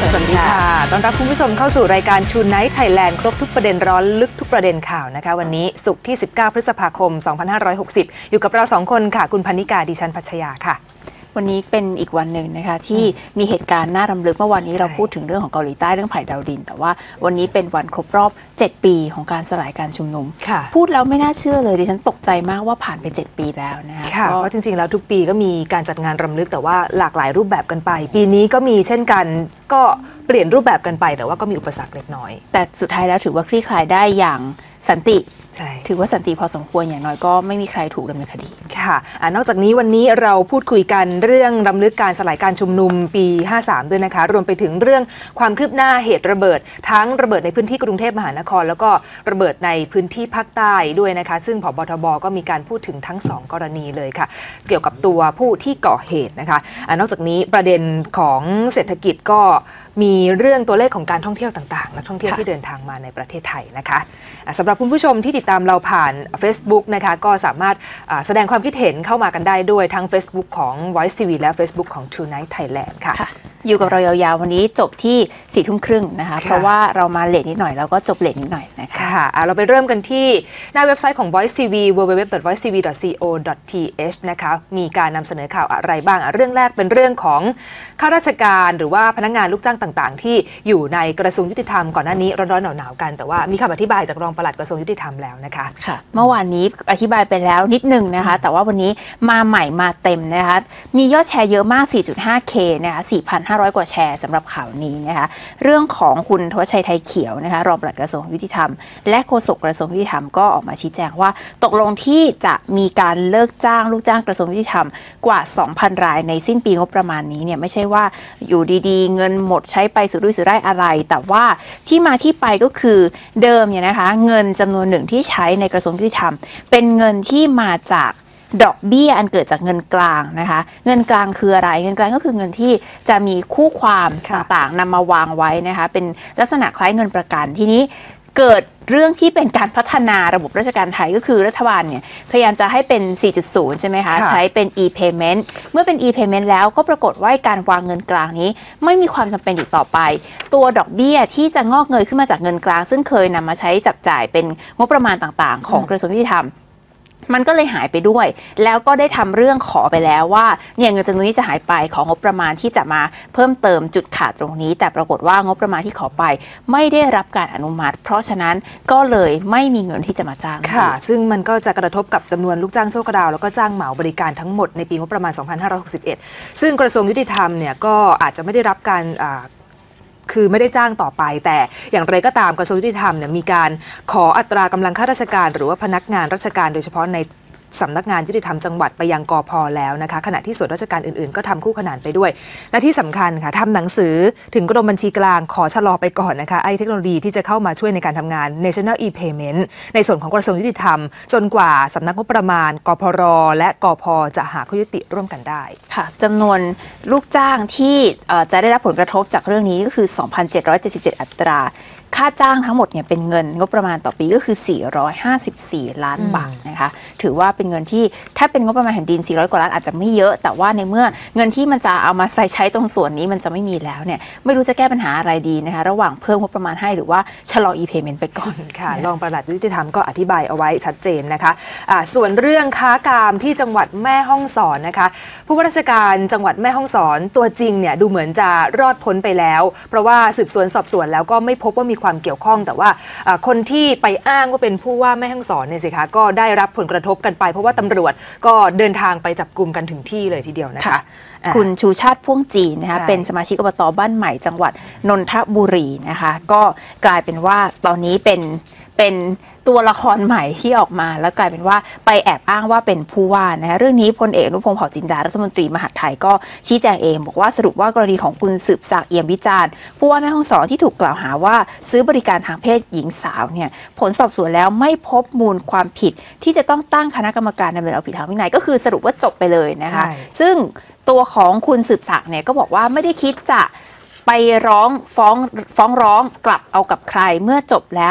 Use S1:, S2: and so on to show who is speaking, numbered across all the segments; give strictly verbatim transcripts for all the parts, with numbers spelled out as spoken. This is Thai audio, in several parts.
S1: สวัสดีค่ะต้อนรับคุณผู้ชมเข้าสู่รายการ Tonight Thailand ครบทุกประเด็นร้อนลึกทุกประเด็นข่าวนะคะวันนี้ศุกร์ที่สิบเก้าพฤษภาคมสองพันห้าร้อยหกสิบอยู่กับเราสองคนค่ะคุณพนิกาดิฉันพัชยาค่ะ
S2: วันนี้เป็นอีกวันหนึ่งนะคะที่มีเหตุการณ์น่ารำลึกเมื่อวันนี้เราพูดถึงเรื่องของเกาหลีใต้เรื่องไผ่ดาวดินแต่ว่าวันนี้เป็นวันครบรอบเจ็ดปีของการสลายการชุมนุมพูดแล้วไม่น่าเชื่อเลยดิฉันตกใจมากว่าผ่านไปเจ็ดปีแล้วนะคะ
S1: เพราะจริงๆแล้วทุกปีก็มีการจัดงานรำลึกแต่ว่าหลากหลายรูปแบบกันไปปีนี้ก็มีเช่นกันก็เปลี่ยนรูปแบบกันไปแต่ว่าก็มีอุปสรรคเล็กน้อย
S2: แต่สุดท้ายแล้วถือว่าคลี่คลายได้อย่างสันติถือว่าสันติพอสมควรอย่างน้อยก็ไม่มีใครถูกดำเนินคดี
S1: ค่ะนอกจากนี้วันนี้เราพูดคุยกันเรื่องรำลึกการสลายการชุมนุมปีห้าสามด้วยนะคะรวมไปถึงเรื่องความคืบหน้าเหตุระเบิดทั้งระเบิดในพื้นที่กรุงเทพมหานครแล้วก็ระเบิดในพื้นที่ภาคใต้ด้วยนะคะซึ่งผบทบก็มีการพูดถึงทั้งสองกรณีเลยค่ะเกี่ยวกับตัวผู้ที่ก่อเหตุนะคะนอกจากนี้ประเด็นของเศรษฐกิจก็มีเรื่องตัวเลขของการท่องเที่ยวต่างๆนักท่องเที่ยวที่เดินทางมาในประเทศไทยนะคะสำหรับคุณผู้ชมที่ติดตามเราผ่าน Facebook นะคะก็สามารถแสดงความคิดเห็นเข้ามากันได้ด้วยทั้ง Facebook ของ Voice ที วี และ Facebook ของ Tonight Thailand ค่ะ
S2: อยู่กับเรายาวๆวันนี้จบที่สี่ทุ่มครึ่งนะคะเพราะว่าเรามาเลทนิดหน่อยแล้วก็จบเลทนิดหน่อยนะคะ
S1: ค่ะเราไปเริ่มกันที่หน้าเว็บไซต์ของ Voice ที วี ดับเบิลยู ดับเบิลยู ดับเบิลยู ดอท voice ที วี ดอท ซี โอ ดอท ที เอช นะคะมีการนำเสนอข่าวอะไรบ้างเรื่องแรกเป็นเรื่องของข้าราชการหรือว่าพนักงานลูกจ้างต่างๆที่อยู่ในกระทรวงยุติธรรมก่อนหน้านี้ร้อนๆหนาวๆกันแต่ว่ามีคำอธิบายจากรองปลัดกระทรวงยุติธรรมแล้วนะคะ
S2: ค่ะเมื่อวานนี้อธิบายไปแล้วนิดนึงนะคะแต่ว่าวันนี้มาใหม่มาเต็มนะคะมียอดแชร์เยอะมาก สี่จุดห้าเค นะคะ สี่พันห้าร้อย กว่าแชร์สำหรับข่าวนี้นะคะเรื่องของคุณธวัชชัยไทยเขียวนะคะรองปลัดกระทรวงยุติธรรมและโฆษกกระทรวงยุติธรรมก็ออกมาชี้แจงว่าตกลงที่จะมีการเลิกจ้างลูกจ้างกระทรวงยุติธรรมกว่า สองพัน รายในสิ้นปีงบประมาณนี้เนี่ยไม่ใช่ว่าอยู่ดีๆเงินหมดใช้ไปสุรุ่ยสุร่ายอะไรแต่ว่าที่มาที่ไปก็คือเดิมเนี่ยนะคะเงินจำนวนหนึ่งที่ใช้ในกระทรวงยุติธรรมเป็นเงินที่มาจากดอกเบี้ยอันเกิดจากเงินกลางนะคะเงินกลางคืออะไรเงินกลางก็คือเงินที่จะมีคู่ความต่างๆนำมาวางไว้นะคะเป็นลักษณะคล้ายเงินประกันทีนี้เกิดเรื่องที่เป็นการพัฒนาระบบราชการไทยก็คือรัฐบาลเนี่ยพยายามจะให้เป็น สี่จุดศูนย์ ใช่ไหมคะใช้เป็น e-payment เมื่อเป็น e-payment แล้วก็ปรากฏว่าการวางเงินกลางนี้ไม่มีความจำเป็นอีกต่อไปตัวดอกเบี้ยที่จะงอกเงยขึ้นมาจากเงินกลางซึ่งเคยนำมาใช้จับจ่ายเป็นงบประมาณต่างๆของกระทรวงยุติธรรมมันก็เลยหายไปด้วยแล้วก็ได้ทำเรื่องขอไปแล้วว่าเนี่ยเงินจำนวนนี้จะหายไปของงบประมาณที่จะมาเพิ่มเติมจุดขาดตรงนี้แต่ปรากฏว่างบประมาณที่ขอไปไม่ได้รับการอนุมัติเพราะฉะนั้นก็เลยไม่มีเงินที่จะมาจ้าง
S1: ค่ะซึ่งมันก็จะกระทบกับจำนวนลูกจ้างชั่วคราวแล้วก็จ้างเหมาบริการทั้งหมดในปีงบประมาณสองพันห้าร้อยหกสิบเอ็ดซึ่งกระทรวงยุติธรรมเนี่ยก็อาจจะไม่ได้รับการคือไม่ได้จ้างต่อไปแต่อย่างไรก็ตามกระทรวงยุติธรรมเนี่ยมีการขออัตรากำลังข้าราชการหรือว่าพนักงานราชการโดยเฉพาะในสำนักงานยุติธรรมจังหวัดไปยังกพ.แล้วนะคะขณะที่ส่วนราชการอื่นๆก็ทำคู่ขนานไปด้วยและที่สำคัญค่ะทำหนังสือถึงกรมบัญชีกลางขอชะลอไปก่อนนะคะไอ้เทคโนโลยีที่จะเข้ามาช่วยในการทำงาน National e-payment ในส่วนของกระทรวงยุติธรรมจนกว่าสำนักงบประมาณกพรและกพ.จะหาข้อยุติร่วมกันได้
S2: ค่ะจำนวนลูกจ้างที่จะได้รับผลกระทบจากเรื่องนี้ก็คือ สองพันเจ็ดร้อยเจ็ดสิบเจ็ด อัตราค่าจ้างทั้งหมดเนี่ยเป็นเงินงบประมาณต่อปีก็คือสี่ร้อยห้าสิบสี่ล้านบาทนะคะถือว่าเป็นเงินที่ถ้าเป็นงบประมาณแผ่นดินสี่ร้อยกว่าล้านอาจจะไม่เยอะแต่ว่าในเมื่อเงินที่มันจะเอามาใส่ใช้ตรงส่วนนี้มันจะไม่มีแล้วเนี่ยไม่รู้จะแก้ปัญหาอะไรดีนะคะระหว่างเพิ่มงบประมาณให้หรือว่าชะลอ e-payment ไปก่อน
S1: ค่ะรองปลัดยุติธรรมก็อธิบายเอาไว้ชัดเจนนะคะะส่วนเรื่องค้ากามที่จังหวัดแม่ฮ่องสอนนะคะผู้ว่าราชการจังหวัดแม่ฮ่องสอนตัวจริงเนี่ยดูเหมือนจะรอดพ้นไปแล้วเพราะว่าสืบสวนสอบสวนแล้วก็ไม่พบว่ามีความเกี่ยวข้องแต่ว่าคนที่ไปอ้างว่าเป็นผู้ว่าแม่ฮ่องสอนเนี่ยสิคะก็ได้รับผลกระทบกันไปเพราะว่าตำรวจก็เดินทางไปจับกลุ่มกันถึงที่เลยทีเดียวนะคะ
S2: คุณชูชาติพ่วงจีนนะคะเป็นสมาชิกอบต.บ้านใหม่จังหวัดนนทบุรีนะคะก็กลายเป็นว่าตอนนี้เป็นเป็นตัวละครใหม่ที่ออกมาแล้วกลายเป็นว่าไปแอบอ้างว่าเป็นผู้ว่านะคะเรื่องนี้พลเอกอนุพงษ์เผ่าจินดารัฐมนตรีมหาดไทยก็ชี้แจงเองบอกว่าสรุปว่ากรณีของคุณสืบศักดิ์เอี่ยมวิจารณ์ผู้ว่าแม่ฮ่องสอนที่ถูกกล่าวหาว่าซื้อบริการทางเพศหญิงสาวเนี่ยผลสอบสวนแล้วไม่พบมูลความผิดที่จะต้องตั้งคณะกรรมการดำเนินเอาผิดทางวินัยก็คือสรุปว่าจบไปเลยนะคะซึ่งตัวของคุณสืบศักดิ์เนี่ยก็บอกว่าไม่ได้คิดจะไปร้องฟ้องฟ้องร้องกลับเอากับใครเมื่อจบแล้ว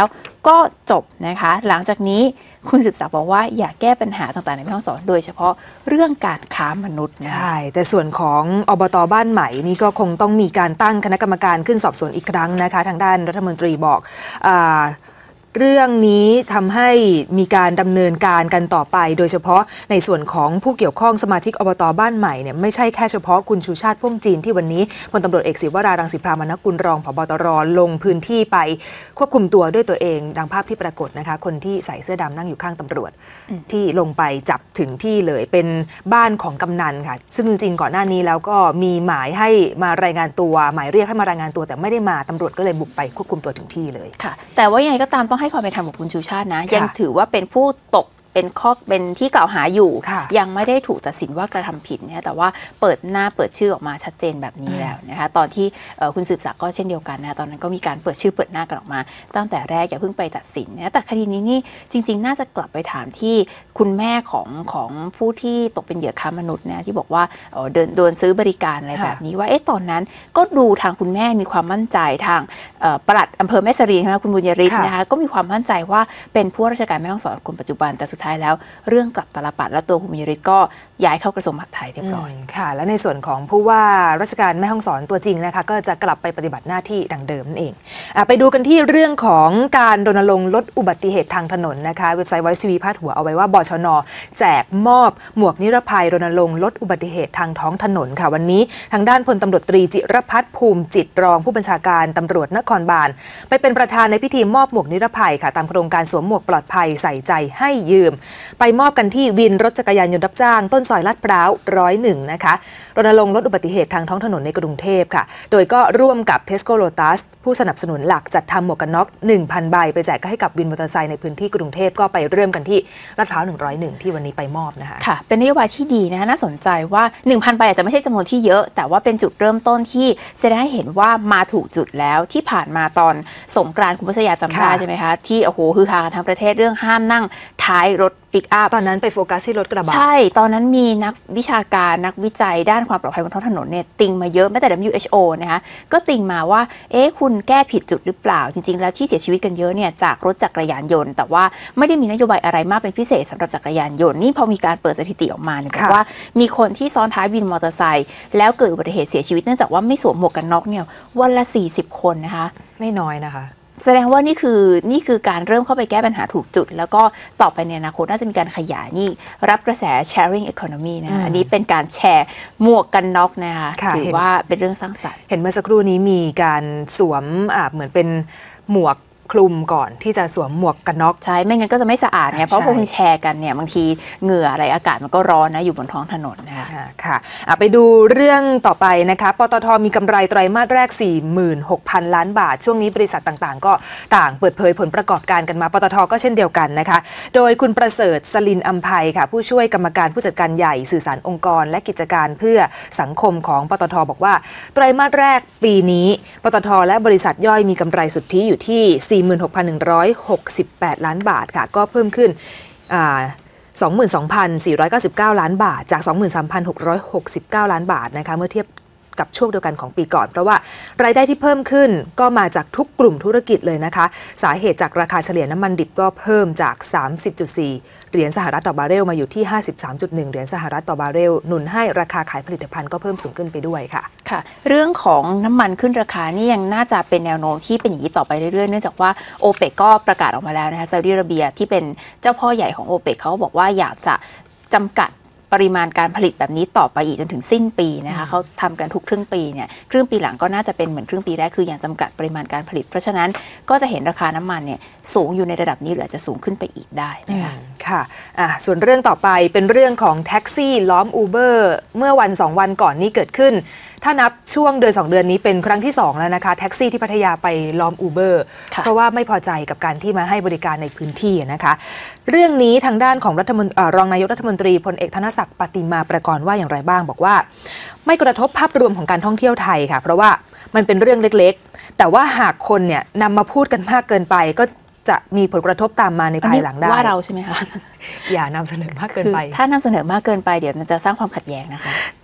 S2: ก็จบนะคะหลังจากนี้คุณสืบศักดิ์บอกว่าอยากแก้ปัญหาต่างๆในแม่ฮ่องสอนโดยเฉพาะเรื่องการค้ามนุษย์นะใช่
S1: แต่ส่วนของอบต.บ้านใหม่นี่ก็คงต้องมีการตั้งคณะกรรมการขึ้นสอบสวนอีกครั้งนะคะทางด้านรัฐมนตรีบอกอ่าเรื่องนี้ทำให้มีการดำเนินการกันต่อไปโดยเฉพาะในส่วนของผู้เกี่ยวข้องสมาชิกอบต.บ้านใหม่เนี่ยไม่ใช่แค่เฉพาะคุณชูชาติพ่วงจีนที่วันนี้พลตำรวจเอกศิวรารังสีพรามนกุลรองผบ.ตร.ลงพื้นที่ไปควบคุมตัวด้วยตัวเองดังภาพที่ปรากฏนะคะคนที่ใส่เสื้อดำนั่งอยู่ข้างตำรวจที่ลงไปจับถึงที่เลยเป็นบ้านของกำนันค่ะซึ่งจริงๆก่อนหน้านี้แล้วก็มีหมายให้มารายงานตัวหมายเรียกให้มารายงานตัวแต่ไม่ได้มาตำรวจก็เลยบุกไปควบคุมตัวถึงที่เลย
S2: ค่ะแต่ว่ายังไงก็ตามต้องให้ความเป็นธรรมกับคุณชูชาตินะยังถือว่าเป็นผู้ตกเป็นข้อเป็นที่กล่าวหาอยู่ยังไม่ได้ถูกตัดสินว่ากระทำผิดเนี่ยแต่ว่าเปิดหน้าเปิดชื่อออกมาชัดเจนแบบนี้แล้วนะคะตอนที่คุณสืบศักดิ์ก็เช่นเดียวกันนะตอนนั้นก็มีการเปิดชื่อเปิดหน้ากันออกมาตั้งแต่แรกอย่าเพิ่งไปตัดสินนะแต่คดีนี้นี่จริงๆน่าจะกลับไปถามที่คุณแม่ของของผู้ที่ตกเป็นเหยื่อค้ามนุษย์นะที่บอกว่าเดินโดนซื้อบริการอะไรแบบนี้ว่าเอ๊ะตอนนั้นก็ดูทางคุณแม่มีความมั่นใจทางปลัดอำเภอแม่สรีนะคุณบุญยริศนะคะก็มีความมั่นใจว่าเป็นผู้ราชการแม่ฮ่องสอนคนปัจจุบันแต่สุดท้ายแล้วเรื่องกลับตาลปัดแล้วตัวคุณบุญยริศก็ย้ายเข้ากระทรวงมหาดไทยเรียบร้อย
S1: ค่ะและในส่วนของผู้ว่าราชการแม่ฮ่องสอนตัวจริงนะคะก็จะกลับไปปฏิบัติหน้าที่ดังเดิมนั่นเองอ่ะไปดูกันที่เรื่องของการรณรงค์ลดอุบัติเหตุทางถนนนะคะเว็บไซต์ Voice ที วี พาดหัวเอาไว้ว่าบชน.แจกมอบหมวกนิรภัยรณรงค์ลดอุบัติเหตุทางท้องถนนค่ะวันนี้ทางด้านพลตำรวจตรีจิรพัฒน์ภูมิจิตรองผู้บัญชาการตำรวจนครบาลไปเป็นประธานในพิธีมอบหมวกนิรภัยค่ะตามโครงการสวมหมวกปลอดภัยใส่ใจให้ยืมไปมอบกันที่วินรถจักรยานยนต์รับจ้างต้นซอยลาดพร้าวร้อยหนึ่งนะคะรณรงค์ลดอุบัติเหตุทางท้องถนนในกรุงเทพค่ะโดยก็ร่วมกับ Tesco Lotus ผู้สนับสนุนหลักจัดทำหมวกกันน็อก หนึ่งพัน ใบไปแจกให้กับวินมอเตอร์ไซค์ในพื้นที่กรุงเทพก็ไปเริ่มกันที่ลาดพร้าวหนึ่งร้อยเอ็ดที่วันนี้ไปมอบนะคะ
S2: ค่ะเป็นนโยบายที่ดีนะคะน่าสนใจว่า หนึ่งพัน ใบอาจจะไม่ใช่จำนวนที่เยอะแต่ว่าเป็นจุดเริ่มต้นที่แสดงให้เห็นว่ามาถูกจุดแล้วที่ผ่านมาตอนสงกรานต์คุณผู้ชมจำได้ใช่ไหมคะที่โอ้โหคือฮากันทั้งประเทศเรื่องห้ามนั่งท้ายรถปิกอัพ
S1: ตอนนั้นไปโฟกัสที่รถกระบะ
S2: ใช่ตอนนั้นมีนักวิชาการนักวิจัยด้านความปลอดภัยบนท้องถนนเนี่ยติงมาเยอะแม้แต่ ดับเบิลยู เอช โอ นะคะก็ติงมาว่าเอ๊ะคุณแก้ผิดจุดหรือเปล่าจริงๆแล้วที่เสียชีวิตกันเยอะเนี่ยจากรถจักรยานยนต์แต่ว่าไม่ได้มีนโยบายอะไรมากเป็นพิเศษสำหรับจักรยานยนต์นี่พอมีการเปิดสถิติออกมาเนี่ยบอกว่ามีคนที่ซ้อนท้ายวินมอเตอร์ไซค์แล้วเกิดอุบัติเหตุเสียชีวิตเนื่องจากว่าไม่สวมหมวกกันน็อกเนี่ยวันละสี่สิบคนนะคะ
S1: ไม่น้อยนะคะ
S2: แสดงว่านี่คือนี่คือการเริ่มเข้าไปแก้ปัญหาถูกจุดแล้วก็ต่อไปในอนาคตน่าจะมีการขยายนี่รับกระแส sharing economy นะอันนี้เป็นการแชร์หมวกกันน็อกนะคะถือว่าเป็นเรื่องสร้างสรรค์
S1: เห็นเมื่อสักครู่นี้มีการสวมอ่าเหมือนเป็นหมวกคลุมก่อนที่จะสวมหมวกกันน็อก
S2: ใช่ไม่งั้นก็จะไม่สะอาดเนี่ยเพราะพวกคุณแชร์กันเนี่ยบางทีเหงื่ออะไรอากาศมันก็ร้อนนะอยู่บนท้องถนนนะคะ
S1: ค่ะไปดูเรื่องต่อไปนะคะปตท.มีกำไรไตรมาสแรก สี่หมื่นหกพัน ล้านบาทช่วงนี้บริษัทต่างๆก็ต่างเปิดเผยผลประกอบการกันมาปตท.ก็เช่นเดียวกันนะคะโดยคุณประเสริฐสลินอัมภัยค่ะผู้ช่วยกรรมการผู้จัดการใหญ่สื่อสารองค์กรและกิจการเพื่อสังคมของปตท.บอกว่าไตรมาสแรกปีนี้ปตท.และบริษัทย่อยมีกำไรสุทธิอยู่ที่ สี่หมื่นหกพันหนึ่งร้อยหกสิบแปด ล้านบาทค่ะก็เพิ่มขึ้น สองหมื่นสองพันสี่ร้อยเก้าสิบเก้า ล้านบาทจาก สองหมื่นสามพันหกร้อยหกสิบเก้า ล้านบาทนะคะเมื่อเทียบกับช่วงเดียวกันของปีก่อนเพราะว่ารายได้ที่เพิ่มขึ้นก็มาจากทุกกลุ่มธุรกิจเลยนะคะสาเหตุจากราคาเฉลี่ยน้ำมันดิบก็เพิ่มจาก สามสิบจุดสี่ เหรียญสหรัฐต่อบาร์เรลมาอยู่ที่ ห้าสิบสามจุดหนึ่ง เหรียญสหรัฐต่อบาร์เรลหนุนให้ราคาขายผลิตภัณฑ์ก็เพิ่มสูงขึ้นไปด้วยค่ะ
S2: ค่ะเรื่องของน้ำมันขึ้นราคานี่ยังน่าจะเป็นแนวโน้มที่เป็นอย่างนี้ต่อไปเรื่อยๆเนื่องจากว่าโอเปกก็ประกาศออกมาแล้วนะคะซาอุดิอาระเบียที่เป็นเจ้าพ่อใหญ่ของโอเปกเขาบอกว่าอยากจะจำกัดปริมาณการผลิตแบบนี้ต่อไปอีกจนถึงสิ้นปีนะคะเขาทำกันทุกครึ่งปีเนี่ยครึ่งปีหลังก็น่าจะเป็นเหมือนครึ่งปีแรกคืออย่างจำกัดปริมาณการผลิตเพราะฉะนั้นก็จะเห็นราคาน้ำมันเนี่ยสูงอยู่ในระดับนี้หรืออาจจะสูงขึ้นไปอีกได้นะคะ
S1: ค่ะอ่ะส่วนเรื่องต่อไปเป็นเรื่องของแท็กซี่ล้อม Uber เมื่อวันสองวันก่อนนี้เกิดขึ้นถ้านับช่วงเดือนสองเดือนนี้เป็นครั้งที่สองแล้วนะคะแท็กซี่ที่พัทยาไปล้อม Uber เพราะว่าไม่พอใจกับการที่มาให้บริการในพื้นที่นะคะเรื่องนี้ทางด้านของรัฐมนตรีรองนายกรัฐมนตรีพลเอกธนศักดิ์ปฏิมาประกรณ์ว่าอย่างไรบ้างบอกว่าไม่กระทบภาพรวมของการท่องเที่ยวไทยค่ะเพราะว่ามันเป็นเรื่องเล็กๆแต่ว่าหากคนเนี่ยนำมาพูดกันมากเกินไปก็จะมีผลกระทบตามมาในภายหลังได้
S2: ว่าเราใช่ไหมคะ
S1: อย่านำเสนอมากเกินไป
S2: ถ้านำเสนอมากเกินไปเดี๋ยวมันจะสร้างความขัดแย้งนะคะ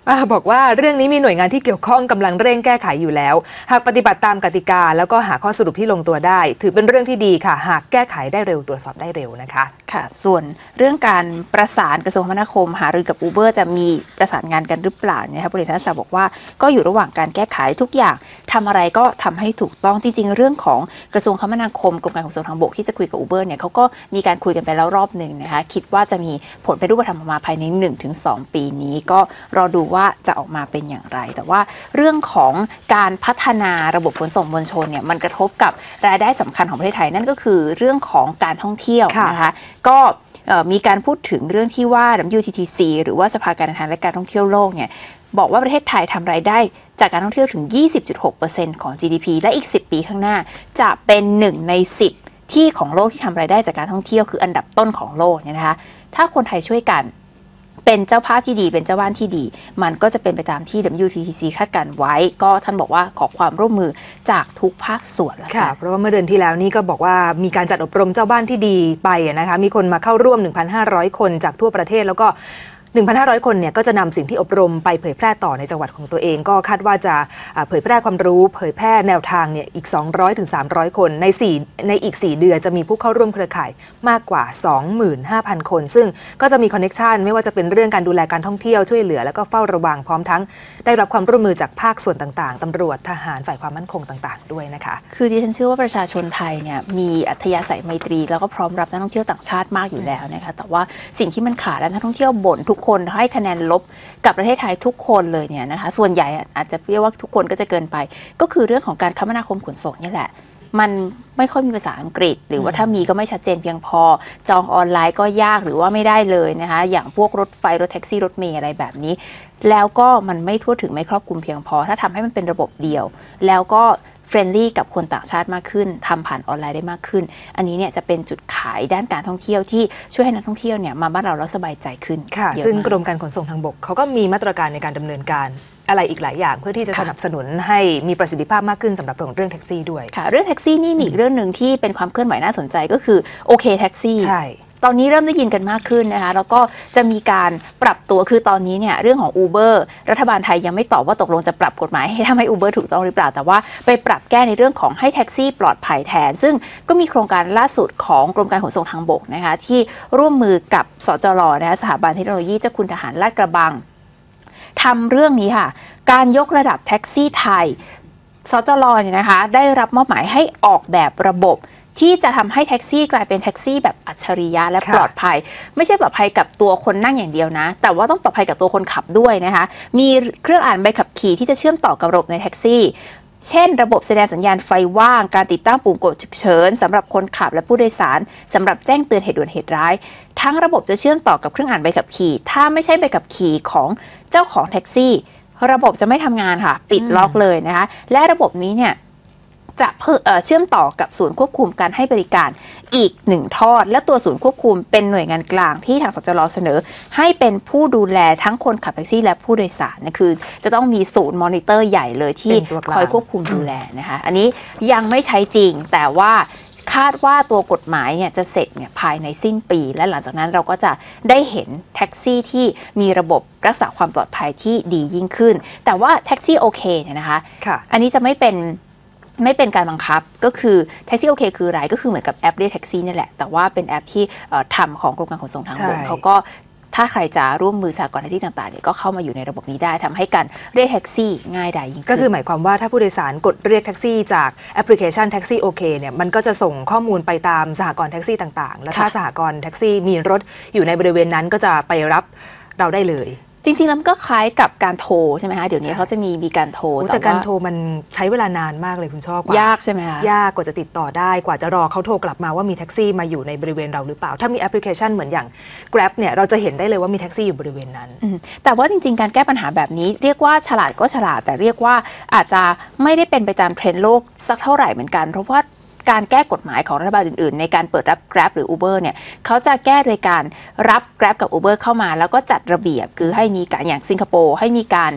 S1: บอกว่าเรื่องนี้มีหน่วยงานที่เกี่ยวข้องกำลังเร่งแก้ไขอยู่แล้วหากปฏิบัติตามกติกาแล้วก็หาข้อสรุปที่ลงตัวได้ถือเป็นเรื่องที่ดีค่ะหากแก้ไขได้เร็วตรวจสอบได้เร็วนะคะ
S2: ค่ะส่วนเรื่องการประสานกระทรวงคมนาคมหารือกับ Uber จะมีประสานงานกันหรือเปล่าเนี่ยครับบริษัทบอกว่าก็อยู่ระหว่างการแก้ไขทุกอย่างทำอะไรก็ทำให้ถูกต้องจริงๆเรื่องของกระทรวงคมนาคมกรมการขนส่งทางบกที่จะคุยกับ Uber เนี่ยเขาก็มีการคุยกันไปแล้วรอบหนึ่งนะคะคิดว่าจะมีผลเป็นรูปธรรมออกมาภายใน หนึ่งถึงสอง ปีนี้ก็รอดูว่าจะออกมาเป็นอย่างไรแต่ว่าเรื่องของการพัฒนาระบบขนส่งมวลชนเนี่ยมันกระทบกับรายได้สำคัญของประเทศไทยนั่นก็คือเรื่องของการท่องเที่ยวนะคะก็มีการพูดถึงเรื่องที่ว่า ดับเบิลยู ที ที ซี หรือว่าสภาการเดินทางและการท่องเที่ยวโลกเนี่ยบอกว่าประเทศไทยทำรายได้จากการท่องเที่ยวถึง ยี่สิบจุดหกเปอร์เซ็นต์ ของ จี ดี พี และอีกสิบปีข้างหน้าจะเป็นหนึ่งในสิบที่ของโลกที่ทำรายได้จากการท่องเที่ยวคืออันดับต้นของโลกเนี่ยนะคะถ้าคนไทยช่วยกันเป็นเจ้าภาพที่ดีเป็นเจ้าบ้านที่ดีมันก็จะเป็นไปตามที่ ดับเบิลยู ที ที ซี คาดการไว้ก็ท่านบอกว่าขอความร่วมมือจากทุกภาคส่วนแล้วค่ะ
S1: เพราะว่าเมื่อเดือนที่แล้วนี่ก็บอกว่ามีการจัดอบรมเจ้าบ้านที่ดีไปนะคะมีคนมาเข้าร่วม หนึ่งพันห้าร้อย คนจากทั่วประเทศแล้วก็หนึ่งพันห้าร้อย คนเนี่ยก็จะนำสิ่งที่อบรมไปเผยแพร่ต่อในจังหวัดของตัวเองก็คาดว่าจะเผยแพร่ความรู้เผยแพร่แนวทางเนี่ยอีก สองร้อยถึงสามร้อย คนใน4ในอีกสี่เดือนจะมีผู้เข้าร่วมเครือข่ายมากกว่า สองหมื่นห้าพัน คนซึ่งก็จะมีคอนเนคชันไม่ว่าจะเป็นเรื่องการดูแลการท่องเที่ยวช่วยเหลือแล้วก็เฝ้าระวังพร้อมทั้งได้รับความร่วมมือจากภาคส่วนต่างๆตำรวจทหารฝ่ายความมั่นคงต่างๆด้วยนะคะ
S2: คือดิฉันเชื่อว่าประชาชนไทยเนี่ยมีอัธยาศัยไมตรีแล้วก็พร้อมรับนักท่องเที่ยวต่างชาติมากอยู่แล้วนะคะแต่ว่าสิ่งที่มันขาดและนักท่องเที่ยวบ่นทุกคนให้คะแนนลบกับประเทศไทยทุกคนเลยเนี่ยนะคะส่วนใหญ่อาจจะเรียกว่าทุกคนก็จะเกินไปก็คือเรื่องของการคมนาคมขนส่งนี่แหละมันไม่ค่อยมีภาษาอังกฤษหรือว่าถ้ามีก็ไม่ชัดเจนเพียงพอจองออนไลน์ก็ยากหรือว่าไม่ได้เลยนะคะอย่างพวกรถไฟรถแท็กซี่รถเมล์อะไรแบบนี้แล้วก็มันไม่ทั่วถึงไม่ครอบคลุมเพียงพอถ้าทำให้มันเป็นระบบเดียวแล้วก็เฟรนลี่กับคนต่างชาติมากขึ้นทำผ่านออนไลน์ได้มากขึ้นอันนี้เนี่ยจะเป็นจุดขายด้านการท่องเที่ยวที่ช่วยให้นักท่องเที่ยวเนี่ยมาบ้านเราแล้วสบายใจขึ้น
S1: ค่ะซึ่งกรมการขนส่งทางบกเขาก็มีมาตรการในการดำเนินการอะไรอีกหลายอย่างเพื่อที่จะสนับสนุนให้มีประสิทธิภาพมากขึ้นสำหรับเรื่องแท็กซี่ด้วย
S2: ค่ะเรื่องแท็กซี่นี่มีอีกเรื่องหนึ่งที่เป็นความเคลื่อนไหวน่าสนใจก็คือโอเคแท็กซี่
S1: ใช่
S2: ตอนนี้เริ่มได้ยินกันมากขึ้นนะคะแล้วก็จะมีการปรับตัวคือตอนนี้เนี่ยเรื่องของ Uber รัฐบาลไทยยังไม่ตอบว่าตกลงจะปรับกฎหมายให้ทำให้ Uber ถูกต้องหรือเปล่าแต่ว่าไปปรับแก้ในเรื่องของให้แท็กซี่ปลอดภัยแทนซึ่งก็มีโครงการล่าสุดของกรมการขนส่งทางบกนะคะที่ร่วมมือกับสจลนะคะสถาบันเทคโนโลยีเจ้าคุณทหารลาดกระบังทำเรื่องนี้ค่ะการยกระดับแท็กซี่ไทยสจลเนี่ยนะคะได้รับมอบหมายให้ออกแบบระบบที่จะทำให้แท็กซี่กลายเป็นแท็กซี่แบบอัจฉริยะและปลอดภัยไม่ใช่ปลอดภัยกับตัวคนนั่งอย่างเดียวนะแต่ว่าต้องปลอดภัยกับตัวคนขับด้วยนะคะมีเครื่องอ่านใบขับขี่ที่จะเชื่อมต่อกับระบบในแท็กซี่เช่นระบบแสดงสัญญาณไฟว่างการติดตั้งปุ่มกดฉุกเฉินสำหรับคนขับและผู้โดยสารสำหรับแจ้งเตือนเหตุด่วนเหตุร้ายทั้งระบบจะเชื่อมต่อกับเครื่องอ่านใบขับขี่ถ้าไม่ใช่ใบขับขี่ของเจ้าของแท็กซี่ระบบจะไม่ทำงานค่ะปิดล็อกเลยนะคะและระบบนี้เนี่ยจะเชื่อมต่อกับศูนย์ควบคุมการให้บริการอีกหนึ่งทอดและตัวศูนย์ควบคุมเป็นหน่วยงานกลางที่ทางสจล.เสนอให้เป็นผู้ดูแลทั้งคนขับแท็กซี่และผู้โดยสารนะคือจะต้องมีศูนย์มอนิเตอร์ใหญ่เลยที่คอยควบคุมดูแลนะคะอันนี้ยังไม่ใช้จริงแต่ว่าคาดว่าตัวกฎหมายเนี่ยจะเสร็จเนี่ยภายในสิ้นปีและหลังจากนั้นเราก็จะได้เห็นแท็กซี่ที่มีระบบรักษาความปลอดภัยที่ดียิ่งขึ้นแต่ว่าแท็กซี่โอเคเนี่ยนะคะอันนี้จะไม่เป็นไม่เป็นการบังคับก็คือแท็กซี่โอเคคืออะไรก็คือเหมือนกับแอปเรียกแท็กซี่นี่แหละแต่ว่าเป็นแอปที่ทำของกรมการขนส่งทางบกเขาก็ถ้าใครจะร่วมมือสหกรณ์แท็กซี่ต่างๆเนี่ยก็เข้ามาอยู่ในระบบนี้ได้ทำให้การเรียกแท็กซี่ง่ายดายยิ่งขึ้น
S1: ก็คือหมายความว่าถ้าผู้โดยสารกดเรียกแท็กซี่จากแอปพลิเคชันแท็กซี่โอเคเนี่ยมันก็จะส่งข้อมูลไปตามสหกรณ์แท็กซี่ต่างๆแล้วถ้าสหกรณ์แท็กซี่มีรถอยู่ในบริเวณนั้นก็จะไปรับเราได้เลย
S2: จริงๆแล้วมันก็คล้ายกับการโทรใช่ไหมคะเดี๋ยวนี้เขาจะมีมีการโทร
S1: แต่การโทรมันใช้เวลานานมากเลยคุณชอบ
S2: ยากใช่ไหมคะ
S1: ยากกว่าจะติดต่อได้กว่าจะรอเขาโทรกลับมาว่ามีแท็กซี่มาอยู่ในบริเวณเราหรือเปล่าถ้ามีแอปพลิเคชันเหมือนอย่าง Grab เนี่ยเราจะเห็นได้เลยว่ามีแท็กซี่อยู่บริเวณนั้น
S2: แต่ว่าจริงๆการแก้ปัญหาแบบนี้เรียกว่าฉลาดก็ฉลาดแต่เรียกว่าอาจจะไม่ได้เป็นไปตามเทรนด์โลกสักเท่าไหร่เหมือนกันเพราะว่าการแก้กฎหมายของรัฐบาลอื่นๆในการเปิดรับ Grab หรือ Uber เนี่ยเขาจะแก้โดยการรับ Grab กับ Uber เข้ามาแล้วก็จัดระเบียบคือให้มีการอย่างสิงคโปร์ให้มีการ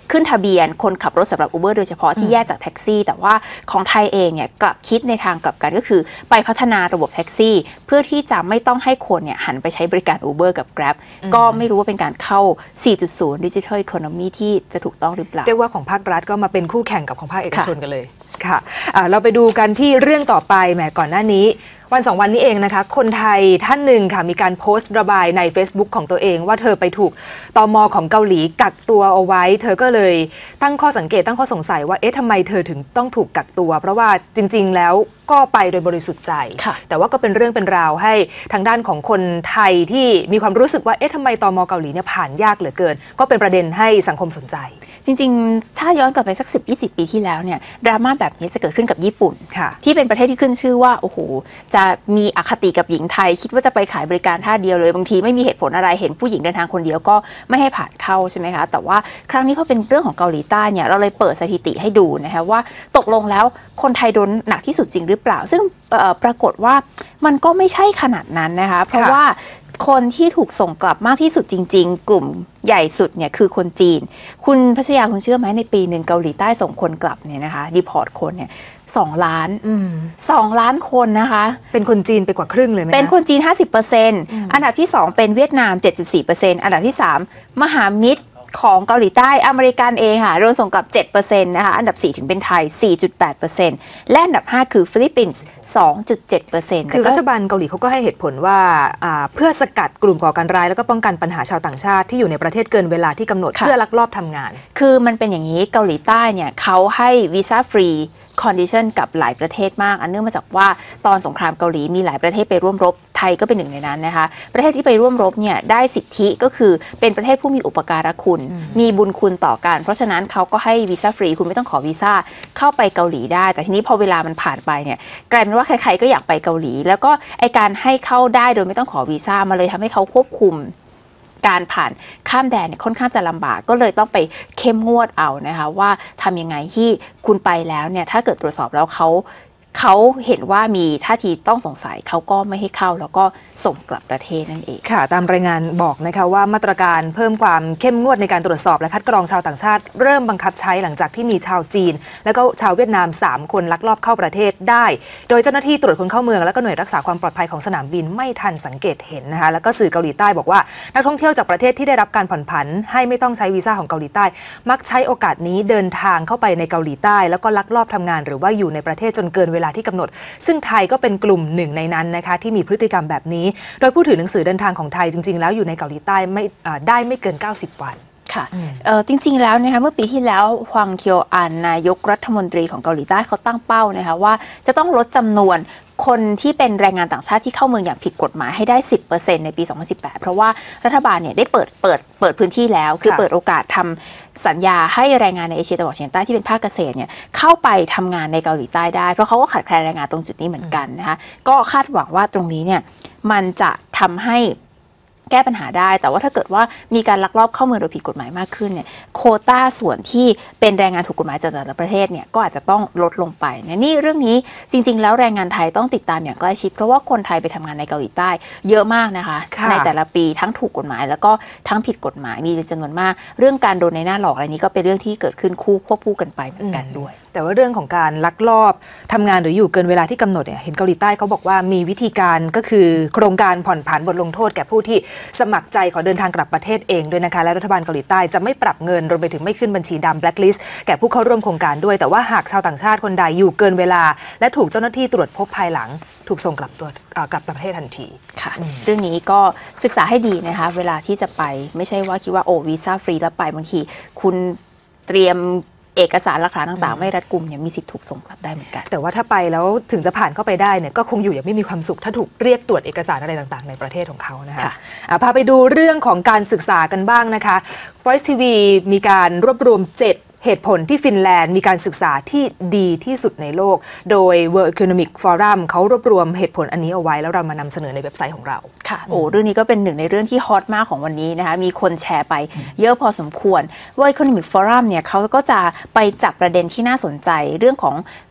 S2: ขึ้นทะเบียนคนขับรถสำหรับ Uber โดยเฉพาะที่แยกจากแท็กซี่แต่ว่าของไทยเองเนี่ยกลับคิดในทางกลับกันก็คือไปพัฒนาระบบแท็กซี่เพื่อที่จะไม่ต้องให้คนเนี่ยหันไปใช้บริการ Uber กับ Grab ก็ไม่รู้ว่าเป็นการเข้า สี่จุดศูนย์ Digital Economy ที่จะถูกต้องหรือเปล่า
S1: เรียกว่าของภาครัฐก็มาเป็นคู่แข่งกับของภาคเอกชนกันเลยค่ะะเราไปดูกันที่เรื่องต่อไปแหมก่อนหน้านี้วันสองวันนี้เองนะคะคนไทยท่านหนึ่งค่ะมีการโพสต์ระบายใน Facebook ของตัวเองว่าเธอไปถูกตม.ของเกาหลีกักตัวเอาไว้เธอก็เลยตั้งข้อสังเกตตั้งข้อสงสัยว่าเอ๊ะทำไมเธอถึงต้องถูกกักตัวเพราะว่าจริงๆแล้วก็ไปโดยบริสุทธิ์ใจแต่ว่าก็เป็นเรื่องเป็นราวให้ทางด้านของคนไทยที่มีความรู้สึกว่าเอ๊ะทำไมตม.เกาหลีเนี่ยผ่านยากเหลือเกินก็เป็นประเด็นให้สังคมสนใจ
S2: จริงๆถ้าย้อนกลับไปสัก สิบถึงยี่สิบ ปีที่แล้วเนี่ยดราม่าแบบนี้จะเกิดขึ้นกับญี่ปุ่นที่เป็นประเทศที่ขึ้นชื่อว่าโอ้โหจะมีอคติกับหญิงไทยคิดว่าจะไปขายบริการท่าเดียวเลยบางทีไม่มีเหตุผลอะไรเห็นผู้หญิงเดินทางคนเดียวก็ไม่ให้ผ่านเข้าใช่ไหมคะแต่ว่าครั้งนี้พอเป็นเรื่องของเกาหลีใต้เนี่ยเราเลยเปิดสถิติให้ดูนะคะว่าตกลงแล้วคนไทยโดนหนักที่สุดจริงหรือเปล่าซึ่งปรากฏว่ามันก็ไม่ใช่ขนาดนั้นนะคะเพราะว่าคนที่ถูกส่งกลับมากที่สุดจริงๆกลุ่มใหญ่สุดเนี่ยคือคนจีนคุณพัชยาคุณเชื่อไหมในปีหนึ่งเกาหลีใต้ส่งคนกลับเนี่ยนะคะดีพอร์ตคนเนี่ยสองล้านสองล้านคนนะคะ
S1: เป็นคนจีนไปกว่าครึ่งเลยไหม
S2: เป็นคนจีน ห้าสิบเปอร์เซ็นต์ อันดับที่สองเป็นเวียดนาม เจ็ดจุดสี่เปอร์เซ็นต์ อันดับที่สามมหามิตรของเกาหลีใต้อเมริกันเองค่ะโดนส่งกลับ เจ็ดเปอร์เซ็นต์ นะคะอันดับสี่ถึงเป็นไทย สี่จุดแปดเปอร์เซ็นต์ และอันดับห้าคือฟิลิปปินส์ สองจุดเจ็ดเปอร์เซ็นต์
S1: คือรัฐบาลเกาหลีเขาก็ให้เหตุผลว่าเพื่อสกัดกลุ่มก่อการร้ายแล้วก็ป้องกันปัญหาชาวต่างชาติที่อยู่ในประเทศเกินเวลาที่กำหนดเพื่อลักลอบทำงาน
S2: คือมันเป็นอย่างนี้เกาหลีใต้เนี่ยเขาให้วีซ่าฟรีคอนดิชันกับหลายประเทศมากอันเนื่องมาจากว่าตอนสงครามเกาหลีมีหลายประเทศไปร่วมรบไทยก็เป็นหนึ่งในนั้นนะคะประเทศที่ไปร่วมรบเนี่ยได้สิทธิก็คือเป็นประเทศผู้มีอุปการะคุณมีบุญคุณต่อกันเพราะฉะนั้นเขาก็ให้วีซ่าฟรีคุณไม่ต้องขอวีซ่าเข้าไปเกาหลีได้แต่ทีนี้พอเวลามันผ่านไปเนี่ยกลายเป็นว่าใครๆก็อยากไปเกาหลีแล้วก็ไอการให้เข้าได้โดยไม่ต้องขอวีซ่ามาเลยทำให้เขาควบคุมการผ่านข้ามแดนเนี่ยค่อนข้างจะลำบากก็เลยต้องไปเข้มงวดเอานะคะว่าทำยังไงที่คุณไปแล้วเนี่ยถ้าเกิดตรวจสอบแล้วเขาเขาเห็นว่ามีท่าทีต้องสงสัยเขาก็ไม่ให้เข้าแล้วก็ส่งกลับประเทศนั่นเอง
S1: ค่ะตามรายงานบอกนะคะว่ามาตรการเพิ่มความเข้มงวดในการตรวจสอบและคัดกรองชาวต่างชาติเริ่มบังคับใช้หลังจากที่มีชาวจีนและก็ชาวเวียดนามสามคนลักลอบเข้าประเทศได้โดยเจ้าหน้าที่ตรวจคนเข้าเมืองและก็หน่วยรักษาความปลอดภัยของสนามบินไม่ทันสังเกตเห็นนะคะแล้วก็สื่อเกาหลีใต้บอกว่านักท่องเที่ยวจากประเทศที่ได้รับการผ่อนผันให้ไม่ต้องใช้วีซ่าของเกาหลีใต้มักใช้โอกาสนี้เดินทางเข้าไปในเกาหลีใต้แล้วก็ลักลอบทำงานหรือว่าอยู่ในประเทศจนเกินเวลาที่กำหนดซึ่งไทยก็เป็นกลุ่มหนึ่งในนั้นนะคะที่มีพฤติกรรมแบบนี้โดยผู้ถือหนังสือเดินทางของไทยจริงๆแล้วอยู่ในเกาหลีใต้ไม่ได้ไม่เกินเก้าสิบวัน
S2: ค่ะจริงๆแล้วนะคะเมื่อปีที่แล้วฮวางเคียวอันนายกรัฐมนตรีของเกาหลีใต้เขาตั้งเป้านะคะว่าจะต้องลดจำนวนคนที่เป็นแรงงานต่างชาติที่เข้าเมืองอย่างผิดกฎหมายให้ได้ สิบเปอร์เซ็นต์ ในปี สองพันสิบแปด เพราะว่ารัฐบาลเนี่ยได้เปิดเปิดเปิดพื้นที่แล้วคือเปิดโอกาสทำสัญญาให้แรงงานในเอเชียตะวันออกเฉียงใต้ที่เป็นภาคเกษตรเนี่ยเข้าไปทำงานในเกาหลีใต้ได้เพราะเขาก็ขาดแคลนแรงงานตรงจุดนี้เหมือนกันนะคะก็คาดหวังว่าตรงนี้เนี่ยมันจะทำให้แก้ปัญหาได้แต่ว่าถ้าเกิดว่ามีการลักลอบเข้าเมืองโดยผิดกฎหมายมากขึ้นเนี่ยโควต้าส่วนที่เป็นแรงงานถูกกฎหมายจากแต่ละประเทศเนี่ยก็อาจจะต้องลดลงไปนี่เรื่องนี้จริงๆแล้วแรงงานไทยต้องติดตามอย่างใกล้ชิดเพราะว่าคนไทยไปทำงานในเกาหลีใต้เยอะมากนะคะในแต่ละปีทั้งถูกกฎหมายแล้วก็ทั้งผิดกฎหมายมีจำนวนมากเรื่องการโดนในหน้าหลอกอะไรนี้ก็เป็นเรื่องที่เกิดขึ้นคู่ควบคู่กันไปเหมือนกันด้วย
S1: แต่ว่าเรื่องของการลักลอบทำงานหรืออยู่เกินเวลาที่กำหนดเนี่ยเห็นเกาหลีใต้เขาบอกว่ามีวิธีการก็คือโครงการผ่อนผันบทลงโทษแก่ผู้ที่สมัครใจขอเดินทางกลับประเทศเองด้วยนะคะและรัฐบาลเกาหลีใต้จะไม่ปรับเงินรวมไปถึงไม่ขึ้นบัญชีดำ blacklist แก่ผู้เข้าร่วมโครงการด้วยแต่ว่าหากชาวต่างชาติคนใดอยู่เกินเวลาและถูกเจ้าหน้าที่ตรวจพบภายหลังถูกส่งกลับตัวกลับประเทศทันที
S2: ค่ะเรื่องนี้ก็ศึกษาให้ดีนะคะเวลาที่จะไปไม่ใช่ว่าคิดว่าโอ้วีซ่าฟรีแล้วไปบางทีคุณเตรียมเอกสารหลักฐานต่างๆไม่รัดกุมเนี่ยมีสิทธิ์ถูกส่งกลับได้เหมือนกัน
S1: แต่ว่าถ้าไปแล้วถึงจะผ่านเข้าไปได้เนี่ยก็คงอยู่อย่างไม่มีความสุขถ้าถูกเรียกตรวจเอกสารอะไรต่างๆในประเทศของเขานะคะพาไปดูเรื่องของการศึกษากันบ้างนะคะ Voice ที วี มีการรวบรวมเจ็ดเหตุผลที่ฟินแลนด์มีการศึกษาที่ดีที่สุดในโลกโดย World Economic Forum เขารวบรวมเหตุผลอันนี้เอาไว้แล้วเรามานำเสนอในเว็บไซต์ของเรา
S2: ค่ะโอ้เรื่องนี้ก็เป็นหนึ่งในเรื่องที่ฮอตมากของวันนี้นะคะมีคนแชร์ไปเยอะพอสมควร World Economic Forum เนี่ยเขาก็จะไปจับประเด็นที่น่าสนใจเรื่องของ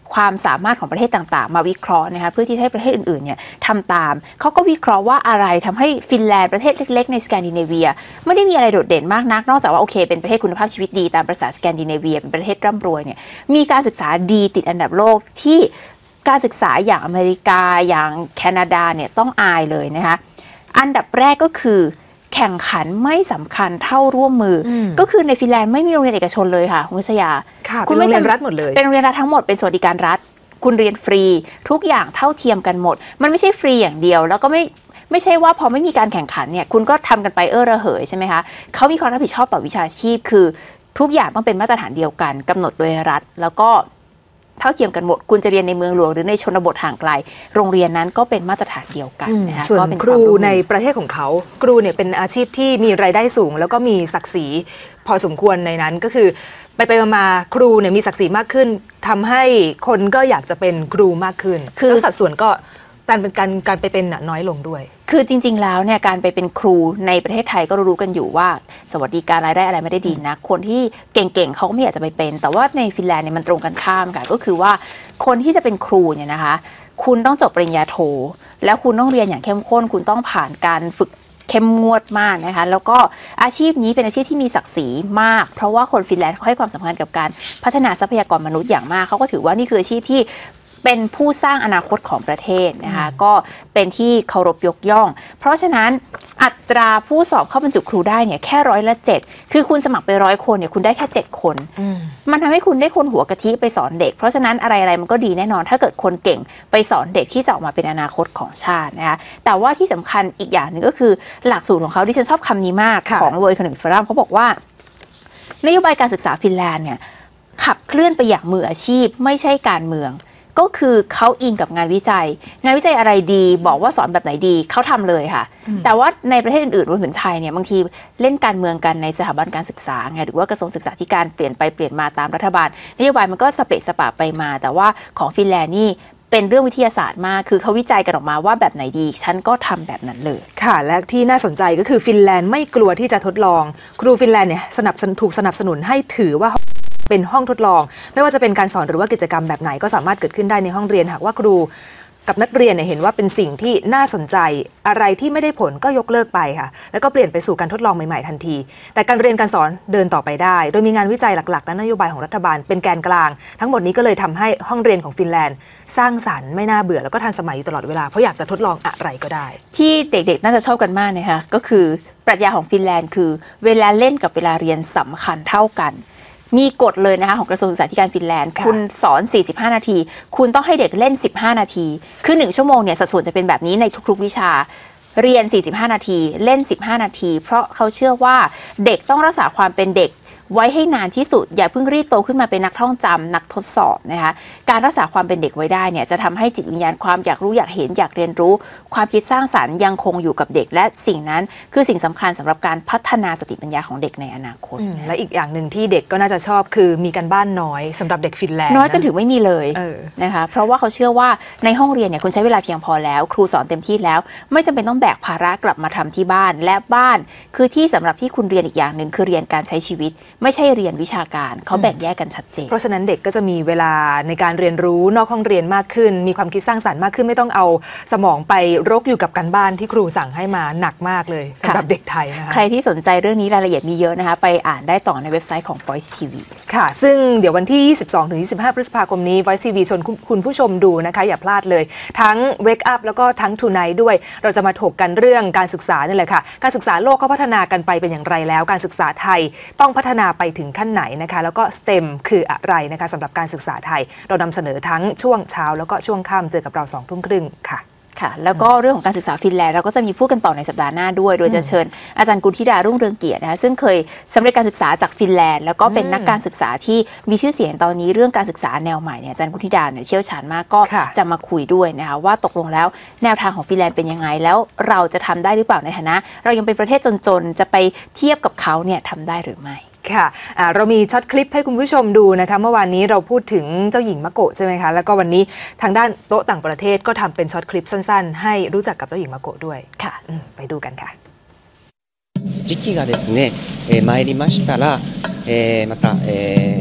S2: ความสามารถของประเทศต่างๆมาวิเคราะห์นะคะเพื่อที่ให้ประเทศอื่นๆเนี่ยทำตามเขาก็วิเคราะห์ว่าอะไรทำให้ฟินแลนด์ประเทศเล็กๆในสแกนดิเนเวียไม่ได้มีอะไรโดดเด่นมากนักนอกจากว่าโอเคเป็นประเทศคุณภาพชีวิตดีตามประสาสแกนดิเนเวียเป็นประเทศร่ำรวยเนี่ยมีการศึกษาดีติดอันดับโลกที่การศึกษาอย่างอเมริกาอย่างแคนาดาเนี่ยต้องอายเลยนะคะอันดับแรกก็คือแข่งขันไม่สำคัญเท่าร่วมมืออก็คือในฟินแลนด์ไม่มีโรงเรียนเอกชนเลยค่ะคุณวิชยา
S1: คุณโรงเรียนรัฐหมดเลย
S2: เป็นโรงเรียนรัฐทั้งหมดเป็นสวัสดิการรัฐคุณเรียนฟรีทุกอย่างเท่าเทียมกันหมดมันไม่ใช่ฟรีอย่างเดียวแล้วก็ไม่ไม่ใช่ว่าพอไม่มีการแข่งขันเนี่ยคุณก็ทำกันไปเออระเหยใช่ไหมคะเขามีความรับผิดชอบต่อวิชาชีพคือทุกอย่างต้องเป็นมาตรฐานเดียวกันกำหนดโดยรัฐแล้วก็เท่าเทียมกันหมดคุณจะเรียนในเมืองหลวงหรือในชนบทห่างไกลโรงเรียนนั้นก็เป็นมาตรฐานเดียวกันนะคะ
S1: ส่วนครูในประเทศของเขาครูเนี่ยเป็นอาชีพที่มีรายได้สูงแล้วก็มีศักดิ์ศรีพอสมควรในนั้นก็คือไปไปมาครูเนี่ยมีศักดิ์ศรีมากขึ้นทำให้คนก็อยากจะเป็นครูมากขึ้นคือสัดส่วนก็การเป็นการการไปเป็นน้อยลงด้วย
S2: คือจริงๆแล้วเนี่ยการไปเป็นครูในประเทศไทยก็รู้กันอยู่ว่าสวัสดิการรายได้อะไรไม่ได้ดีนะคนที่เก่งๆเขาก็ไม่อยากจะไปเป็นแต่ว่าในฟินแลนด์เนี่ยมันตรงกันข้ามค่ะก็คือว่าคนที่จะเป็นครูเนี่ยนะคะคุณต้องจบปริญญาโทแล้วคุณต้องเรียนอย่างเข้มข้นคุณต้องผ่านการฝึกเข้มงวดมากนะคะแล้วก็อาชีพนี้เป็นอาชีพที่มีศักดิ์ศรีมากเพราะว่าคนฟินแลนด์เขาให้ความสำคัญกับการพัฒนาทรัพยากรมนุษย์อย่างมากเขาก็ถือว่านี่คืออาชีพที่เป็นผู้สร้างอนาคตของประเทศนะคะก็เป็นที่เคารพยกย่องเพราะฉะนั้นอัตราผู้สอบเข้าบรรจุครูได้เนี่ยแค่ร้อยละเจ็ดคือคุณสมัครไปร้อยคนเนี่ยคุณได้แค่เจ็ดคนมันทำให้คุณได้คนหัวกะทิไปสอนเด็กเพราะฉะนั้นอะไรๆมันก็ดีแน่นอนถ้าเกิดคนเก่งไปสอนเด็กที่จะออกมาเป็นอนาคตของชาตินะคะแต่ว่าที่สำคัญอีกอย่างหนึ่งก็คือหลักสูตรของเขาที่ฉันชอบคำนี้มากของ World Economic Forum เขาบอกว่านโยบายการศึกษาฟินแลนด์เนี่ยขับเคลื่อนไปอย่างมืออาชีพไม่ใช่การเมืองก็คือเขาอิงกับงานวิจัยงานวิจัยอะไรดีบอกว่าสอนแบบไหนดีเขาทำเลยค่ะแต่ว่าในประเทศอื่นๆรวมถึงไทยเนี่ยบางทีเล่นการเมืองกันในสถาบันการศึกษาไงหรือว่ากระทรวงศึกษาธิการเปลี่ยนไปเปลี่ยนมาตามรัฐบาลนโยบายมันก็สเปะสปะไปมาแต่ว่าของฟินแลนด์นี่เป็นเรื่องวิทยาศาสตร์มากคือเขาวิจัยกันออกมาว่าแบบไหนดีฉันก็ทำแบบนั้นเลย
S1: ค่ะและที่น่าสนใจก็คือฟินแลนด์ไม่กลัวที่จะทดลองครูฟินแลนด์เนี่ยสนับสนุนถูกสนับสนุนให้ถือว่าเป็นห้องทดลองไม่ว่าจะเป็นการสอนหรือว่ากิจกรรมแบบไหนก็สามารถเกิดขึ้นได้ในห้องเรียนหากว่าครูกับนักเรียนเนี่ยเห็นว่าเป็นสิ่งที่น่าสนใจอะไรที่ไม่ได้ผลก็ยกเลิกไปค่ะแล้วก็เปลี่ยนไปสู่การทดลองใหม่ๆทันทีแต่การเรียนการสอนเดินต่อไปได้โดยมีงานวิจัยหลักๆและนโยบายของรัฐบาลเป็นแกนกลางทั้งหมดนี้ก็เลยทำให้ห้องเรียนของฟินแลนด์สร้างสรรค์ไม่น่าเบื่อแล้วก็ทันสมัยอยู่ตลอดเวลาเพราะอยากจะทดลองอะไรก็ได้
S2: ที่เด็กๆน่าจะชอบกันมากนะคะก็คือปรัชญาของฟินแลนด์คือเวลาเล่นกับเวลาเรียนสำคัญเท่ากันมีกฎเลยนะคะของกระทรวงศึกษาธิการฟินแลนด์คุณสอนสี่สิบห้านาทีคุณต้องให้เด็กเล่นสิบห้านาทีคือหนึ่งชั่วโมงเนี่ยสัดส่วนจะเป็นแบบนี้ในทุกๆวิชาเรียนสี่สิบห้านาทีเล่นสิบห้านาทีเพราะเขาเชื่อว่าเด็กต้องรักษาความเป็นเด็กไว้ให้นานที่สุดอย่าเพิ่งรีบโตขึ้นมาเป็นนักท่องจำนักทดสอบนะคะการรักษาความเป็นเด็กไว้ได้เนี่ยจะทำให้จิตวิญญาณความอยากรู้อยากเห็นอยากเรียนรู้ความคิดสร้างสรรค์ยังคงอยู่กับเด็กและสิ่งนั้นคือสิ่งสำคัญสำหรับการพัฒนาสติปัญญาของเด็กในอนาคต
S1: และอีกอย่างหนึ่งที่เด็กก็น่าจะชอบคือมีการบ้านน้อยสำหรับเด็กฟินแลนด์
S2: น้อยจนถึงไม่มีเลยนะคะเพราะว่าเขาเชื่อว่าในห้องเรียนเนี่ยคุณใช้เวลาเพียงพอแล้วครูสอนเต็มที่แล้วไม่จำเป็นต้องแบกภาระกลับมาทำที่บ้านและบ้านคือที่สำหรับที่คุณเรียนอีกอย่างหนึ่งคือเรียนการใช้ชีวิตไม่ใช่เรียนวิชาการเขาแบ่งแยกกันชัดเจน
S1: เพราะฉะนั้นเด็กก็จะมีเวลาในการเรียนรู้นอกห้องเรียนมากขึ้นมีความคิดสร้างสรรค์มากขึ้นไม่ต้องเอาสมองไปรกอยู่กับการบ้านที่ครูสั่งให้มาหนักมากเลยสำหรับเด็กไทยนะคะ
S2: ใครที่สนใจเรื่องนี้รายละเอียดมีเยอะนะคะไปอ่านได้ต่อในเว็บไซต์ของ Voice ที วี
S1: ค่ะซึ่งเดี๋ยววันที่ ยี่สิบสองถึงยี่สิบห้า พฤษภาคมนี้ Voice ที วี ชวนคุณผู้ชมดูนะคะอย่าพลาดเลยทั้ง Wake Up แล้วก็ทั้ง Tonight ด้วยเราจะมาถกกันเรื่องการศึกษานี่แหละค่ะการศึกษาโลกเขาพัฒนากันไปเป็นอย่างไรแล้วการศึกษาไทยต้องพัฒนาไปถึงขั้นไหนนะคะแล้วก็ สเต็ม คืออะไรนะคะสำหรับการศึกษาไทยเรานำเสนอทั้งช่วงเช้าแล้วก็ช่วงค่ำเจอกับเราสองทุ่มครึ่งค่ะ
S2: ค่ะแล้วก็เรื่องของการศึกษาฟินแลนด์เราก็จะมีพูดกันต่อในสัปดาห์หน้าด้วยโดยจะเชิญอาจารย์กุลธิดารุ่งเรืองเกียรตินะคะซึ่งเคยสำเร็จการศึกษาจากฟินแลนด์แล้วก็เป็นนักการศึกษาที่มีชื่อเสียงตอนนี้เรื่องการศึกษาแนวใหม่เนี่ยอาจารย์กุลธิดาเนี่ยเชี่ยวชาญมากก็จะมาคุยด้วยนะคะว่าตกลงแล้วแนวทางของฟินแลนด์เป็นยังไงแล้วเราจะทำได้หรือเปล่าในฐานะเรายังเป็นประเทศจนๆจะไปเทียบกับเขาเนี่ยทำได้หรือไม่
S1: ค่ะเรามีช็อตคลิปให้คุณผู้ชมดูนะคะเมื่อวานนี้เราพูดถึงเจ้าหญิงมะโกะใช่ไหมคะแล้วก็วันนี้ทางด้านโต๊ะต่างประเทศก็ทำเป็นช็อตคลิปสั้นๆให้รู้จักกับเจ้าหญิงมะโกะด้วย
S2: ค่ะ
S1: ไปดูกันค่ะ
S3: 時期がですね、えー、参りましたら、えー、また、えー、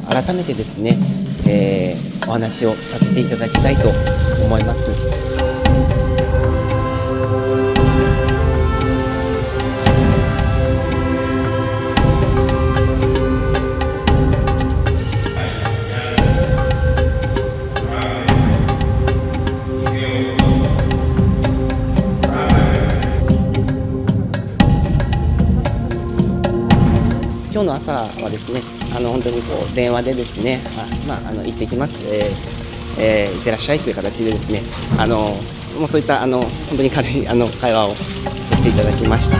S3: 改めてですね、えー、お話をさせていただきたいと思います。今日の朝はですね、あの本当にこう電話でですね、あまああの行ってきます、えーえー、いってらっしゃいという形でですね、あのもうそういったあの本当に軽いあの会話をさせていただきました。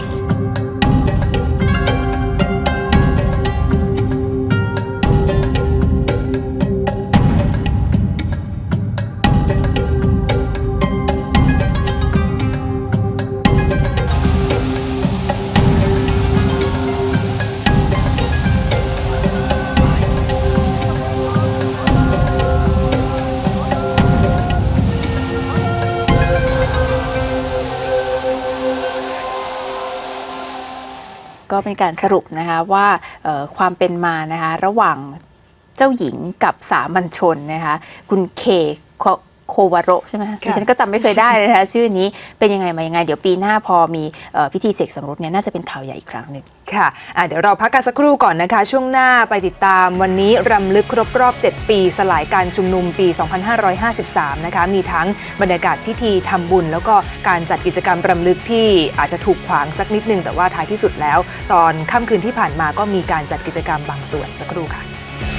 S2: ก็เป็นการสรุปนะคะว่าความเป็นมานะคะระหว่างเจ้าหญิงกับสามัญชนนะคะคุณเคโควาโรใช่ไหมดิฉันก็จำไม่เคยได้นะคะชื่อนี้เป็นยังไงมายังไงเดี๋ยวปีหน้าพอมีพิธีเสกสมรสเนี่ยน่าจะเป็นข่าวใหญ่อีกครั้งหนึ่ง
S1: ค่ะะเดี๋ยวเราพักกันสักครู่ก่อนนะคะช่วงหน้าไปติดตามวันนี้รำลึกครบรอบเจ็ดปีสลายการชุมนุมปี สองพันห้าร้อยห้าสิบสาม นะคะมีทั้งบรรยากาศพิธีทำบุญแล้วก็การจัดกิจกรรมรำลึกที่อาจจะถูกขวางสักนิดนึงแต่ว่าท้ายที่สุดแล้วตอนค่ำคืนที่ผ่านมาก็มีการจัดกิจกรรมบางส่วนสักครู่ค่ะ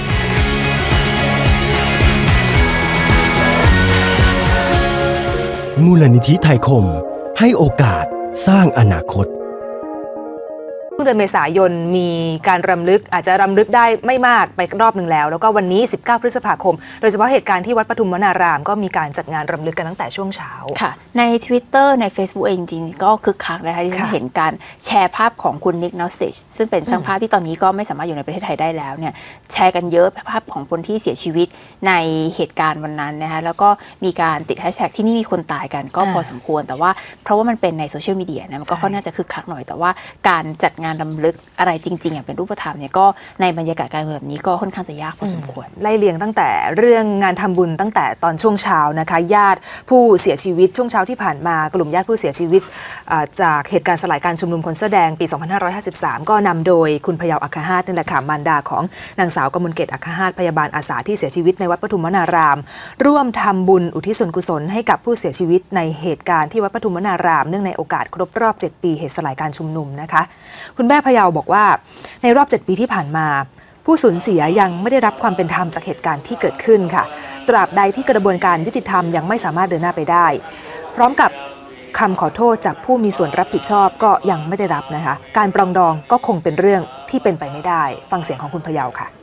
S4: มูลนิธิไทยคมให้โอกาสสร้างอนาคต
S1: เดือนเมษายนมีการรำลึกอาจจะรำลึกได้ไม่มากไปรอบหนึ่งแล้วแล้วก็วันนี้สิบเก้าพฤษภาคมโดยเฉพาะเหตุการณ์ที่วัดปทุมวนารามก็มีการจัดงานรำลึกกันตั้งแต่ช่วงเช้า
S2: ค่ะใน Twitter ใน Facebook เองจริงๆก็คึกคักนะคะที่ฉันเห็นการแชร์ภาพของคุณนิกนอสซิชซึ่งเป็นช่างภาพที่ตอนนี้ก็ไม่สามารถอยู่ในประเทศไทยได้แล้วเนี่ยแชร์กันเยอะภาพของคนที่เสียชีวิตในเหตุการณ์วันนั้นนะคะแล้วก็มีการติดแฮชแท็กที่นี่มีคนตายกันก็พอสมควรแต่ว่าเพราะว่ามันเป็นในโซเชียลมีเดียนะมันก็ค่อนข้างจะคึกคักหน่อยแต่ว่าการจัดงานรำลึกอะไรจริงๆอย่างเป็นรูปธรรมเนี่ยก็ในบรรยากาศการเมืองแบบนี้ก็ค่อนข้างจะยากพอสมควร
S1: ไล่เลียงตั้งแต่เรื่องงานทำบุญตั้งแต่ตอนช่วงเช้านะคะญาติผู้เสียชีวิตช่วงเช้าที่ผ่านมากลุ่มญาติผู้เสียชีวิตจากเหตุการณ์สลายการชุมนุมคนเสื้อแดงปี สองพันห้าร้อยห้าสิบสาม ก็นำโดยคุณพยาวอัคคหาฏนั่นแหละค่ะมารดาของนางสาวกมลเกตอัคคหาฏพยาบาลอาสาที่เสียชีวิตในวัดปทุมวนารามร่วมทำบุญอุทิศส่วนกุศลให้กับผู้เสียชีวิตในเหตุการณ์ที่วัดปทุมวนารามเนื่องในโอกาสครบรอบเจ็ดปีเหตุสลายการชุมนุมนะคะคุณแม่พยาวบอกว่าในรอบเจ็ดปีที่ผ่านมาผู้สูญเสียยังไม่ได้รับความเป็นธรรมจากเหตุการณ์ที่เกิดขึ้นค่ะตราบใดที่กระบวนการยุติธรรมยังไม่สามารถเดินหน้าไปได้พร้อมกับคำขอโทษจากผู้มีส่วนรับผิดชอบก็ยังไม่ได้รับนะคะการปรองดองก็คงเป็นเรื่องที่เป็นไปไม่ได้ฟังเสียงของคุณพยาวค่ะ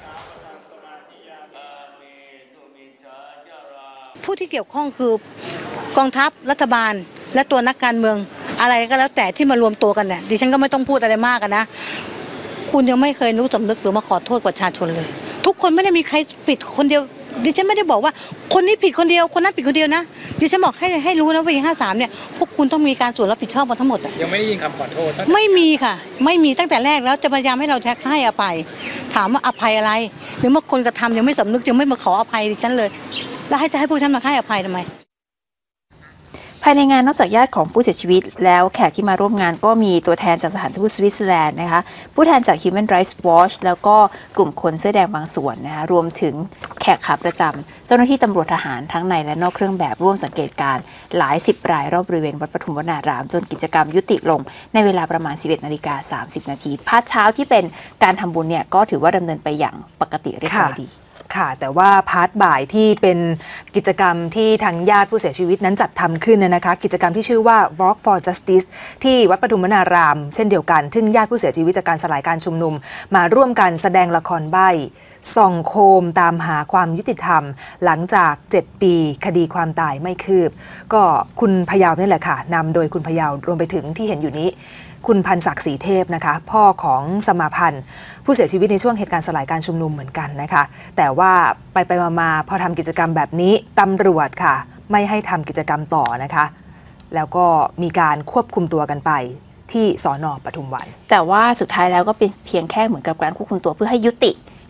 S5: ผู้ที่เกี่ยวข้องคือกองทัพรัฐบาลและตัวนักการเมืองอะไรก็แล้วแต่ที่มารวมตัวกันเนี่ยดิฉันก็ไม่ต้องพูดอะไรมากนะคุณยังไม่เคยรู้สำนึกหรือมาขอโทษประชาชนเลยทุกคนไม่ได้มีใครผิดคนเดียวดิฉันไม่ได้บอกว่าคนนี้ผิดคนเดียวคนนั้นผิดคนเดียวนะดิฉันบอกให้ให้รู้นะว่าปีห้าสามเนี่ยพวกคุณต้องมีการส่วนรับผิดชอบมาทั้งหมด
S6: ยังไม่ได้ยินคำขอโทษ
S5: ไม่มีค่ะไม่มีตั้งแต่แรกแล้วจะพยายามให้เราแท็กให้อภัยถามว่าอภัยอะไรหรือเมื่อคนกระทำยังไม่สำนึกยังไม่มาขออภัยดิฉันเลยแล้วให้จะให้พวกฉันมาให้อภัยทำไม
S2: ภายในงานนอกจากญาติของผู้เสียชีวิตแล้วแขกที่มาร่วมงานก็มีตัวแทนจากสถานทูตสวิตเซอร์แลนด์นะคะผู้แทนจาก Human Rights Watch แล้วก็กลุ่มคนเสื้อแดงบางส่วนนะคะรวมถึงแขกขาประจำเจ้าหน้าที่ตำรวจทหารทั้งในและนอกเครื่องแบบร่วมสังเกตการหลายสิบรายรอบบริเวณวัดปทุมวนารามจนกิจกรรมยุติลงในเวลาประมาณ สิบเอ็ดนาฬิกาสามสิบนาทีพาร์ทเช้าที่เป็นการทำบุญเนี่ยก็ถือว่าดำเนินไปอย่างปกติเรียบร้อยดี
S1: ค่ะแต่ว่าพาร์ทบ่ายที่เป็นกิจกรรมที่ทางญาติผู้เสียชีวิตนั้นจัดทำขึ้นนะคะกิจกรรมที่ชื่อว่า Walk for Justice ที่วัดปทุมวนารามเช่นเดียวกันซึ่งญาติผู้เสียชีวิตจากการสลายการชุมนุมมาร่วมกันแสดงละครใบ้ส่องโคมตามหาความยุติธรรมหลังจากเจ็ดปีคดีความตายไม่คืบก็คุณพยาวนี่แหละค่ะนำโดยคุณพยาวรวมไปถึงที่เห็นอยู่นี้คุณพันศักดิ์ศรีเทพนะคะพ่อของสมาพันธ์ผู้เสียชีวิตในช่วงเหตุการณ์สลายการชุมนุมเหมือนกันนะคะแต่ว่าไปไปมาๆพอทำกิจกรรมแบบนี้ตำรวจค่ะไม่ให้ทำกิจกรรมต่อนะคะแล้วก็มีการควบคุมตัวกันไปที่สน.ปทุมวัน
S2: แต่ว่าสุดท้ายแล้วก็เป็นเพียงแค่เหมือนกับการควบคุมตัวเพื่อให้ยุติ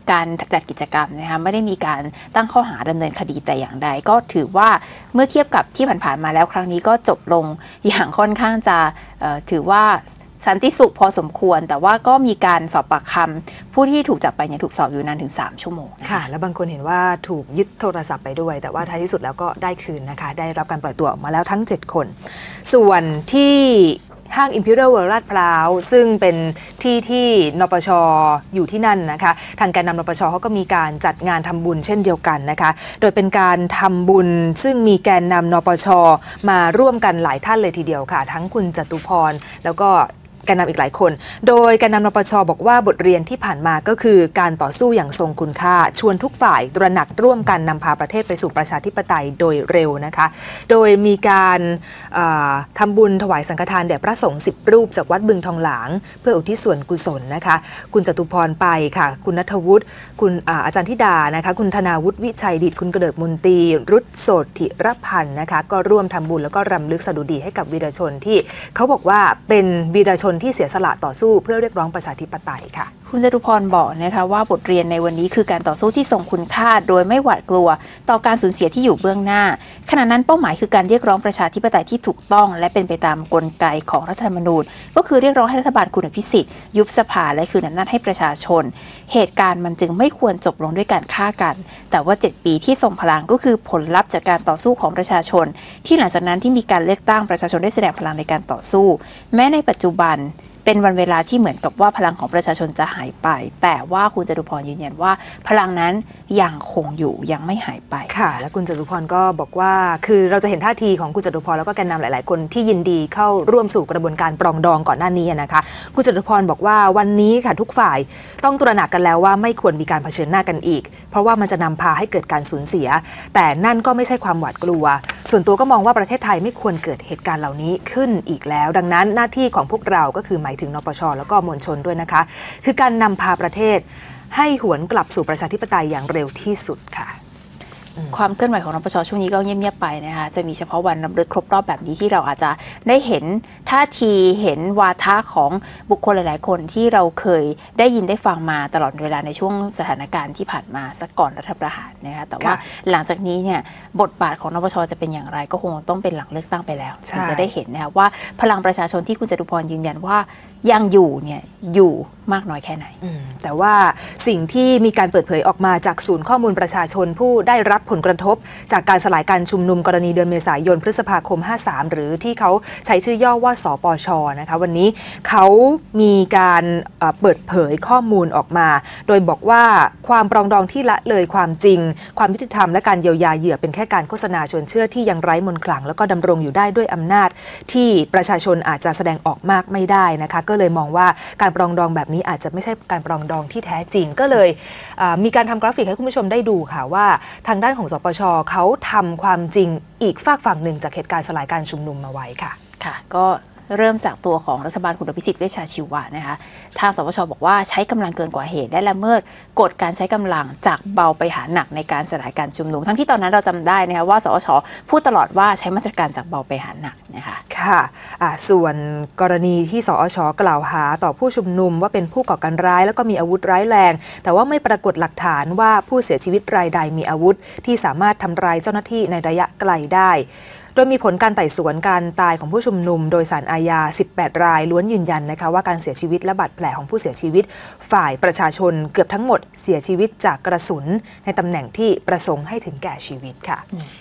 S2: การจัดกิจกรรมนะคะไม่ได้มีการตั้งข้อหาดำเนินคดีแต่อย่างใดก็ถือว่าเมื่อเทียบกับที่ผ่านๆมาแล้วครั้งนี้ก็จบลงอย่างค่อนข้างจะถือว่าสันติสุขพอสมควรแต่ว่าก็มีการสอบปากคำผู้ที่ถูกจับไปเนี่ยถูกสอบอยู่นานถึงสามชั่วโมงค่ะ
S1: แล้วบางคนเห็นว่าถูกยึดโทรศัพท์ไปด้วยแต่ว่าท้ายที่สุดแล้วก็ได้คืนนะคะได้รับการปล่อยตัวออกมาแล้วทั้งเจ็ดคนส่วนที่ห้าง Imperial World ลาดพร้าวซึ่งเป็นที่ที่นปช.อยู่ที่นั่นนะคะทางแกนนำนปช.เขาก็มีการจัดงานทำบุญเช่นเดียวกันนะคะโดยเป็นการทำบุญซึ่งมีแกนนำนปช.มาร่วมกันหลายท่านเลยทีเดียวค่ะทั้งคุณจตุพรแล้วก็แกนนำอีกหลายคนโดยแกนนำนปช.บอกว่าบทเรียนที่ผ่านมาก็คือการต่อสู้อย่างทรงคุณค่าชวนทุกฝ่ายตระหนักร่วมกันนำพาประเทศไปสู่ประชาธิปไตยโดยเร็วนะคะโดยมีการทำบุญถวายสังฆทานแด่พระสงฆ์สิบรูปจากวัดบึงทองหลางเพื่ออุทิศส่วนกุศลนะคะคุณจตุพรไปค่ะคุณณัฐวุฒิคุณ อา, อาจารย์ธิดานะคะคุณธนาวุฒิวิชัยดิษฐ์คุณกระเดิดมนตรีรุตโสธิรพันธ์นะคะก็ร่วมทำบุญแล้วก็รำลึกสดุดีให้กับวีรชนที่เขาบอกว่าเป็นวีรชนที่เสียสละต่อสู้เพื่อเรียกร้องประชาธิปไตยค่ะ
S2: คุณจตุพรบอกนะคะว่าบทเรียนในวันนี้คือการต่อสู้ที่ทรงคุณค่าโดยไม่หวาดกลัวต่อการสูญเสียที่อยู่เบื้องหน้าขณะนั้นเป้าหมายคือการเรียกร้องประชาธิปไตยที่ถูกต้องและเป็นไปตามกลไกของรัฐธรรมนูญก็คือเรียกร้องให้รัฐบาลคุณอภิสิทธิ์ยุบสภาและคืนอำนาจให้ประชาชนเหตุการณ์มันจึงไม่ควรจบลงด้วยการฆ่ากันแต่ว่าเจ็ดปีที่ทรงพลังก็คือผลลัพธ์จากการต่อสู้ของประชาชนที่หลังจากนั้นที่มีการเลือกตั้งประชาชนได้แสดงพลังในการต่อสู้แม้ในปัจจุบันเป็นวันเวลาที่เหมือนกับว่าพลังของประชาชนจะหายไปแต่ว่าคุณจตุพรยืนยันว่าพลังนั้นยังคงอยู่ยังไม่หายไป
S1: ค่ะและคุณจตุพรก็บอกว่าคือเราจะเห็นท่าทีของคุณจตุพรแล้วก็แกนนำหลายๆคนที่ยินดีเข้าร่วมสู่กระบวนการปรองดองก่อนหน้านี้นะคะคุณจตุพรบอกว่าวันนี้ค่ะทุกฝ่ายต้องตระหนักกันแล้วว่าไม่ควรมีการเผชิญหน้ากันอีกเพราะว่ามันจะนำพาให้เกิดการสูญเสียแต่นั่นก็ไม่ใช่ความหวาดกลัวส่วนตัวก็มองว่าประเทศไทยไม่ควรเกิดเหตุการณ์เหล่านี้ขึ้นอีกแล้วดังนั้นหน้าที่ของพวกเราก็คือหมายถึงนปช.แล้วก็มวลชนด้วยนะคะคือการนำพาประเทศให้หวนกลับสู่ประชาธิปไตยอย่างเร็วที่สุดค่ะ
S2: ความเคลื่อนไหวของนปช.ช่วงนี้ก็เงียบๆไปนะคะจะมีเฉพาะวันรำลึกครบรอบแบบนี้ที่เราอาจจะได้เห็นท่าทีเห็นวาทะของบุคคลหลายๆคนที่เราเคยได้ยินได้ฟังมาตลอดเวลาในช่วงสถานการณ์ที่ผ่านมาสักก่อนรัฐประหารนะคะแต่ว่าหลังจากนี้เนี่ยบทบาทของนปช.จะเป็นอย่างไรก็คงต้องเป็นหลังเลือกตั้งไปแล้วถึงจะได้เห็นนะคะว่าพลังประชาชนที่คุณจตุพรยืนยันว่ายังอยู่เนี่ยอยู่มากน้อยแค่ไหน
S1: แต่ว่าสิ่งที่มีการเปิดเผยออกมาจากศูนย์ข้อมูลประชาชนผู้ได้รับผลกระทบจากการสลายการชุมนุมกรณีเดือนเมษายนพฤษภาคมห้าสามหรือที่เขาใช้ชื่อย่อว่าสปช.นะคะวันนี้เขามีการเปิดเผยข้อมูลออกมาโดยบอกว่าความปรองดองที่ละเลยความจริงความยุติธรรมและการเยียวยาเหยื่อเป็นแค่การโฆษณาชวนเชื่อที่ยังไร้มนต์ขลังแล้วก็ดำรงอยู่ได้ด้วยอำนาจที่ประชาชนอาจจะแสดงออกมากไม่ได้นะคะก็เลยมองว่าการปรองดองแบบนี้อาจจะไม่ใช่การปรองดองที่แท้จริงก็เลยมีการทำกราฟิกให้คุณผู้ชมได้ดูค่ะว่าทางด้านของสปช.เขาทำความจริงอีกฝากฝั่งหนึ่งจากเหตุการณ์สลายการชุมนุมมาไว้ค่ะ
S2: ค่ะก็เริ่มจากตัวของรัฐบาลคุณอภิสิทธิ์เวชชาชีวะนะคะทางสปช.บอกว่าใช้กำลังเกินกว่าเหตุและละเมิดกฎการใช้กำลังจากเบาไปหาหนักในการสลายการชุมนุมทั้งที่ตอนนั้นเราจำได้นะคะว่าสปช.พูดตลอดว่าใช้มาตรการจากเบาไปหาหนักนะคะ
S1: ค่ะะส่วนกรณีที่สอช.กล่าวหาต่อผู้ชุมนุมว่าเป็นผู้ก่อการร้ายแล้วก็มีอาวุธร้ายแรงแต่ว่าไม่ปรากฏหลักฐานว่าผู้เสียชีวิตรายใดมีอาวุธที่สามารถทำร้ายเจ้าหน้าที่ในระยะไกลได้โดยมีผลการไต่สวนการตายของผู้ชุมนุมโดยศาลอาญาสิบแปดรายล้วนยืนยันนะคะว่าการเสียชีวิตและบาดแผลของผู้เสียชีวิตฝ่ายประชาชนเกือบทั้งหมดเสียชีวิตจากกระสุนในตำแหน่งที่ประสงค์ให้ถึงแก่ชีวิตค่ะ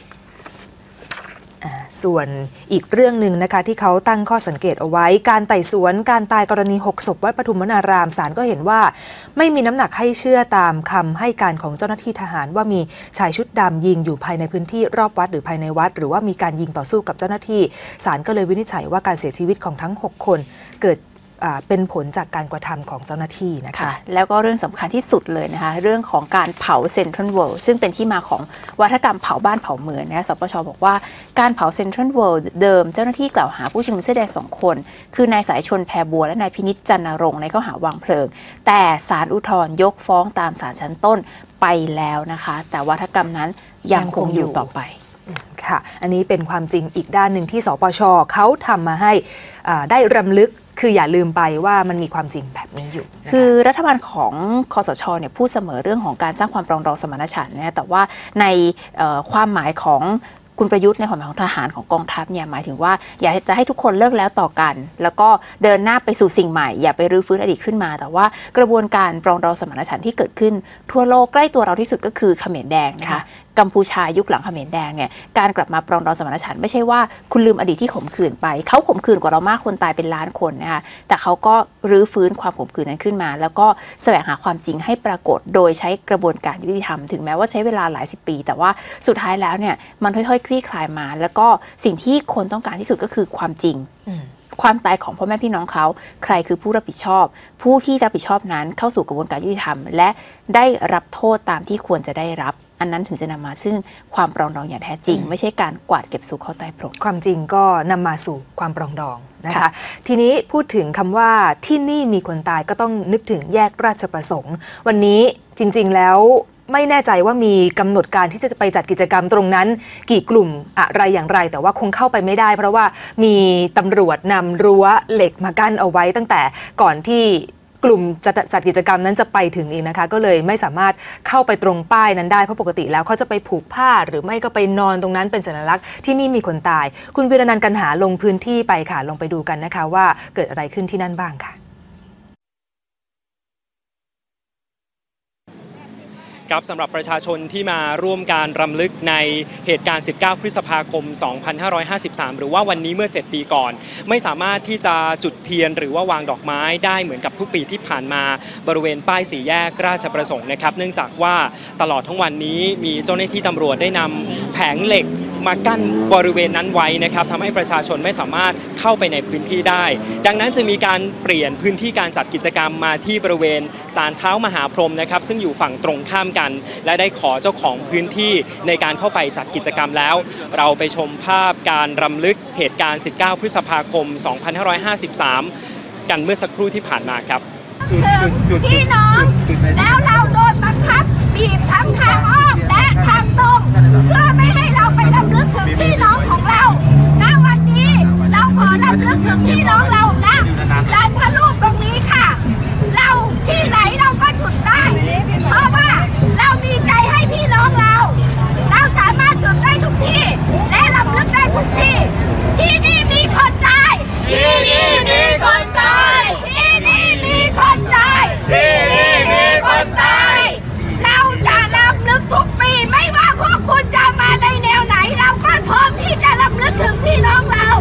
S1: ส่วนอีกเรื่องหนึ่งนะคะที่เขาตั้งข้อสังเกตเอาไว้การไต่สวนการตายกรณีหกศพวัดปทุมวนารามศาลก็เห็นว่าไม่มีน้ำหนักให้เชื่อตามคำให้การของเจ้าหน้าที่ทหารว่ามีชายชุดดำยิงอยู่ภายในพื้นที่รอบวัดหรือภายในวัดหรือว่ามีการยิงต่อสู้กับเจ้าหน้าที่ศาลก็เลยวินิจฉัยว่าการเสียชีวิตของทั้งหกคนเกิดเป็นผลจากการกระทำของเจ้าหน้าที่นะคะ
S2: แล้วก็เรื่องสำคัญที่สุดเลยนะคะเรื่องของการเผาเซ็นทรัลเวิลด์ซึ่งเป็นที่มาของวัฒกรรมเผาบ้านเผาเมืองนะคะสปช.บอกว่าการเผาเซ็นทรัลเวิลด์เดิมเจ้าหน้าที่กล่าวหาผู้ชุมนุมเสื้อแดงสองคนคือนายสายชนแพรบัวและนายพินิจจันนรงค์ในข้อหาวางเพลิงแต่ศาลอุทธรณ์ยกฟ้องตามศาลชั้นต้นไปแล้วนะคะแต่วัฒกรรมนั้นยังคงอยู่ต่อไป
S1: ค่ะอันนี้เป็นความจริงอีกด้านหนึ่งที่สปช.เขาทำมาให้ได้รำลึกคืออย่าลืมไปว่ามันมีความจริงแบบนี้อยู่นะคะ
S2: คือรัฐบาลของคสชเนี่ยพูดเสมอเรื่องของการสร้างความปรองดองสมานฉันท์นะแต่ว่าในความหมายของคุณประยุทธ์ในความหมายของทหารของกองทัพเนี่ยหมายถึงว่าอยากจะให้ทุกคนเลิกแล้วต่อกัน แล้วก็เดินหน้าไปสู่สิ่งใหม่อย่าไปรื้อฟื้นอดีตขึ้นมาแต่ว่ากระบวนการปรองดองสมานฉันท์ที่เกิดขึ้นทั่วโลกใกล้ตัวเราที่สุดก็คือเขมรแดงนะคะกัมพูชายุคหลังเขมรแดงเนี่ยการกลับมาปรองดองสมานฉันท์ไม่ใช่ว่าคุณลืมอดีตที่ข่มขืนไปเขาข่มขืนกว่าเรามากคนตายเป็นล้านคนนะคะแต่เขาก็รื้อฟื้นความข่มขืนนั้นขึ้นมาแล้วก็แสวงหาความจริงให้ปรากฏโดยใช้กระบวนการยุติธรรมถึงแม้ว่าใช้เวลาหลายสิบปีแต่ว่าสุดท้ายแล้วเนี่ยมันค่อยๆคลี่คลายมาแล้วก็สิ่งที่คนต้องการที่สุดก็คือความจริงความตายของพ่อแม่พี่น้องเขาใครคือผู้รับผิดชอบผู้ที่รับผิดชอบนั้นเข้าสู่กระบวนการยุติธรรมและได้รับโทษตามที่ควรจะได้รับอันนั้นถึงจะนำมาซึ่งความปรองดองอย่างแท้จริงไม่ใช่การกวาดเก็บสู่เข้าใต้พรม
S1: ความจริงก็นำมาสู่ความปรองดองนะคะทีนี้พูดถึงคำว่าที่นี่มีคนตายก็ต้องนึกถึงแยกราชประสงค์วันนี้จริงๆแล้วไม่แน่ใจว่ามีกำหนดการที่จะไปจัดกิจกรรมตรงนั้นกี่กลุ่มอะไรอย่างไรแต่ว่าคงเข้าไปไม่ได้เพราะว่ามีตำรวจนำรั้วเหล็กมากั้นเอาไว้ตั้งแต่ก่อนที่กลุ่มจะจัดกิจกรรมนั้นจะไปถึงเองนะคะก็เลยไม่สามารถเข้าไปตรงป้ายนั้นได้เพราะปกติแล้วเขาจะไปผูกผ้าหรือไม่ก็ไปนอนตรงนั้นเป็นสัญลักษณ์ที่นี่มีคนตายคุณวีรนันท์ กันหาลงพื้นที่ไปค่ะลงไปดูกันนะคะว่าเกิดอะไรขึ้นที่นั่นบ้างค่ะ
S6: ครับสำหรับประชาชนที่มาร่วมการรำลึกในเหตุการณ์สิบเก้าพฤษภาคมสองพันห้าร้อยห้าสิบสามหรือว่าวันนี้เมื่อเจ็ดปีก่อนไม่สามารถที่จะจุดเทียนหรือว่าวางดอกไม้ได้เหมือนกับทุกปีที่ผ่านมาบริเวณป้ายสี่แยกราชประสงค์นะครับเนื่องจากว่าตลอดทั้งวันนี้มีเจ้าหน้าที่ตำรวจได้นำแผงเหล็กมากั้นบริเวณนั้นไว้นะครับทำให้ประชาชนไม่สามารถเข้าไปในพื้นที่ได้ดังนั้นจะมีการเปลี่ยนพื้นที่การจัดกิจกรรมมาที่บริเวณศาลเท้ามหาพรหมนะครับซึ่งอยู่ฝั่งตรงข้ามกันและได้ขอเจ้าของพื้นที่ในการเข้าไปจัดกิจกรรมแล้วเราไปชมภาพการรำลึกเหตุการณ์สิบเก้าพฤษภาคมสองพันห้าร้อยห้าสิบสามกันเมื่อสักครู่ที่ผ่านมาครับ
S7: พี่น้องแล้วเราโดนบังคับบีบทั้งทางอ้อมและทางตรงเพื่อไม่ให้เราไปรำลึกถึงพี่น้องของเราณวันนี้เราขอรำลึกถึงพี่น้องเรานะลานพระรูปตรงนี้ค่ะเราที่ไหนเราก็จุดได้เพราะว่าเราดีใจให้พี่น้องเราเราสามารถจุดได้ทุกที่และรำลึกได้ทุกที่ที่นี่มีคนตายที่นี่มีคนตายที่นี่มีคนตายที่นี่มีคนตายเราจะรำลึกทุกปีไม่ว่าพวกคุณจะมาในแนวไหนเราก็พร้อมที่จะรำลึกถึงพี่น้องเรา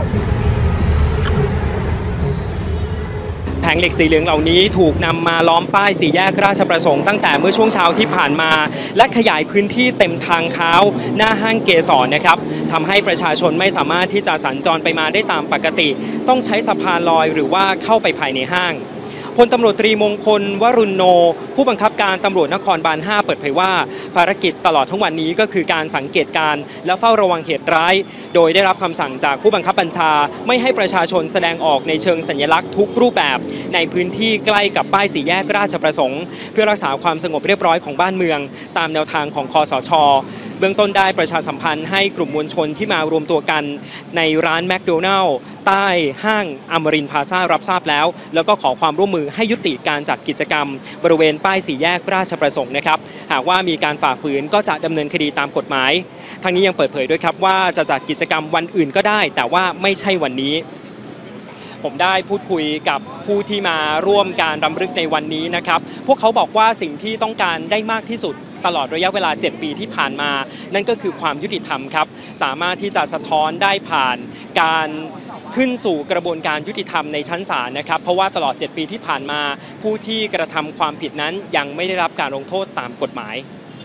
S6: แผงเหล็กสีเหลืองเหล่านี้ถูกนำมาล้อมป้ายสี่แยกราชประสงค์ตั้งแต่เมื่อช่วงเช้าที่ผ่านมาและขยายพื้นที่เต็มทางเท้าหน้าห้างเกสรนะครับทำให้ประชาชนไม่สามารถที่จะสัญจรไปมาได้ตามปกติต้องใช้สะพานลอยหรือว่าเข้าไปภายในห้างพลตำรวจตรีมงคลวรุณโนผู้บังคับการตำรวจนครบาลห้าเปิดเผยว่าภารกิจตลอดทั้งวันนี้ก็คือการสังเกตการณ์และเฝ้าระวังเหตุร้ายโดยได้รับคำสั่งจากผู้บังคับบัญชาไม่ให้ประชาชนแสดงออกในเชิงสัญลักษณ์ทุกรูปแบบในพื้นที่ใกล้กับป้ายสี่แยกราชประสงค์เพื่อรักษาความสงบเรียบร้อยของบ้านเมืองตามแนวทางของคสช.เบื้องต้นได้ประชาสัมพันธ์ให้กลุ่มมวลชนที่มารวมตัวกันในร้านแมคโดนัลล์ใต้ห้างอมรินทร์พลาซ่ารับทราบแล้วแล้วก็ขอความร่วมมือให้ยุติการจัดกิจกรรมบริเวณป้ายสี่แยกราชประสงค์นะครับหากว่ามีการฝ่าฝืนก็จะดำเนินคดีตามกฎหมายทางนี้ยังเปิดเผยด้วยครับว่าจะจัดกิจกรรมวันอื่นก็ได้แต่ว่าไม่ใช่วันนี้ผมได้พูดคุยกับผู้ที่มาร่วมการรำลึกในวันนี้นะครับพวกเขาบอกว่าสิ่งที่ต้องการได้มากที่สุดตลอดระยะเวลาเจ็ดปีที่ผ่านมานั่นก็คือความยุติธรรมครับสามารถที่จะสะท้อนได้ผ่านการขึ้นสู่กระบวนการยุติธรรมในชั้นศาลนะครับเพราะว่าตลอดเจ็ดปีที่ผ่านมาผู้ที่กระทำความผิดนั้นยังไม่ได้รับการลงโทษตามกฎหมาย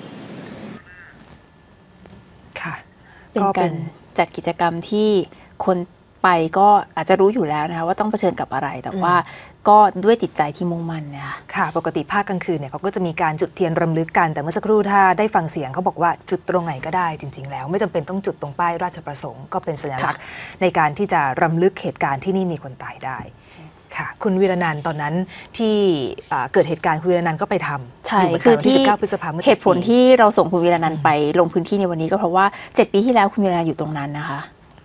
S2: ค่ะเป็นการจัดกิจกรรมที่คนไปก็อาจจะรู้อยู่แล้วนะคะว่าต้องเผชิญกับอะไรแต่ว่าก็ด้วยจิตใจที่มุ่งมั่นนะคะ
S1: ค่ะปกติภาคกลางคืนเนี่ยเขาก็จะมีการจุดเทียนรำลึกกันแต่เมื่อสักครู่ถ้าได้ฟังเสียงเขาบอกว่าจุดตรงไหนก็ได้จริงๆแล้วไม่จำเป็นต้องจุดตรงป้ายราชประสงค์ก็เป็นสัญลักษณ์ในการที่จะรำลึกเหตุการณ์ที่นี่มีคนตายได้ค่ะคุณวีรนันท์ตอนนั้นที่เกิดเหตุการณ์คุณวีรนันท์ก็ไปทำ
S2: ใช่คือที่เหตุผลที่เราส่งคุณวีรนันท์ไปลงพื้นที่ในวันนี้ก็เพราะว่าเจ็ดปีที่แล้วคุณวีรนันท์อยู่ตรงนั้นนะคะ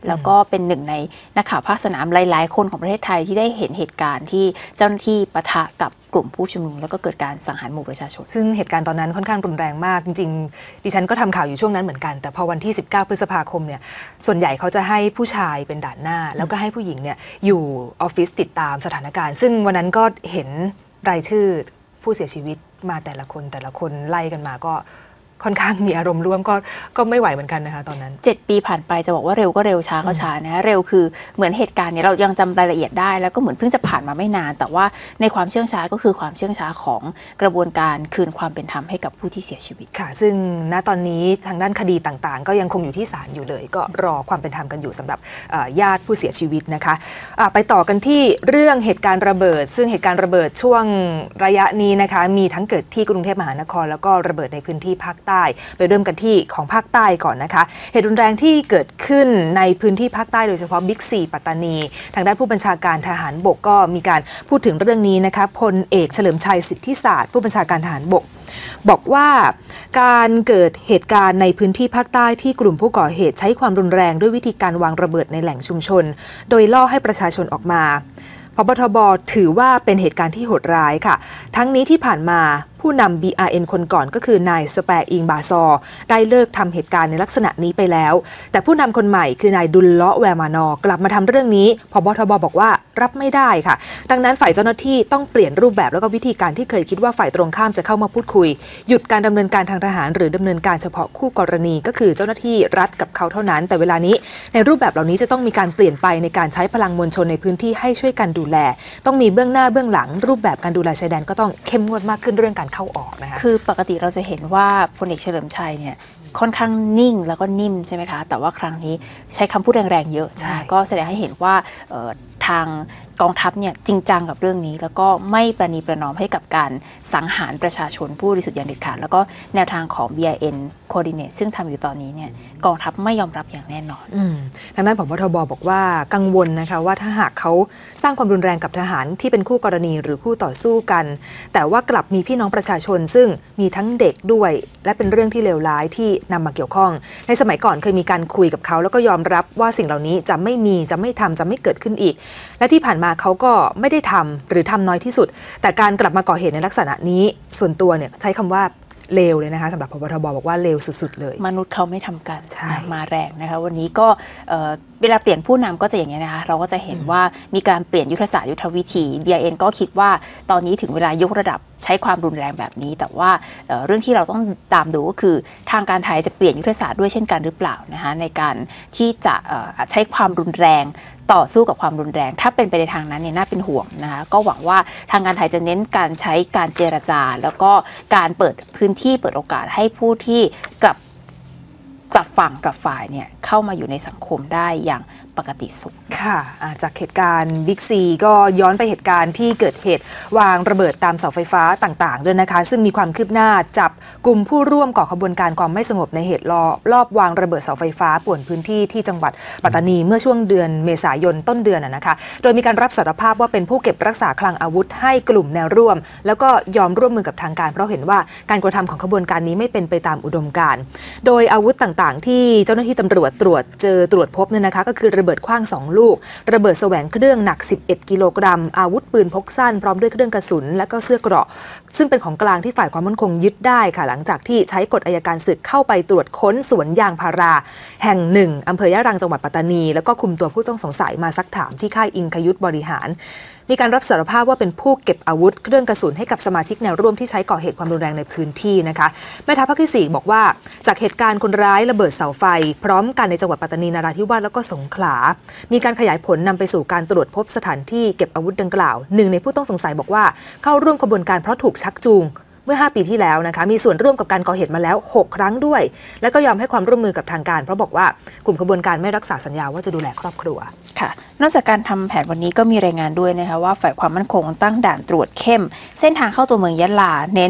S2: แล้วก็เป็นหนึ่งในนักข่าวภาคสนามหลายๆคนของประเทศไทยที่ได้เห็นเหตุการณ์ที่เจ้าหน้าที่ปะทะกับกลุ่มผู้ชุมนุมแล้วก็เกิดการสังหารหมู่ประชาชน
S1: ซึ่งเหตุการณ์ตอนนั้นค่อนข้างรุนแรงมากจริงๆดิฉันก็ทำข่าวอยู่ช่วงนั้นเหมือนกันแต่พอวันที่สิบเก้าพฤษภาคมเนี่ยส่วนใหญ่เขาจะให้ผู้ชายเป็นด่านหน้าแล้วก็ให้ผู้หญิงเนี่ยอยู่ออฟฟิศติดตามสถานการณ์ซึ่งวันนั้นก็เห็นรายชื่อผู้เสียชีวิตมาแต่ละคนแต่ละคนไล่กันมาก็ค่อนข้างมีอารมณ์ร่วมก็ก็ไม่ไหวเหมือนกันนะคะตอนนั้น
S2: เจ็ดปีผ่านไปจะบอกว่าเร็วก็เร็วช้าก็ช้านะเร็วคือเหมือนเหตุการณ์เนี่ยเรายังจำรายละเอียดได้แล้วก็เหมือนเพิ่งจะผ่านมาไม่นานแต่ว่าในความเชื่องช้าก็คือความเชื่องช้าของกระบวนการคืนความเป็นธรรมให้กับผู้ที่เสียชีวิต
S1: ค่ะซึ่งณตอนนี้ทางด้านคดีต่างๆก็ยังคงอยู่ที่ศาลอยู่เลยก็รอความเป็นธรรมกันอยู่สำหรับญาติผู้เสียชีวิตนะคะไปต่อกันที่เรื่องเหตุการณ์ระเบิดซึ่งเหตุการณ์ระเบิดช่วงระยะนี้นะคะมีทั้งเกิดที่กรุงเทพมหานครแล้วก็ระเบิดในพื้นที่ภาคใต้ไปเริ่มกันที่ของภาคใต้ก่อนนะคะเหตุรุนแรงที่เกิดขึ้นในพื้นที่ภาคใต้โดยเฉพาะบิ๊กซีปัตตานีทางด้านผู้บัญชาการทหารบกก็มีการพูดถึงเรื่องนี้นะคะพลเอกเฉลิมชัยสิทธิศาสตร์ผู้บัญชาการทหารบกบอกว่าการเกิดเหตุการณ์ในพื้นที่ภาคใต้ที่กลุ่มผู้ก่อเหตุใช้ความรุนแรงด้วยวิธีการวางระเบิดในแหล่งชุมชนโดยล่อให้ประชาชนออกมาพบทบถือว่าเป็นเหตุการณ์ที่โหดร้ายค่ะทั้งนี้ที่ผ่านมาผู้นำ บี อาร์ เอ็น คนก่อนก็คือนายสแปร์อิงบาซอได้เลิกทำเหตุการณ์ในลักษณะนี้ไปแล้วแต่ผู้นำคนใหม่คือนายดุลเลาะแวมานอกลับมาทำเรื่องนี้พบทบบอกว่ารับไม่ได้ค่ะดังนั้นฝ่ายเจ้าหน้าที่ต้องเปลี่ยนรูปแบบแล้วก็วิธีการที่เคยคิดว่าฝ่ายตรงข้ามจะเข้ามาพูดคุยหยุดการดำเนินการทางทหารหรือดำเนินการเฉพาะคู่กรณีก็คือเจ้าหน้าที่รัฐกับเขาเท่านั้นแต่เวลานี้ในรูปแบบเหล่านี้จะต้องมีการเปลี่ยนไปในการใช้พลังมวลชนในพื้นที่ให้ช่วยกันดูแลต้องมีเบื้องหน้าเบื้องหลังรูปแบบการดูแลชายแดนก็ต้องเข้มงวดมากขึ้นเรื่องการเข้าออกนะคะ
S2: คือปกติเราจะเห็นว่าพลเอกเฉลิมชัยเนี่ยค่อนข้างนิ่งแล้วก็นิ่มใช่ไหมคะแต่ว่าครั้งนี้ใช้คำพูดแรงๆเยอะนะก็แสดงให้เห็นว่าทางกองทัพเนี่ยจริงจังกับเรื่องนี้แล้วก็ไม่ประนีประนอมให้กับการสังหารประชาชนผู้บริสุทธิ์อย่างเด็ดขาดแล้วก็แนวทางของ บี อาร์ เอ็น Coordinate ซึ่งทำอยู่ตอนนี้เนี่ยกองทัพไม่ยอมรับอย่างแน่นอน
S1: ทางด้านผบ.ทบ.บอกว่ากังวลนะคะว่าถ้าหากเขาสร้างความรุนแรงกับทหารที่เป็นคู่กรณีหรือคู่ต่อสู้กันแต่ว่ากลับมีพี่น้องประชาชนซึ่งมีทั้งเด็กด้วยและเป็นเรื่องที่เลวร้ายที่นำมาเกี่ยวข้องในสมัยก่อนเคยมีการคุยกับเขาแล้วก็ยอมรับว่าสิ่งเหล่านี้จะไม่มีจะไม่ทำจะไม่เกิดขึ้นอีกและที่ผ่านมาเขาก็ไม่ได้ทำหรือทำน้อยที่สุดแต่การกลับมาก่อเหตุในลักษณะนี้ส่วนตัวเนี่ยใช้คำว่าเลวเลยนะคะสำหรับผบ.ทบ.บอกว่าเลวสุดๆเลย
S2: มนุษย์เขาไม่ทำกันมาแรงนะคะวันนี้ก็เวลาเปลี่ยนผู้นำก็จะอย่างนี้นะคะเราก็จะเห็นว่ามีการเปลี่ยนยุทธศาสตร์ยุทธวิธี บี อาร์ เอ็น ก็คิดว่าตอนนี้ถึงเวลายกระดับใช้ความรุนแรงแบบนี้แต่ว่าเรื่องที่เราต้องตามดูก็คือทางการไทยจะเปลี่ยนยุทธศาสตร์ด้วยเช่นกันหรือเปล่านะคะในการที่จะใช้ความรุนแรงต่อสู้กับความรุนแรงถ้าเป็นไปในทางนั้นเนี่ยน่าเป็นห่วงนะคะก็หวังว่าทางการไทยจะเน้นการใช้การเจรจาแล้วก็การเปิดพื้นที่เปิดโอกาสให้ผู้ที่กลับกลับฝั่งกลับฝ่ายเนี่ยเข้ามาอยู่ในสังคมได้อย่างปกติสุข
S1: ค่ะจากเหตุการณ์บิ๊กซีก็ย้อนไปเหตุการณ์ที่เกิดเหตุวางระเบิดตามเสาไฟฟ้าต่างๆด้วยนะคะซึ่งมีความคืบหน้าจับกลุ่มผู้ร่วมก่อขบวนการความไม่สงบในเหตุลอบลอบวางระเบิดเสาไฟฟ้าป่วนพื้นที่ที่จังหวัดปัตตานีเมื่อช่วงเดือนเมษายนต้นเดือนนะคะโดยมีการรับสารภาพว่าเป็นผู้เก็บรักษาคลังอาวุธให้กลุ่มแนวร่วมแล้วก็ยอมร่วมมือกับทางการเพราะเห็นว่าการกระทำของขบวนการนี้ไม่เป็นไปตามอุดมการณ์โดยอาวุธต่างๆที่เจ้าหน้าที่ตำรวจตรวจเจอตรวจพบเนี่ยนะคะก็คือระเบิดขว้างสองลูกระเบิดแสวงเครื่องหนักสิบเอ็ดกิโลกรัมอาวุธปืนพกสั้นพร้อมด้วยเครื่องกระสุนและก็เสื้อเกราะซึ่งเป็นของกลางที่ฝ่ายความมั่นคงยึดได้ค่ะหลังจากที่ใช้กฎอัยการศึกเข้าไปตรวจค้นสวนยางพาราแห่งหนึ่งอำเภอยะรังจังหวัดปัตตานีแล้วก็คุมตัวผู้ต้องสงสัยมาซักถามที่ค่ายอิงคยุทธบริหารมีการรับสารภาพว่าเป็นผู้เก็บอาวุธเครื่องกระสุนให้กับสมาชิกแนวร่วมที่ใช้ก่อเหตุความรุนแรงในพื้นที่นะคะแม่ทัพภาคที่สี่บอกว่าจากเหตุการณ์คนร้ายระเบิดเสาไฟพร้อมกันในจังหวัดปัตตานีนราธิวาสแล้วก็สงขลามีการขยายผลนำไปสู่การตรวจพบสถานที่เก็บอาวุธดังกล่าวหนึ่งในผู้ต้องสงสัยบอกว่าเข้าร่วมกระบวนการเพราะถูกชักจูงเมื่อห้าปีที่แล้วนะคะมีส่วนร่วมกับการก่อเหตุมาแล้วหกครั้งด้วยและก็ยอมให้ความร่วมมือกับทางการเพราะบอกว่ากลุ่มขบวนการไม่รักษาสัญญาว่าจะดูแลครอบครัว
S2: ค่ะนอกจากการทำแผนวันนี้ก็มีรายงานด้วยนะคะว่าฝ่ายความมั่นคงตั้งด่านตรวจเข้มเส้นทางเข้าตัวเมืองยะลาเน้น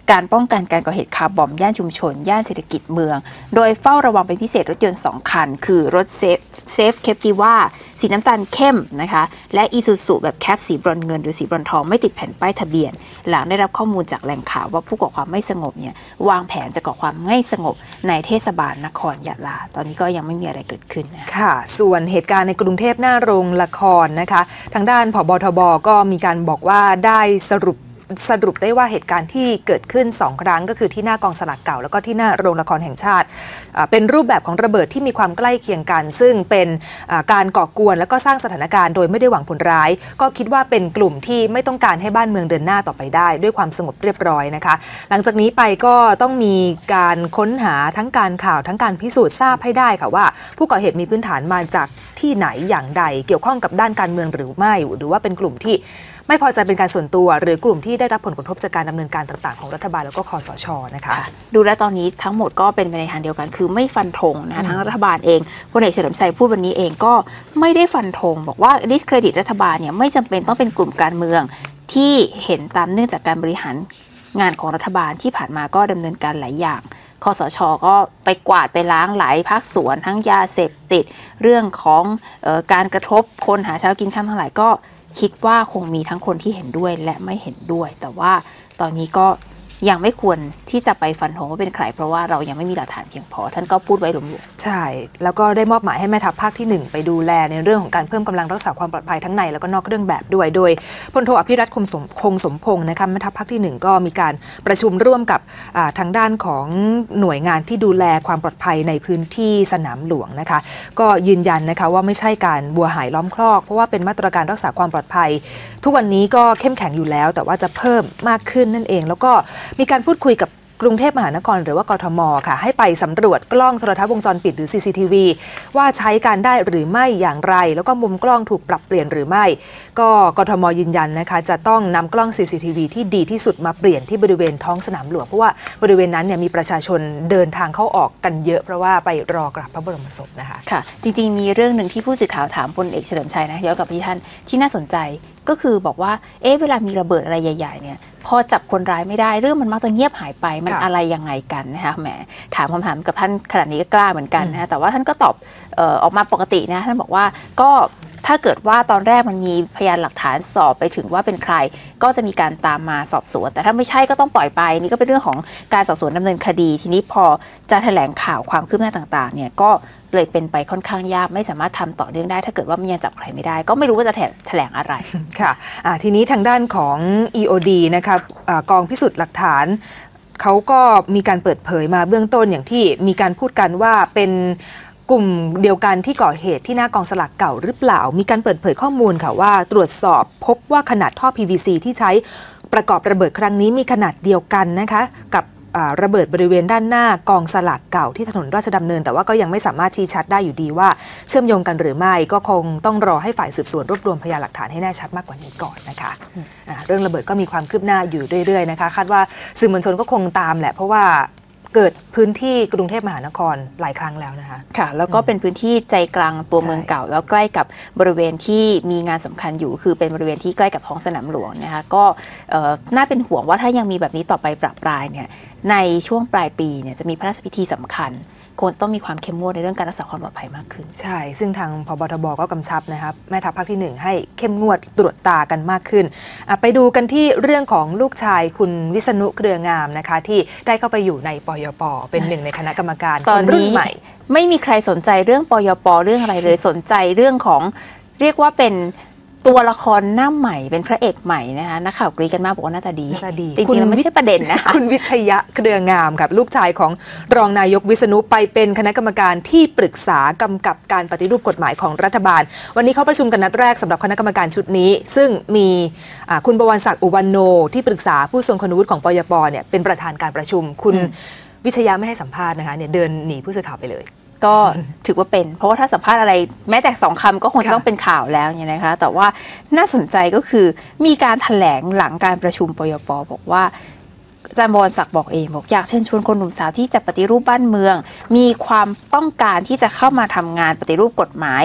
S2: การป้องกันการก่อเหตุคาร์บอมย่านชุมชนย่านเศรษฐกิจเมืองโดยเฝ้าระวังเป็นพิเศษรถยนต์สองคันคือรถเซฟเซฟเคปติว่าสีน้ำตาลเข้มนะคะและอีซูซูแบบแคปสีบรอนเงินหรือสีบรอนทองไม่ติดแผ่นป้ายทะเบียนหลังได้รับข้อมูลจากแหล่งข่าวว่าผู้ก่อความไม่สงบเนี่ยวางแผนจะก่อความไม่สงบในเทศบาลนครยะลาตอนนี้ก็ยังไม่มีอะไรเกิดขึ้นนะ
S1: ค่ะส่วนเหตุการณ์ในกรุงเทพหน้าโรงละครนะคะทางด้านผบทบก็มีการบอกว่าได้สรุปสรุปได้ว่าเหตุการณ์ที่เกิดขึ้นสองครั้งก็คือที่หน้ากองสลากเก่าแล้วก็ที่หน้าโรงละครแห่งชาติเป็นรูปแบบของระเบิดที่มีความใกล้เคียงกันซึ่งเป็นการก่อกวนแล้วก็สร้างสถานการณ์โดยไม่ได้หวังผลร้ายก็คิดว่าเป็นกลุ่มที่ไม่ต้องการให้บ้านเมืองเดินหน้าต่อไปได้ด้วยความสงบเรียบร้อยนะคะหลังจากนี้ไปก็ต้องมีการค้นหาทั้งการข่าวทั้งการพิสูจน์ทราบให้ได้ค่ะว่าผู้ก่อเหตุมีพื้นฐานมาจากที่ไหนอย่างใดเกี่ยวข้องกับด้านการเมืองหรือไม่หรือว่าเป็นกลุ่มที่ไม่พอใจเป็นการส่วนตัวหรือกลุ่มที่ได้รับผลกระทบจากการดำเนินการต่างๆของรัฐบาลแล้วก็คสช.นะคะ
S2: ดูแลตอนนี้ทั้งหมดก็เป็นไปในทางเดียวกันคือไม่ฟันธงนะทั้งรัฐบาลเองพลเอกเฉลิมชัยพูดวันนี้เองก็ไม่ได้ฟันธงบอกว่าดิสเครดิตรัฐบาลเนี่ยไม่จำเป็นต้องเป็นกลุ่มการเมืองที่เห็นตามเนื่องจากการบริหารงานของรัฐบาลที่ผ่านมาก็ดำเนินการหลายอย่างคสช.ก็ไปกวาดไปล้างหลายภาคส่วนทั้งยาเสพติดเรื่องของเอ่อการกระทบคนหาเช้ากินค่ำทั้งหลายก็คิดว่าคงมีทั้งคนที่เห็นด้วยและไม่เห็นด้วยแต่ว่าตอนนี้ก็ยังไม่ควรที่จะไปฟันธงว่าเป็นใครเพราะว่าเรายังไม่มีหลักฐานเพียงพอท่านก็พูดไว้หลวมๆ
S1: ใช่แล้วก็ได้มอบหมายให้แม่ทัพภาคที่หนึ่งไปดูแลในเรื่องของการเพิ่มกำลังรักษาความปลอดภัยทั้งในแล้วก็นอกเครื่องแบบด้วยโดยพลโทอภิรัตน์คงสมคงสมพงษ์นะคะแม่ทัพภาคที่หนึ่งก็มีการประชุมร่วมกับทางด้านของหน่วยงานที่ดูแลความปลอดภัยในพื้นที่สนามหลวงนะคะก็ยืนยันนะคะว่าไม่ใช่การบัวหายล้อมคลอกเพราะว่าเป็นมาตรการรักษาความปลอดภัยทุกวันนี้ก็เข้มแข็งอยู่แล้วแต่ว่าจะเพิ่มมากขึ้นนั่นเองแล้วก็มีการพูดคุยกับกรุงเทพมหานครหรือว่ากทมค่ะให้ไปสำรวจกล้องโทรทัศน์วงจรปิดหรือ ซี ซี ที วี ว่าใช้การได้หรือไม่อย่างไรแล้วก็มุมกล้องถูกปรับเปลี่ยนหรือไม่ก็กทมยืนยันนะคะจะต้องนำกล้อง ซี ซี ที วี ที่ดีที่สุดมาเปลี่ยนที่บริเวณท้องสนามหลวงเพราะว่าบริเวณนั้นเนี่ยมีประชาชนเดินทางเข้าออกกันเยอะเพราะว่าไปรอกราบพระบรมศพนะคะ
S2: ค่ะจริงๆมีเรื่องหนึ่งที่ผู้สื่อข่าวถามพลเอกเฉลิมชัยนะย้อนกลับไปที่ท่านที่น่าสนใจก็คือบอกว่าเอ๊ะเวลามีระเบิดอะไรใหญ่ๆเนี่ยพอจับคนร้ายไม่ได้เรื่องมันมักจะเงียบหายไปมันอะไรยังไงกันนะคะแหมถามคำถามกับท่านขนาดนี้ก็กล้าเหมือนกันนะแต่ว่าท่านก็ตอบเอ่อออกมาปกตินะท่านบอกว่าก็ถ้าเกิดว่าตอนแรกมันมีพยานหลักฐานสอบไปถึงว่าเป็นใครก็จะมีการตามมาสอบสวนแต่ถ้าไม่ใช่ก็ต้องปล่อยไปนี่ก็เป็นเรื่องของการสอบสวนดำเนินคดีทีนี้พอจะแถลงข่าวความคืบหน้าต่างๆเนี่ยก็เลยเป็นไปค่อนข้างยากไม่สามารถทำต่อเนื่องได้ถ้าเกิดว่ามันยังจับใครไม่ได้ก็ไม่รู้ว่าจะแถลงอะไร
S1: ค่ะทีนี้ทางด้านของ อี โอ ดี นะคะกองพิสูจน์หลักฐานเขาก็มีการเปิดเผยมาเบื้องต้นอย่างที่มีการพูดกันว่าเป็นกลุ่มเดียวกันที่ก่อเหตุที่หน้ากองสลากเก่าหรือเปล่ามีการเปิดเผยข้อมูลค่ะว่าตรวจสอบพบว่าขนาดท่อ พี วี ซี ที่ใช้ประกอบระเบิดครั้งนี้มีขนาดเดียวกันนะคะกับระเบิดบริเวณด้านหน้ากองสลากเก่าที่ถนนราชดำเนินแต่ว่าก็ยังไม่สามารถชี้ชัดได้อยู่ดีว่าเชื่อมโยงกันหรือไม่ก็คงต้องรอให้ฝ่ายสืบสวนรวบรวมพยานหลักฐานให้แน่ชัดมากกว่านี้ก่อนนะคะเรื่องระเบิดก็มีความคืบหน้าอยู่เรื่อยๆนะคะคาดว่าสื่อมวลชนก็คงตามแหละเพราะว่าเกิดพื้นที่กรุงเทพมหานครหลายครั้งแล้วนะคะ
S2: ค่ะแล้วก็เป็นพื้นที่ใจกลางตัวเมืองเก่าแล้วใกล้กับบริเวณที่มีงานสำคัญอยู่คือเป็นบริเวณที่ใกล้กับท้องสนามหลวงนะคะก็น่าเป็นห่วงว่าถ้ายังมีแบบนี้ต่อไปปรับปรายเนี่ยในช่วงปลายปีเนี่ยจะมีพระราชพิธีสำคัญคงจะต้องมีความเข้มงวดในเรื่องการรักษาความปลอดภัยมากขึ้น
S1: ใช่ซึ่งทางพบทบก็กำชับนะครับแม่ทัพภาคที่หนึ่งให้เข้มงวดตรวจตากันมากขึ้นไปดูกันที่เรื่องของลูกชายคุณวิษณุเครืองามนะคะที่ได้เข้าไปอยู่ในปยป.เป็นหนึ่งในคณะกรรมการ
S2: ตอนนี้ใหม่ไม่มีใครสนใจเรื่องปยป.เรื่องอะไรเลยสนใจเรื่องของเรียกว่าเป็นตัวละครหน้าใหม่เป็นพระเอกใหม่นะคะนักข่าวกรี๊ดกันมากบอกว่าหน้าตาดีจริงๆแล้วไม่ใช่ประเด็นนะ
S1: คุณวิชยะเครืองามครับลูกชายของรองนายกวิษณุไปเป็นคณะกรรมการที่ปรึกษากำกับการปฏิรูปกฎหมายของรัฐบาลวันนี้เขาประชุมกันนัดแรกสำหรับคณะกรรมการชุดนี้ซึ่งมีคุณบวรศักดิ์อุวันโนที่ปรึกษาผู้ทรงคุณวุฒิของปยป.เนี่ยเป็นประธานการประชุมคุณวิชยะไม่ให้สัมภาษณ์นะคะเนี่ยเดินหนีผู้สื่อข่าวไปเลย
S2: ก็ถือว่าเป็นเพราะว่าถ้าสัมภาษณ์อะไรแม้แต่สองคำก็คงจะต้องเป็นข่าวแล้วเนี่ยนะคะแต่ว่าน่าสนใจก็คือมีการแถลงหลังการประชุมปยป.บอกว่าอาจารย์บวรศักดิ์บอกเองบอกอยากเชิญชวนคนหนุ่มสาวที่จะปฏิรูปบ้านเมืองมีความต้องการที่จะเข้ามาทำงานปฏิรูปกฎหมาย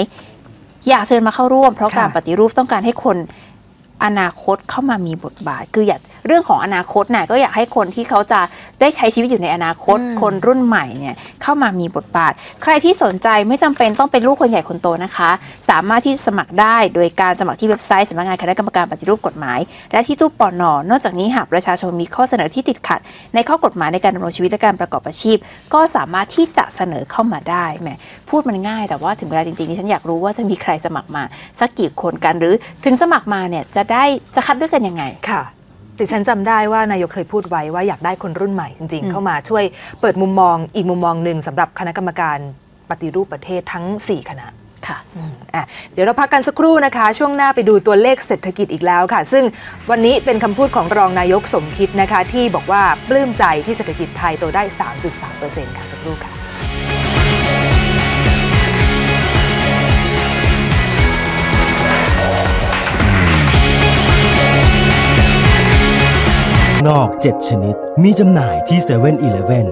S2: อยากเชิญมาเข้าร่วมเพราะการปฏิรูปต้องการให้คนอนาคตเข้ามามีบทบาทคืออยากเรื่องของอนาคตน่ะก็อยากให้คนที่เขาจะได้ใช้ชีวิตอยู่ในอนาคตคนรุ่นใหม่เนี่ยเข้ามามีบทบาทใครที่สนใจไม่จำเป็นต้องเป็นลูกคนใหญ่คนโตนะคะสามารถที่สมัครได้โดยการสมัครที่เว็บไซต์สำนักงานคณะกรรมการปฏิรูปกฎหมายและที่ตู้ปน.นอกจากนี้หากประชาชนมีข้อเสนอที่ติดขัดในข้อกฎหมายในการดำรงชีวิตและการประกอบอาชีพก็สามารถที่จะเสนอเข้ามาได้แหมพูดมันง่ายแต่ว่าถึงเวลาจริงๆนี่ฉันอยากรู้ว่าจะมีใครสมัครมาสักกี่คนกันหรือถึงสมัครมาเนี่ยจะได้จะคัดเลือกกันยังไง
S1: ค่ะดิฉันจำได้ว่านายกเคยพูดไว้ว่าอยากได้คนรุ่นใหม่จริงๆเข้ามาช่วยเปิดมุมมองอีกมุมมองหนึ่งสำหรับคณะกรรมการปฏิรูปประเทศทั้งสี่คณะ
S2: ค่ะ
S1: อ่ะเดี๋ยวเราพักกันสักครู่นะคะช่วงหน้าไปดูตัวเลขเศรษฐกิจอีกแล้วค่ะซึ่งวันนี้เป็นคำพูดของรองนายกสมคิดนะคะที่บอกว่าปลื้มใจที่เศรษฐกิจไทยโตได้ สามจุดสามเปอร์เซ็นต์ ค่ะสักครู่ค่ะ
S4: นอกเจ็ดชนิดมีจำหน่ายที่ เซเว่น อีเลฟเว่น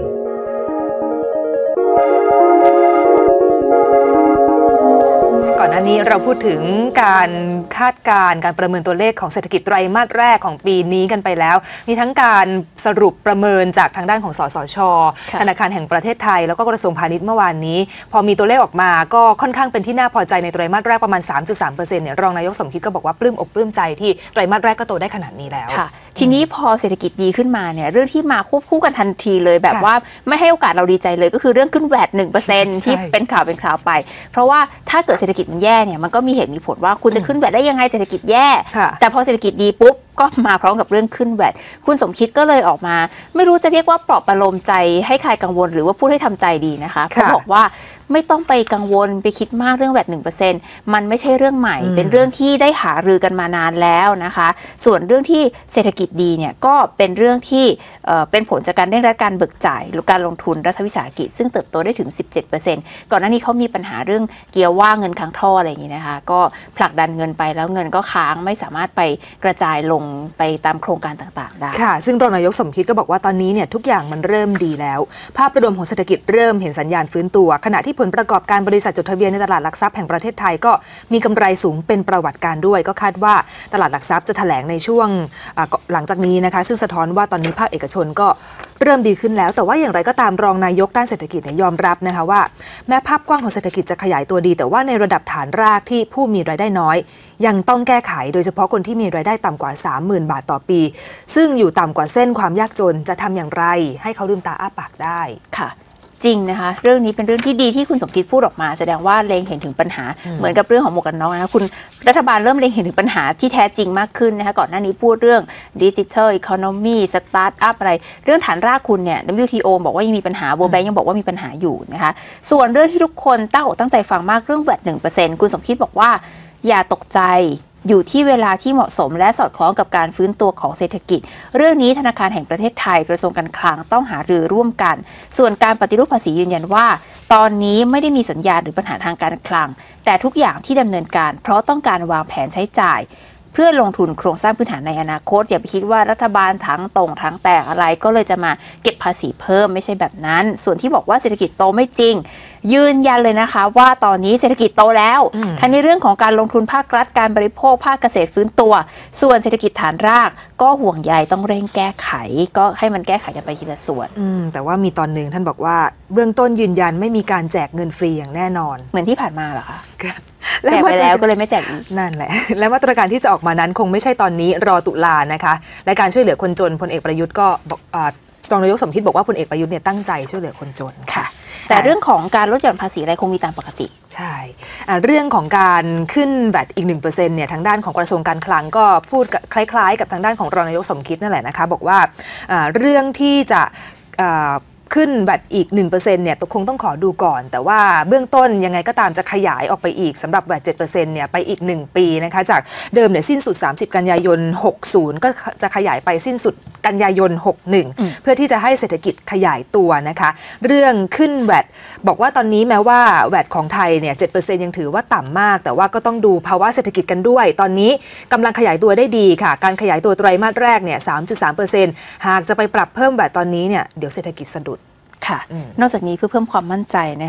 S1: ก่อนหน้านี้เราพูดถึงการคาดการณ์การประเมินตัวเลขของเศรษฐกิจไตรมาสแรกของปีนี้กันไปแล้วมีทั้งการสรุปประเมินจากทางด้านของสสช.ธนาคารแห่งประเทศไทยแล้วก็กระทรวงพาณิชย์เมื่อวานนี้พอมีตัวเลขออกมาก็ค่อนข้างเป็นที่น่าพอใจในไตรมาสแรกประมาณ สามจุดสามเปอร์เซ็นต์ เนี่ยรองนายกสมคิดก็บอกว่าปลื้มอกปลื้มใจที่ไตรมาสแรกก็โตได้ขนาดนี้แล้ว
S2: ทีนี้พอเศรษฐกิจดีขึ้นมาเนี่ยเรื่องที่มาควบคู่กันทันทีเลยแบบว่าไม่ให้โอกาสเราดีใจเลยก็คือเรื่องขึ้นแวด หนึ่งเปอร์เซ็นต์ ที่เป็นข่าวเป็นข่าวไปเพราะว่าถ้าเกิดเศรษฐกิจมันแย่เนี่ยมันก็มีเหตุมีผลว่าคุณจะขึ้นแวดได้ยังไงเศรษฐกิจแย่แต่พอเศรษฐกิจดีปุ๊บก็มาพร้อมกับเรื่องขึ้นแวดคุณสมคิดก็เลยออกมาไม่รู้จะเรียกว่าปลอบประโลมใจให้ใครกังวลหรือว่าพูดให้ทำใจดีนะคะเขาบอกว่าไม่ต้องไปกังวลไปคิดมากเรื่องแวด หนึ่งเปอร์เซ็นต์ มันไม่ใช่เรื่องใหม่เป็นเรื่องที่ได้หารือกันมานานแล้วนะคะส่วนเรื่องที่เศรษฐกิจดีเนี่ยก็เป็นเรื่องที่เอ่อเป็นผลจากการเร่งรัดการเบิกจ่ายหรือการลงทุนรัฐวิสาหกิจซึ่งเติบโตได้ถึง สิบเจ็ดเปอร์เซ็นต์ ก่อนหน้านี้เขามีปัญหาเรื่องเกียร์ว่างเงินค้างท่ออะไรอย่างนี้นะคะก็ผลักดันเงินไปแล้วเงินก็ค้างไม่สามารถไปกระจายลงไปตามโครงการต่างๆได้
S1: ค่ะซึ่งรองนายกสมคิดก็บอกว่าตอนนี้เนี่ยทุกอย่างมันเริ่มดีแล้วภาพรวมของเศรษฐกิจเริ่มเห็นสัญญาณฟื้นตัวขณะที่ผลประกอบการบริษัทจดทะเบียนในตลาดหลักทรัพย์แห่งประเทศไทยก็มีกำไรสูงเป็นประวัติการด้วยก็คาดว่าตลาดหลักทรัพย์จะแถลงในช่วงหลังจากนี้นะคะซึ่งสะท้อนว่าตอนนี้ภาคเอกชนก็เริ่มดีขึ้นแล้วแต่ว่าอย่างไรก็ตามรองนายกด้านเศรษฐกิจยอมรับนะคะว่าแม้ภาพกว้างของเศรษฐกิจจะขยายตัวดีแต่ว่าในระดับฐานรากที่ผู้มีรายได้น้อยยังต้องแก้ไขโดยเฉพาะคนที่มีรายได้ต่ำกว่า สามหมื่น บาทต่อปีซึ่งอยู่ต่ำกว่าเส้นความยากจนจะทำอย่างไรให้เขาลืมตาอ้าปากได้
S2: ค่ะจริงนะคะเรื่องนี้เป็นเรื่องที่ดีที่คุณสมคิดพูดออกมาแสดงว่าเล็งเห็นถึงปัญหาเหมือนกับเรื่องของหมวกกันน็อกนะคุณรัฐบาลเริ่มเล็งเห็นถึงปัญหาที่แท้จริงมากขึ้นนะคะก่อนหน้านี้พูดเรื่องดิจิทัลอีโคโนมีสตาร์ทอัพอะไรเรื่องฐานรากคุณเนี่ย ดับเบิลยู ที โอ บอกว่ายังมีปัญหา World Bank ยังบอกว่ามีปัญหาอยู่นะคะส่วนเรื่องที่ทุกคนตั้งอกตั้งใจฟังมากเรื่องแวด หนึ่งเปอร์เซ็นต์ คุณสมคิดบอกว่าอย่าตกใจอยู่ที่เวลาที่เหมาะสมและสอดคล้องกับการฟื้นตัวของเศรษฐกิจเรื่องนี้ธนาคารแห่งประเทศไทยกระทรวงการคลังต้องหารือร่วมกันส่วนการปฏิรูปภาษียืนยันว่าตอนนี้ไม่ได้มีสัญญาหรือปัญหาทางการคลังแต่ทุกอย่างที่ดำเนินการเพราะต้องการวางแผนใช้จ่ายเพื่อลงทุนโครงสร้างพื้นฐานในอนาคตอย่าไปคิดว่ารัฐบาลทั้งตรงทั้งแตกอะไรก็เลยจะมาเก็บภาษีเพิ่มไม่ใช่แบบนั้นส่วนที่บอกว่าเศรษฐกิจโตไม่จริงยืนยันเลยนะคะว่าตอนนี้เศรษฐกิจโตแล้วทั้งในเรื่องของการลงทุนภาครัฐการบริโภคภาคเกษตรฟื้นตัวส่วนเศรษฐกิจฐานรากก็ห่วงใยต้องเร่งแก้ไขก็ให้มันแก้ไขกันไปทีละส่วน
S1: แต่ว่ามีตอนหนึ่งท่านบอกว่าเบื้องต้นยืนยันไม่มีการแจกเงินฟรีอย่างแน่นอน
S2: เหมือนที่ผ่านมาเหรอคะแจกไปแล้วก็เลยไม่แจกอีก
S1: นั่นแหละและมาตรการที่จะออกมานั้นคงไม่ใช่ตอนนี้รอตุลานะคะและการช่วยเหลือคนจนพลเอกประยุทธ์ก็บอกรองนายกสมคิดบอกว่าพลเอกประยุทธ์เนี่ยตั้งใจช่วยเหลือคนจน
S2: ค่ะแต่เรื่องของการลดหย่อนภาษีอะไรคงมีตามปกติ
S1: ใช่เรื่องของการขึ้นแวดอีก หนึ่งเปอร์เซ็นต์ เนี่ยทางด้านของกระทรวงการคลังก็พูดคล้ายๆกับทางด้านของรองนายกสมคิดนั่นแหละนะคะบอกว่าเรื่องที่จะขึ้นแวดอีก หนึ่งเปอร์เซ็นต์ เนี่ยคงต้องขอดูก่อนแต่ว่าเบื้องต้นยังไงก็ตามจะขยายออกไปอีกสำหรับแวด เจ็ดเปอร์เซ็นต์ เนี่ยไปอีกหนึ่งปีนะคะจากเดิมเนี่ยสิ้นสุดสามสิบกันยายนหกสิบก็จะขยายไปสิ้นสุดกันยายนหกสิบเอ็ดเพื่อที่จะให้เศรษฐกิจขยายตัวนะคะเรื่องขึ้นแวดบอกว่าตอนนี้แม้ว่าแวดของไทยเนี่ย เจ็ดเปอร์เซ็นต์ ยังถือว่าต่ำมากแต่ว่าก็ต้องดูภาวะเศรษฐกิจกันด้วยตอนนี้กำลังขยายตัวได้ดีค่ะการขยายตัวไตรมาสแรกเนี่ย สามจุดสามเปอร์เซ็นต์ หากจะไปปรับเพิ่มแวดตอนนี้เนี่ยเดี๋ยวเศรษฐกิจสะดุด
S2: ค่ะนอกจากนี้เพื่อเพิ่มความมั่นใจนะคะ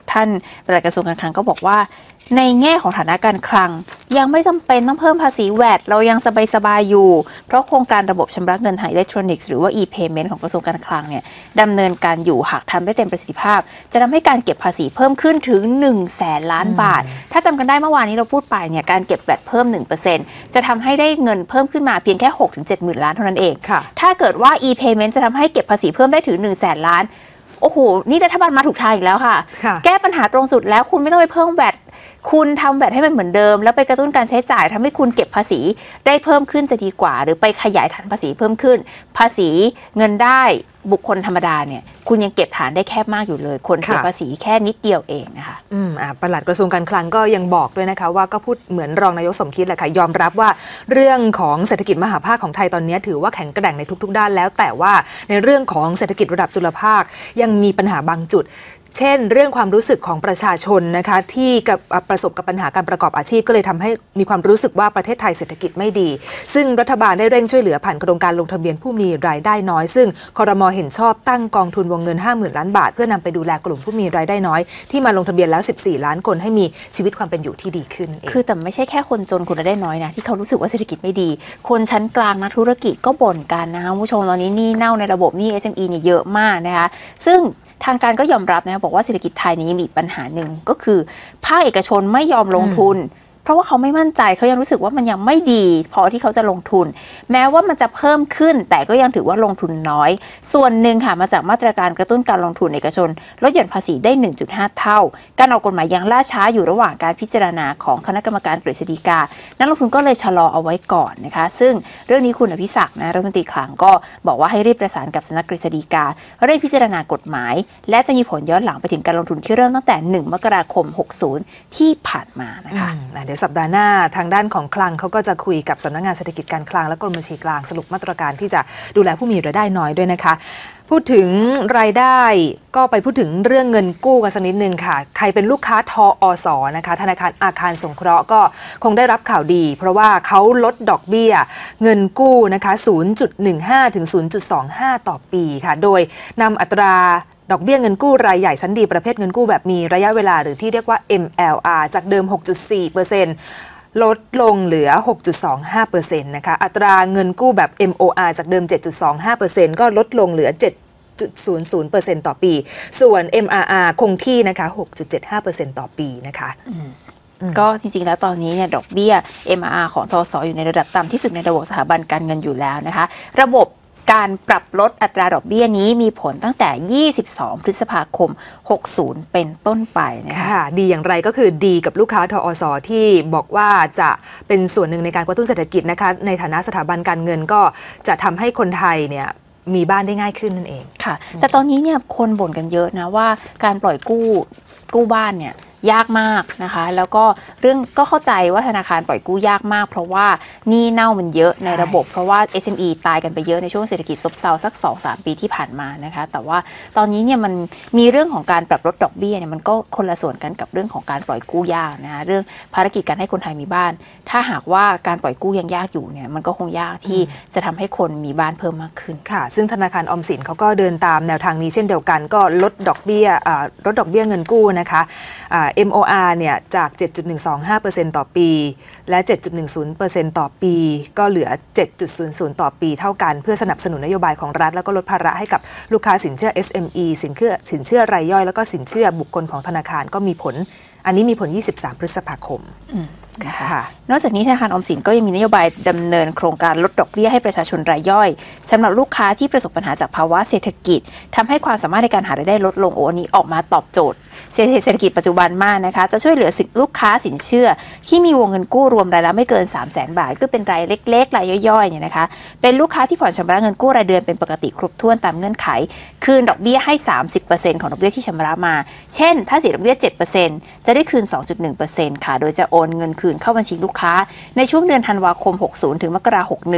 S2: ท่านปลัดกระทรวงการคลังก็บอกว่าในแง่ของฐานะการคลังยังไม่จำเป็นต้องเพิ่มภาษีแวตเรายังสบายๆอยู่เพราะโครงการระบบชำระเงินทางอิเล็กทรอนิกส์หรือว่า e-payment ของกระทรวงการคลังเนี่ยดำเนินการอยู่หากทำได้เต็มประสิทธิภาพจะทำให้การเก็บภาษีเพิ่มขึ้นถึงหนึ่งแสนล้านบาทถ้าจำกันได้เมื่อวานนี้เราพูดไปเนี่ยการเก็บแวตเพิ่ม หนึ่งเปอร์เซ็นต์ จะทำให้ได้เงินเพิ่มขึ้นมาเพียงแค่ หกถึงเจ็ด หมื่นล้านเท่านั้นเองถ้าเกิดว่า e-payment จะทำให้เก็บภาษีเพิ่มได้ถึง หนึ่งแสนล้านโอ้โหนี่รัฐบาลมาถูกทางอีกแล้วค่ะแก้ปัญหาตรงสุดแล้วคุณไม่ต้องไปเพิ่มแวตคุณทำแบบให้มันเหมือนเดิมแล้วไปกระตุ้นการใช้จ่ายทำให้คุณเก็บภาษีได้เพิ่มขึ้นจะดีกว่าหรือไปขยายฐานภาษีเพิ่มขึ้นภาษีเงินได้บุคคลธรรมดาเนี่ยคุณยังเก็บฐานได้แคบมากอยู่เลยคนเสียภาษีแค่นิดเดียวเองนะคะ
S1: อืมอ่าปลัดกระทรวงการคลังก็ยังบอกด้วยนะคะว่าก็พูดเหมือนรองนายกสมคิดแหละค่ะยอมรับว่าเรื่องของเศรษฐกิจมหาภาคของไทยตอนนี้ถือว่าแข็งแกร่งในทุกๆด้านแล้วแต่ว่าในเรื่องของเศรษฐกิจระดับจุลภาคยังมีปัญหาบางจุดเช่นเรื่องความรู้สึกของประชาชนนะคะที่กับประสบกับปัญหาการประกอบอาชีพก็เลยทำให้มีความรู้สึกว่าประเทศไทยเศรษฐกิจไม่ดีซึ่งรัฐบาลได้เร่งช่วยเหลือผ่านโครงการลงทะเบียนผู้มีรายได้น้อยซึ่งครม.เห็นชอบตั้งกองทุนวงเงิน ห้าหมื่นล้านบาทเพื่อนำไปดูแลกลุ่มผู้มีรายได้น้อยที่มาลงทะเบียนแล้วสิบสี่ล้านคนให้มีชีวิตความเป็นอยู่ที่ดีขึ้น
S2: คือแต่ไม่ใช่แค่คนจนคนรายได้น้อยนะที่เขารู้สึกว่าเศรษฐกิจไม่ดีคนชั้นกลางนักธุรกิจก็บ่นกันนะคะผู้ชมตอนนี้หนี้เน่าในระบบหนี้ เอส เอ็ม อี เนี่ยเยอะมากนะคะซึ่งทางการก็ยอมรับนะบอกว่าเศรษฐกิจไทยนี้มีปัญหาหนึ่งก็คือภาคเอกชนไม่ยอมลงทุนเพราะว่าเขาไม่มั่นใจเขายังรู้สึกว่ามันยังไม่ดีพอที่เขาจะลงทุนแม้ว่ามันจะเพิ่มขึ้นแต่ก็ยังถือว่าลงทุนน้อยส่วนหนึ่งค่ะมาจากมาตรการกระตุ้นการลงทุนเอกชนลดหย่อนภาษีได้ หนึ่งจุดห้า เท่าการออกกฎหมายยังล่าช้าอยู่ระหว่างการพิจารณาของคณะกรรมการกฤษฎีกานักลงทุนก็เลยชะลอเอาไว้ก่อนนะคะซึ่งเรื่องนี้คุณอภิศักดิ์นะรัฐมนตรีคลังก็บอกว่าให้รีบประสานกับสำนักกฤษฎีกาเร่งพิจารณากฎหมายและจะมีผลย้อนหลังไปถึงการลงทุนที่เริ่มตั้งแต่หนึ่งมกราคมหกสิบที่ผ่านมานะคะ
S1: เดี๋ยวสัปดาห์หน้าทางด้านของคลังเขาก็จะคุยกับสำนักงานเศรษฐกิจการคลังและกรมบัญชีกลางสรุปมาตรการที่จะดูแลผู้มีรายได้น้อยด้วยนะคะพูดถึงรายได้ก็ไปพูดถึงเรื่องเงินกู้กันสักนิดนึงค่ะใครเป็นลูกค้าทอสนะคะธนาคารอาคารสงเคราะห์ก็คงได้รับข่าวดีเพราะว่าเขาลดดอกเบี้ยเงินกู้นะคะ ศูนย์จุดหนึ่งห้า ถึง ศูนย์จุดสองห้า ต่อปีค่ะโดยนำอัตราดอกเบี้ยเงินกู้รายใหญ่ชั้นดีประเภทเงินกู้แบบมีระยะเวลาหรือที่เรียกว่า เอ็ม แอล อาร์ จากเดิม หกจุดสี่เปอร์เซ็นต์ ลดลงเหลือ หกจุดสองห้าเปอร์เซ็นต์ นะคะอัตราเงินกู้แบบ เอ็ม โอ อาร์ จากเดิม เจ็ดจุดสองห้าเปอร์เซ็นต์ ก็ลดลงเหลือ เจ็ดจุดศูนย์ศูนย์ เปอร์เซ็นต์ ต่อปีส่วน เอ็ม อาร์ อาร์ คงที่นะคะ หกจุดเจ็ดห้าเปอร์เซ็นต์ ต่อปีนะคะ
S2: ก็จริงๆแล้วตอนนี้เนี่ยดอกเบี้ย เอ็ม อาร์ อาร์ ของทส.อยู่ในระดับต่ำที่สุดในระบบสถาบันการเงินอยู่แล้วนะคะระบบการปรับลดอัตราดอกเบี้ยนี้มีผลตั้งแต่ยี่สิบสองพฤษภาคมหกสิบเป็นต้นไปนะคะ
S1: ดีอย่างไรก็คือดีกับลูกค้าทอส.ที่บอกว่าจะเป็นส่วนหนึ่งในการกระตุ้นเศรษฐกิจนะคะในฐานะสถาบันการเงินก็จะทำให้คนไทยเนี่ยมีบ้านได้ง่ายขึ้นนั่นเอง
S2: ค่ะแต่ตอนนี้เนี่ยคนบ่นกันเยอะนะว่าการปล่อยกู้กู้บ้านเนี่ยยากมากนะคะแล้วก็เรื่องก็เข้าใจว่าธนาคารปล่อยกู้ยากมากเพราะว่าหนี้เน่ามันเยอะในระบบเพราะว่า เอส เอ็ม อี ตายกันไปเยอะในช่วงเศรษฐกิจซบเซาสัก สองถึงสาม ปีที่ผ่านมานะคะแต่ว่าตอนนี้เนี่ยมันมีเรื่องของการปรับลดดอกเบี้ยเนี่ยมันก็คนละส่วนกันกับเรื่องของการปล่อยกู้ยากนะคะเรื่องภารกิจการให้คนไทยมีบ้านถ้าหากว่าการปล่อยกู้ยังยากอยู่เนี่ยมันก็คงยากที่จะทำให้คนมีบ้านเพิ่มมากขึ้น
S1: ค่ะซึ่งธนาคารออมสินเขาก็เดินตามแนวทางนี้เช่นเดียวกันก็ลดดอกเบี้ยลดดอกเบี้ยเงินกู้นะคะ เอ็ม โอ อาร์ เนี่ยจาก เจ็ดจุดหนึ่งสองห้าเปอร์เซ็นต์ ต่อปีและ เจ็ดจุดหนึ่งศูนย์เปอร์เซ็นต์ ต่อปีก็เหลือ เจ็ดจุดศูนย์ศูนย์ ต่อปีเท่ากันเพื่อสนับสนุนนโยบายของรัฐแล้วก็ลดภาระให้กับลูกค้าสินเชื่อ เอส เอ็ม อี สินเชื่อสินเชื่อรายย่อยแล้วก็สินเชื่อบุคคลของธนาคารก็มีผลอันนี้มีผลยี่สิบสามพฤษภาคม
S2: ค่ะนอกจากนี้ธนาคารออมสินก็ยังมีนโยบายดำเนินโครงการลดดอกเบี้ยให้ประชาชนรายย่อยสำหรับลูกค้าที่ประสบปัญหาจากภาวะเศรษฐกิจทำให้ความสามารถในการหารายได้ลดลงโอ้อันนี้ออกมาตอบโจทย์เศรษฐกิจปัจจุบันมากนะคะจะช่วยเหลือลูกค้าสินเชื่อที่มีวงเงินกู้รวมรายละไม่เกิน สามแสน บาทก็เป็นรายเล็กๆรายย่อยๆเนี่ยนะคะเป็นลูกค้าที่ผ่อนชำระเงินกู้รายเดือนเป็นปกติครบถ้วนตามเงื่อนไขคืนดอกเบี้ยให้ สามสิบเปอร์เซ็นต์ ของดอกเบี้ยที่ชำระมาเช่นถ้าเสียดอกเบี้ย เจ็ดเปอร์เซ็นต์ จะได้คืน สองจุดหนึ่งเปอร์เซ็นต์ ค่ะโดยจะโอนเงินคืนเข้าบัญชีลูกค้าในช่วงเดือนธันวาคมหกสิบถึงมกราคมหกสิบเอ็ด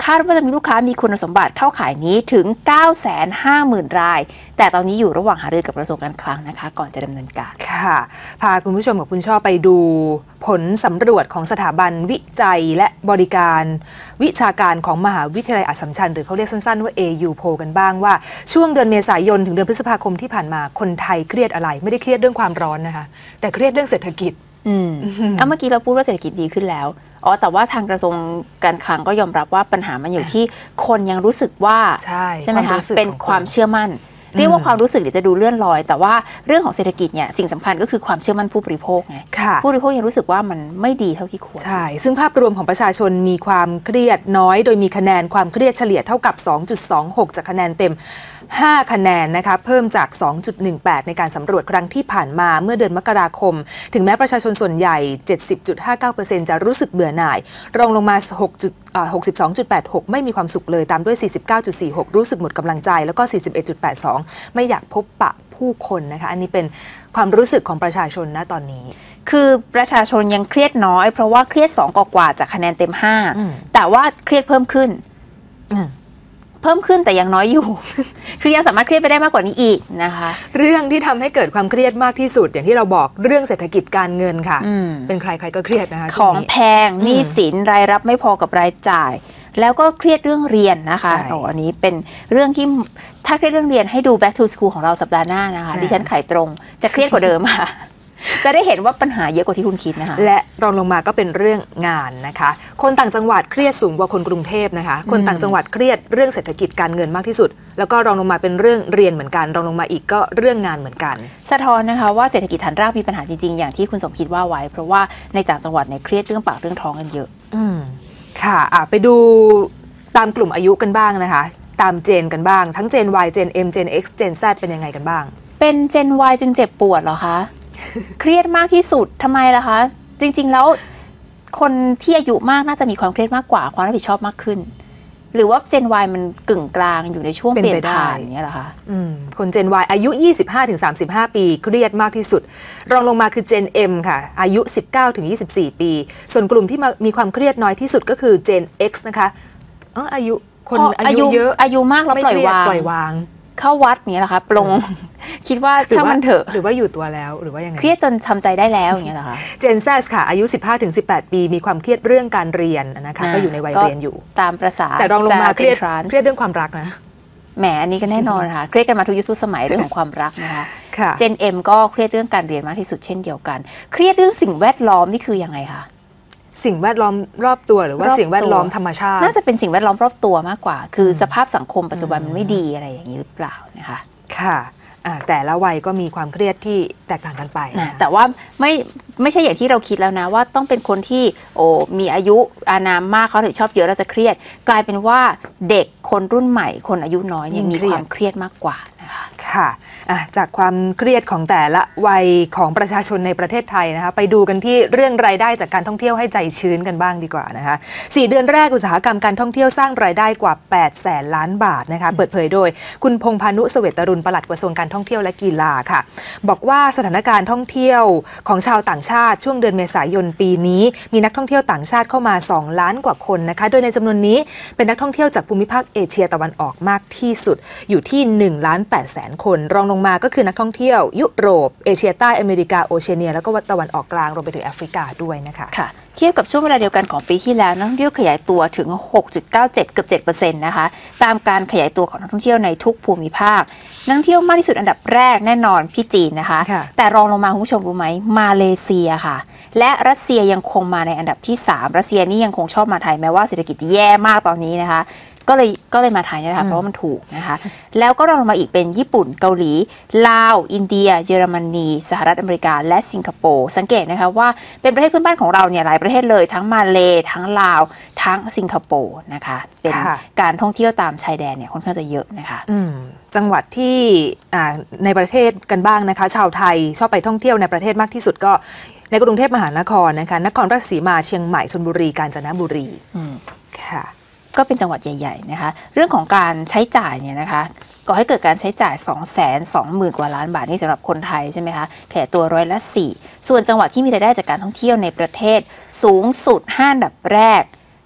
S2: คาดว่าจะมีลูกค้ามีคุณสมบัติเข้าขายนี้ถึง เก้าแสนห้าหมื่น รายแต่ตอนนี้อยู่ระหว่างหารือกับกระทรวงการคลังนะคะก่อนจะดำเนินการ
S1: ค่ะพาคุณผู้ชมกับคุณช่อไปดูผลสำรวจของสถาบันวิจัยและบริการวิชาการของมหาวิทยาลัยอัสสัมชัญหรือเขาเรียกสั้นๆว่า เอ ยู Poll กันบ้างว่าช่วงเดือนเมษายนถึงเดือนพฤษภาคมที่ผ่านมาคนไทยเครียดอะไรไม่ได้เครียดเรื่องความร้อนนะคะแต่เครียดเรื่องเศรษฐกิจ
S2: อืมเอาเมื่อกี้เราพูดว่าเศรษฐกิจดีขึ้นแล้วอ๋อแต่ว่าทางกระทรวงการคลังก็ยอมรับว่าปัญหามันอยู่ที่คนยังรู้สึกว่าใช่ใช่ไหมคะเป็นความเชื่อมั่นเรียกว่าความรู้สึกเดี๋ยวจะดูเลื่อนลอยแต่ว่าเรื่องของเศรษฐกิจเนี่ยสิ่งสำคัญก็คือความเชื่อมั่นผู้บริโภคไงผู้บริโภคยังรู้สึกว่ามันไม่ดีเท่าที่ควร
S1: ใช่ซึ่งภาพรวมของประชาชนมีความเครียดน้อยโดยมีคะแนนความเครียดเฉลี่ยเท่ากับ สองจุดสองหก จากคะแนนเต็มห้าคะแนนนะคะเพิ่มจาก สองจุดหนึ่งแปด ในการสำรวจครั้งที่ผ่านมาเมื่อเดือนมกราคมถึงแม้ประชาชนส่วนใหญ่ เจ็ดสิบจุดห้าเก้าเปอร์เซ็นต์ จะรู้สึกเบื่อหน่ายรองลงมา หกสิบสองจุดแปดหก ไม่มีความสุขเลยตามด้วย สี่สิบเก้าจุดสี่หก รู้สึกหมดกำลังใจแล้วก็ สี่สิบเอ็ดจุดแปดสอง ไม่อยากพบปะผู้คนนะคะอันนี้เป็นความรู้สึกของประชาชนณตอนนี้
S2: คือประชาชนยังเครียดน้อยเพราะว่าเครียดสองกว่าจากคะแนนเต็มห้าแต่ว่าเครียดเพิ่มขึ้นเพิ่มขึ้นแต่ยังน้อยอยู่ คือยังสามารถเครียดไปได้มากกว่านี้อีกนะคะ
S1: เรื่องที่ทำให้เกิดความเครียดมากที่สุดอย่างที่เราบอกเรื่องเศรษฐกิจการเงินค่ะเป็นใครใครก็เครียดนะคะ
S2: ของแพงหนี้สินรายรับไม่พอกับรายจ่ายแล้วก็เครียดเรื่องเรียนนะคะโอ้อันนี้เป็นเรื่องที่ถ้าเครียดเรื่องเรียนให้ดู back to school ของเราสัปดาห์หน้านะคะดิฉันไขตรงจะเครียดกว่าเดิมค่ะจะได้เห็นว่าปัญหาเยอะกว่าที่คุณคิดนะคะ
S1: และรองลงมาก็เป็นเรื่องงานนะคะคนต่างจังหวัดเครียดสูงกว่าคนกรุงเทพนะคะคนต่างจังหวัดเครียดเรื่องเศรษฐกิจการเงินมากที่สุดแล้วก็รองลงมาเป็นเรื่องเรียนเหมือนกันรองลงมาอีกก็เรื่องงานเหมือนกัน
S2: สะท้อนนะคะว่าเศรษฐกิจฐานรากมีปัญหาจริงๆอย่างที่คุณสมคิดว่าไว้เพราะว่าในต่างจังหวัดเนี่ยเครียดเรื่องปากเรื่องท้องกันเยอะ
S1: อืมค่ะอ่ะไปดูตามกลุ่มอายุกันบ้างนะคะตามเจนกันบ้างทั้งเจน Y เจน M เจน X เจน Z เป็นยังไงกันบ้าง
S2: เป็นเจน Y จึงเจ็บปวดเหรอคะเครียดมากที่สุดทำไมล่ะคะจริงๆแล้วคนที่อายุมากน่าจะมีความเครียดมากกว่าความรับผิดชอบมากขึ้นหรือว่าเจน Y มันกึ่งกลางอยู่ในช่วงเปลี่ยนผ่านอย่างเงี้ยเหรอคะ
S1: คนเจน Y อายุ ยี่สิบห้าถึงสามสิบห้า ปีเครียดมากที่สุดรองลงมาคือเจน M ค่ะอายุ สิบเก้าถึงยี่สิบสี่ ปีส่วนกลุ่มที่มีความเครียดน้อยที่สุดก็คือเจน X นะคะเอออายุคนอายุเยอะ
S2: อายุมากแล้วปล่อยวาง
S1: ปล่อยวาง
S2: เข้าวัดนี้แหละคะปลงคิดว่าช่างมันเถอะ
S1: หรือว่าอยู่ตัวแล้วหรือว่ายังไง
S2: เครียดจนทำใจได้แล้วอย่างเงี้ยเหรอคะ
S1: เจน Z ค่ะอายุ สิบห้าถึงสิบแปด ปีมีความเครียดเรื่องการเรียนนะคะก็อยู่ในวัยเรียนอยู่
S2: ตามประสา
S1: แต่รองลงมาเครียดเครียดเรื่องความรักนะ
S2: แหมอันนี้ก็แน่นอนค่ะเครียดกันมาทุกยุคทุกสมัยเรื่องของความรักนะคะเจน M ก็เครียดเรื่องการเรียนมากที่สุดเช่นเดียวกันเครียดเรื่องสิ่งแวดล้อมนี่คือยังไงคะ
S1: สิ่งแวดล้อมรอบตัวหรือว่าสิ่งแวดล้อมธรรมชาติ
S2: น่าจะเป็นสิ่งแวดล้อมรอบตัวมากกว่าคือสภาพสังคมปัจจุบันมันไม่ดีอะไรอย่างนี้หรือเปล่านะคะ
S1: ค่ะแต่ละวัยก็มีความเครียดที่แตกต่างกันไป
S2: นะแต่ว่าไม่ไม่ใช่อย่างที่เราคิดแล้วนะว่าต้องเป็นคนที่โอ้มีอายุอานามมากเขาถึงชอบเยอะแล้วจะเครียดกลายเป็นว่าเด็กคนรุ่นใหม่คนอายุน้อยเนี่ยมีความเครียดมากกว่านะคะ
S1: ค่ะจากความเครียดของแต่ละวัยของประชาชนในประเทศไทยนะคะไปดูกันที่เรื่องรายได้จากการท่องเที่ยวให้ใจชื้นกันบ้างดีกว่านะคะสี่เดือนแรกอุตสาหกรรมการท่องเที่ยวสร้างรายได้กว่าแปดแสนล้านบาทนะคะเปิดเผยโดยคุณพงษ์พานุเสวตรุณปลัดกระทรวงการท่องเที่ยวและกีฬาค่ะบอกว่าสถานการณ์ท่องเที่ยวของชาวต่างชาติช่วงเดือนเมษายนปีนี้มีนักท่องเที่ยวต่างชาติเข้ามาสองล้านกว่าคนนะคะโดยในจำนวนนี้เป็นนักท่องเที่ยวจากภูมิภาคเอเชียตะวันออกมากที่สุดอยู่ที่หนึ่งล้านแปดแสนคนรองลงมาก็คือนักท่องเที่ยวยุโรปเอเชียใต้อเมริกาโอเชียเนียแล้วก็ตะวันออกกลางรวมไปถึงแอฟริกาด้วยนะคะ
S2: ค่ะเทียบกับช่วงเวลาเดียวกันของปีที่แล้วนักท่องเที่ยวขยายตัวถึง หกจุดเก้าเจ็ด เกือบ เจ็ดเปอร์เซ็นต์ นะคะตามการขยายตัวของนักท่องเที่ยวในทุกภูมิภาคนักท่องเที่ยวมากที่สุดอันดับแรกแน่นอนพี่จีนนะคะแต่รองลงมาคุณผู้ชมรู้ไหมมาเลเซียค่ะและรัสเซียยังคงมาในอันดับที่สามรัสเซียนี่ยังคงชอบมาไทยแม้ว่าเศรษฐกิจแย่มากตอนนี้นะคะก็เลยก็เลยมาไทยนะคะเพราะว่ามันถูกนะคะแล้วก็รองลงมาอีกเป็นญี่ปุ่นเกาหลีลาวอินเดียเยอรมนีสหรัฐอเมริกาและสิงคโปร์สังเกตนะคะว่าเป็นประเทศเพื่อนบ้านของเราเนี่ยหลายประเทศเลยทั้งมาเลทั้งลาวทั้งสิงคโปร์นะคะเป็นการท่องเที่ยวตามชายแดนเนี่ยค่อนข้างจะเยอะนะคะ
S1: จังหวัดที่ในประเทศกันบ้างนะคะชาวไทยชอบไปท่องเที่ยวในประเทศมากที่สุดก็ในกรุงเทพมหานครนะคะนครราชสีมาเชียงใหม่ชลบุรีกาญจนบุรีค่ะ
S2: ก็เป็นจังหวัดใหญ่ๆนะคะเรื่องของการใช้จ่ายเนี่ยนะคะก่อให้เกิดการใช้จ่าย สองแสนสองหมื่น กว่าล้านบาทนี่สำหรับคนไทยใช่ไหมคะแค่ตัวร้อยละสี่ส่วนจังหวัดที่มีรายได้จากการท่องเที่ยวในประเทศสูงสุดห้าอันดับแรก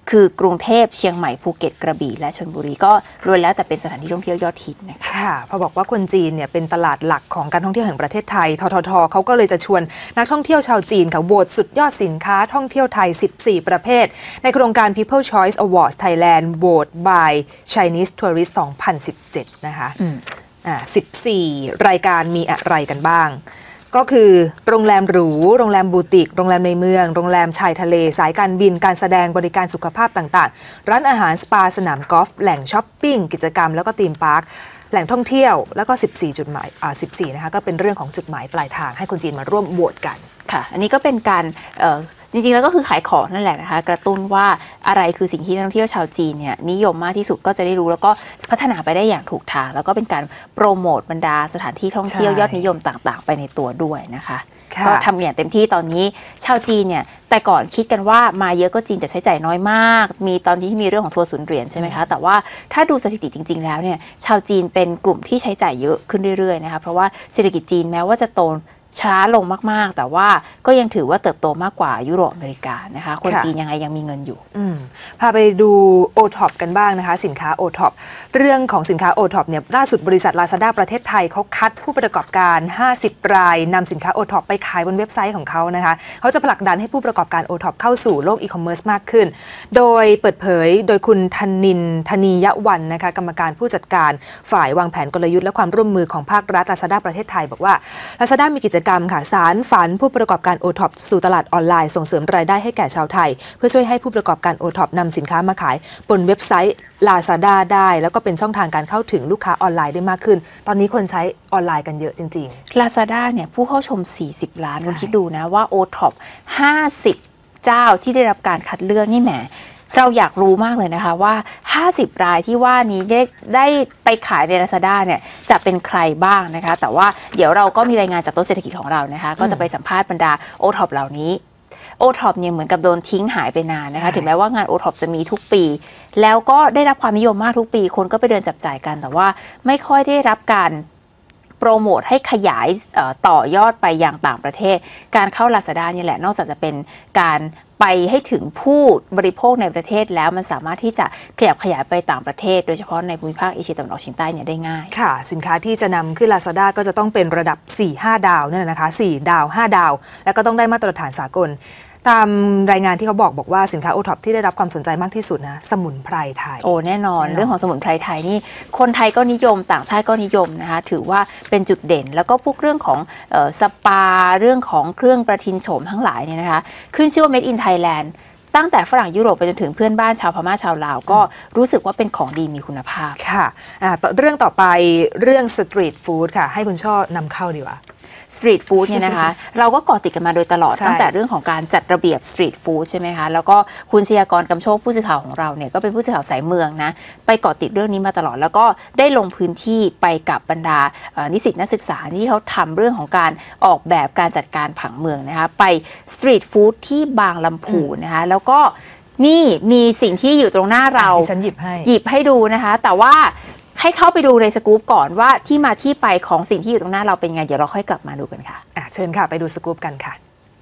S2: คือกรุงเทพเชียงใหม่ภูเก็ตกระบี่และชลบุรีก็ล้วนแล้วแต่เป็นสถานที่ท่องเที่ยวยอดฮิตนะคะ
S1: ค่ะพอบอกว่าคนจีนเนี่ยเป็นตลาดหลักของการท่องเที่ยวแห่งประเทศไทยทททเขาก็เลยจะชวนนักท่องเที่ยวชาวจีนค่ะโหวตสุดยอดสินค้าท่องเที่ยวไทยสิบสี่ประเภทในโครงการ People Choice Awards Thailand Vote by Chinese Tourist สองพันสิบเจ็ดนะคะอ่าสิบสี่รายการมีอะไรกันบ้างก็คือโรงแรมหรูโรงแรมบูติกโรงแรมในเมืองโรงแรมชายทะเลสายการบินการแสดงบริการสุขภาพต่างๆร้านอาหารสปาสนามกอล์ฟแหล่งช้อปปิ้งกิจกรรมแล้วก็ธีมพาร์คแหล่งท่องเที่ยวแล้วก็สิบสี่จุดหมายอ่าสิบสี่นะคะก็เป็นเรื่องของจุดหมายปลายทางให้คนจีนมาร่วมโหวตกัน
S2: ค่ะอันนี้ก็เป็นการเอ่อจริงๆแล้วก็คือขายของนั่นแหละนะคะกระตุ้นว่าอะไรคือสิ่งที่นักท่องเที่ยวชาวจีนเนี่ยนิยมมากที่สุดก็จะได้รู้แล้วก็พัฒนาไปได้อย่างถูกทางแล้วก็เป็นการโปรโมทบรรดาสถานที่ท่องเที่ยวยอดนิยมต่างๆไปในตัวด้วยนะคะก็ทำอย่างเต็มที่ตอนนี้ชาวจีนเนี่ยแต่ก่อนคิดกันว่ามาเยอะก็จริงแต่ใช้จ่ายน้อยมากมีตอนนี้ที่มีเรื่องของทัวร์ศูนย์เหรียญใช่ไหมคะแต่ว่าถ้าดูสถิติจริงๆแล้วเนี่ยชาวจีนเป็นกลุ่มที่ใช้จ่ายเยอะขึ้นเรื่อยๆนะคะเพราะว่าเศรษฐกิจจีนแม้ว่าจะโตช้าลงมากๆแต่ว่าก็ยังถือว่าเติบโตมากกว่ายุโรปอเมริกานะคะคนจีนยังไงยังมีเงินอยู่
S1: พาไปดู โอ ท็อป กันบ้างนะคะสินค้า โอ ท็อป เรื่องของสินค้า โอ ท็อป เนี่ยล่าสุดบริษัท Lazada ประเทศไทยเขาคัดผู้ประกอบการห้าสิบรายนำสินค้า โอ ท็อป ไปขายบนเว็บไซต์ของเขานะคะเขาจะผลักดันให้ผู้ประกอบการ โอ ท็อป เข้าสู่โลกอีคอมเมิร์ซมากขึ้นโดยเปิดเผยโดยคุณธนินธนียวันนะคะกรรมการผู้จัดการฝ่ายวางแผนกลยุทธ์และความร่วมมือของภาครัฐ Lazada ประเทศไทยบอกว่า Lazada มีกิจกรรมค่ะสารฝันผู้ประกอบการ โอ ท็อป สู่ตลาดออนไลน์ส่งเสริมรายได้ให้แก่ชาวไทยเพื่อช่วยให้ผู้ประกอบการ โอ ท็อป นำสินค้ามาขายบนเว็บไซต์ Lazada ได้แล้วก็เป็นช่องทางการเข้าถึงลูกค้าออนไลน์ได้มากขึ้นตอนนี้คนใช้ออนไลน์กันเยอะจริง
S2: ๆ Lazada เนี่ยผู้เข้าชมสี่สิบล้านคุณคิดดูนะว่า โอ ท็อป ห้าสิบเจ้าที่ได้รับการคัดเลือกนี่แหมเราอยากรู้มากเลยนะคะว่าห้าสิบรายที่ว่านี้ได้ได้ไปขายใน Lazada เนี่ยจะเป็นใครบ้างนะคะแต่ว่าเดี๋ยวเราก็มีรายงานจากโต๊ะเศรษฐกิจของเรานะคะก็จะไปสัมภาษณ์บรรดา โอ ท็อป เหล่านี้ โอ ท็อป เนี่ยเหมือนกับโดนทิ้งหายไปนานนะคะถึงแม้ว่างาน โอ ท็อป จะมีทุกปีแล้วก็ได้รับความนิยมมากทุกปีคนก็ไปเดินจับจ่ายกันแต่ว่าไม่ค่อยได้รับการโปรโมทให้ขยายต่อยอดไปยังต่างประเทศการเข้า Lazada เนี่ยแหละนอกจากจะเป็นการไปให้ถึงผู้บริโภคในประเทศแล้วมันสามารถที่จะขยับขยายไปต่างประเทศโดยเฉพาะในภูมิภาคเอเชียตะวันออกเฉียงใต้เนี่ยได้ง่าย
S1: ค่ะสินค้าที่จะนำขึ้น Lazada ก็จะต้องเป็นระดับ สี่ห้า ดาวนั่นนะคะสี่ดาวห้าดาวแล้วก็ต้องได้มาตรฐานสากลตามรายงานที่เขาบอกบอกว่าสินค้า โอ ท็อป ที่ได้รับความสนใจมากที่สุดนะสมุนไพรไทย
S2: โอ้แน่นอนเรื่องของสมุนไพรไทยนี่คนไทยก็นิยมต่างชาติก็นิยมนะคะถือว่าเป็นจุดเด่นแล้วก็พวกเรื่องของเอ่อสปาเรื่องของเครื่องประทินโฉมทั้งหลายเนี่ยนะคะขึ้นชื่อว่า Made in Thailand ตั้งแต่ฝรั่งยุโรปไปจนถึงเพื่อนบ้านชาวพม่าชาวลาวก็รู้สึกว่าเป็นของดีมีคุณภาพ
S1: ค่ะอ่าเรื่องต่อไปเรื่องสตรีทฟู้ดค่ะให้คุณช่อนำเข้าดีกว่า
S2: สตรีทฟู้ดเนี่ยนะคะเราก็เกาะติดกันมาโดยตลอดตั้งแต่เรื่องของการจัดระเบียบสตรีทฟู้ดใช่ไหมคะแล้วก็คุณชยากรกำโชคผู้สื่อข่าวของเราเนี่ยก็เป็นผู้สื่อข่าวสายเมืองนะไปเกาะติดเรื่องนี้มาตลอดแล้วก็ได้ลงพื้นที่ไปกับบรรดานิสิตนักศึกษาที่เขาทำเรื่องของการออกแบบการจัดการผังเมืองนะคะไปสตรีทฟู้ดที่บางลำพูนะคะแล้วก็นี่มีสิ่งที่อยู่ตรงหน้าเรา
S1: ฉันหยิบให้
S2: หยิบให้ดูนะคะแต่ว่าให้เข้าไปดูในสกู๊ปก่อนว่าที่มาที่ไปของสิ่งที่อยู่ตรงหน้าเราเป็นไงเดี๋ยวเราค่อยกลับมาดูกันค่ะ
S1: อ่ะเชิญค่ะไปดูสกู๊ปกันค่ะ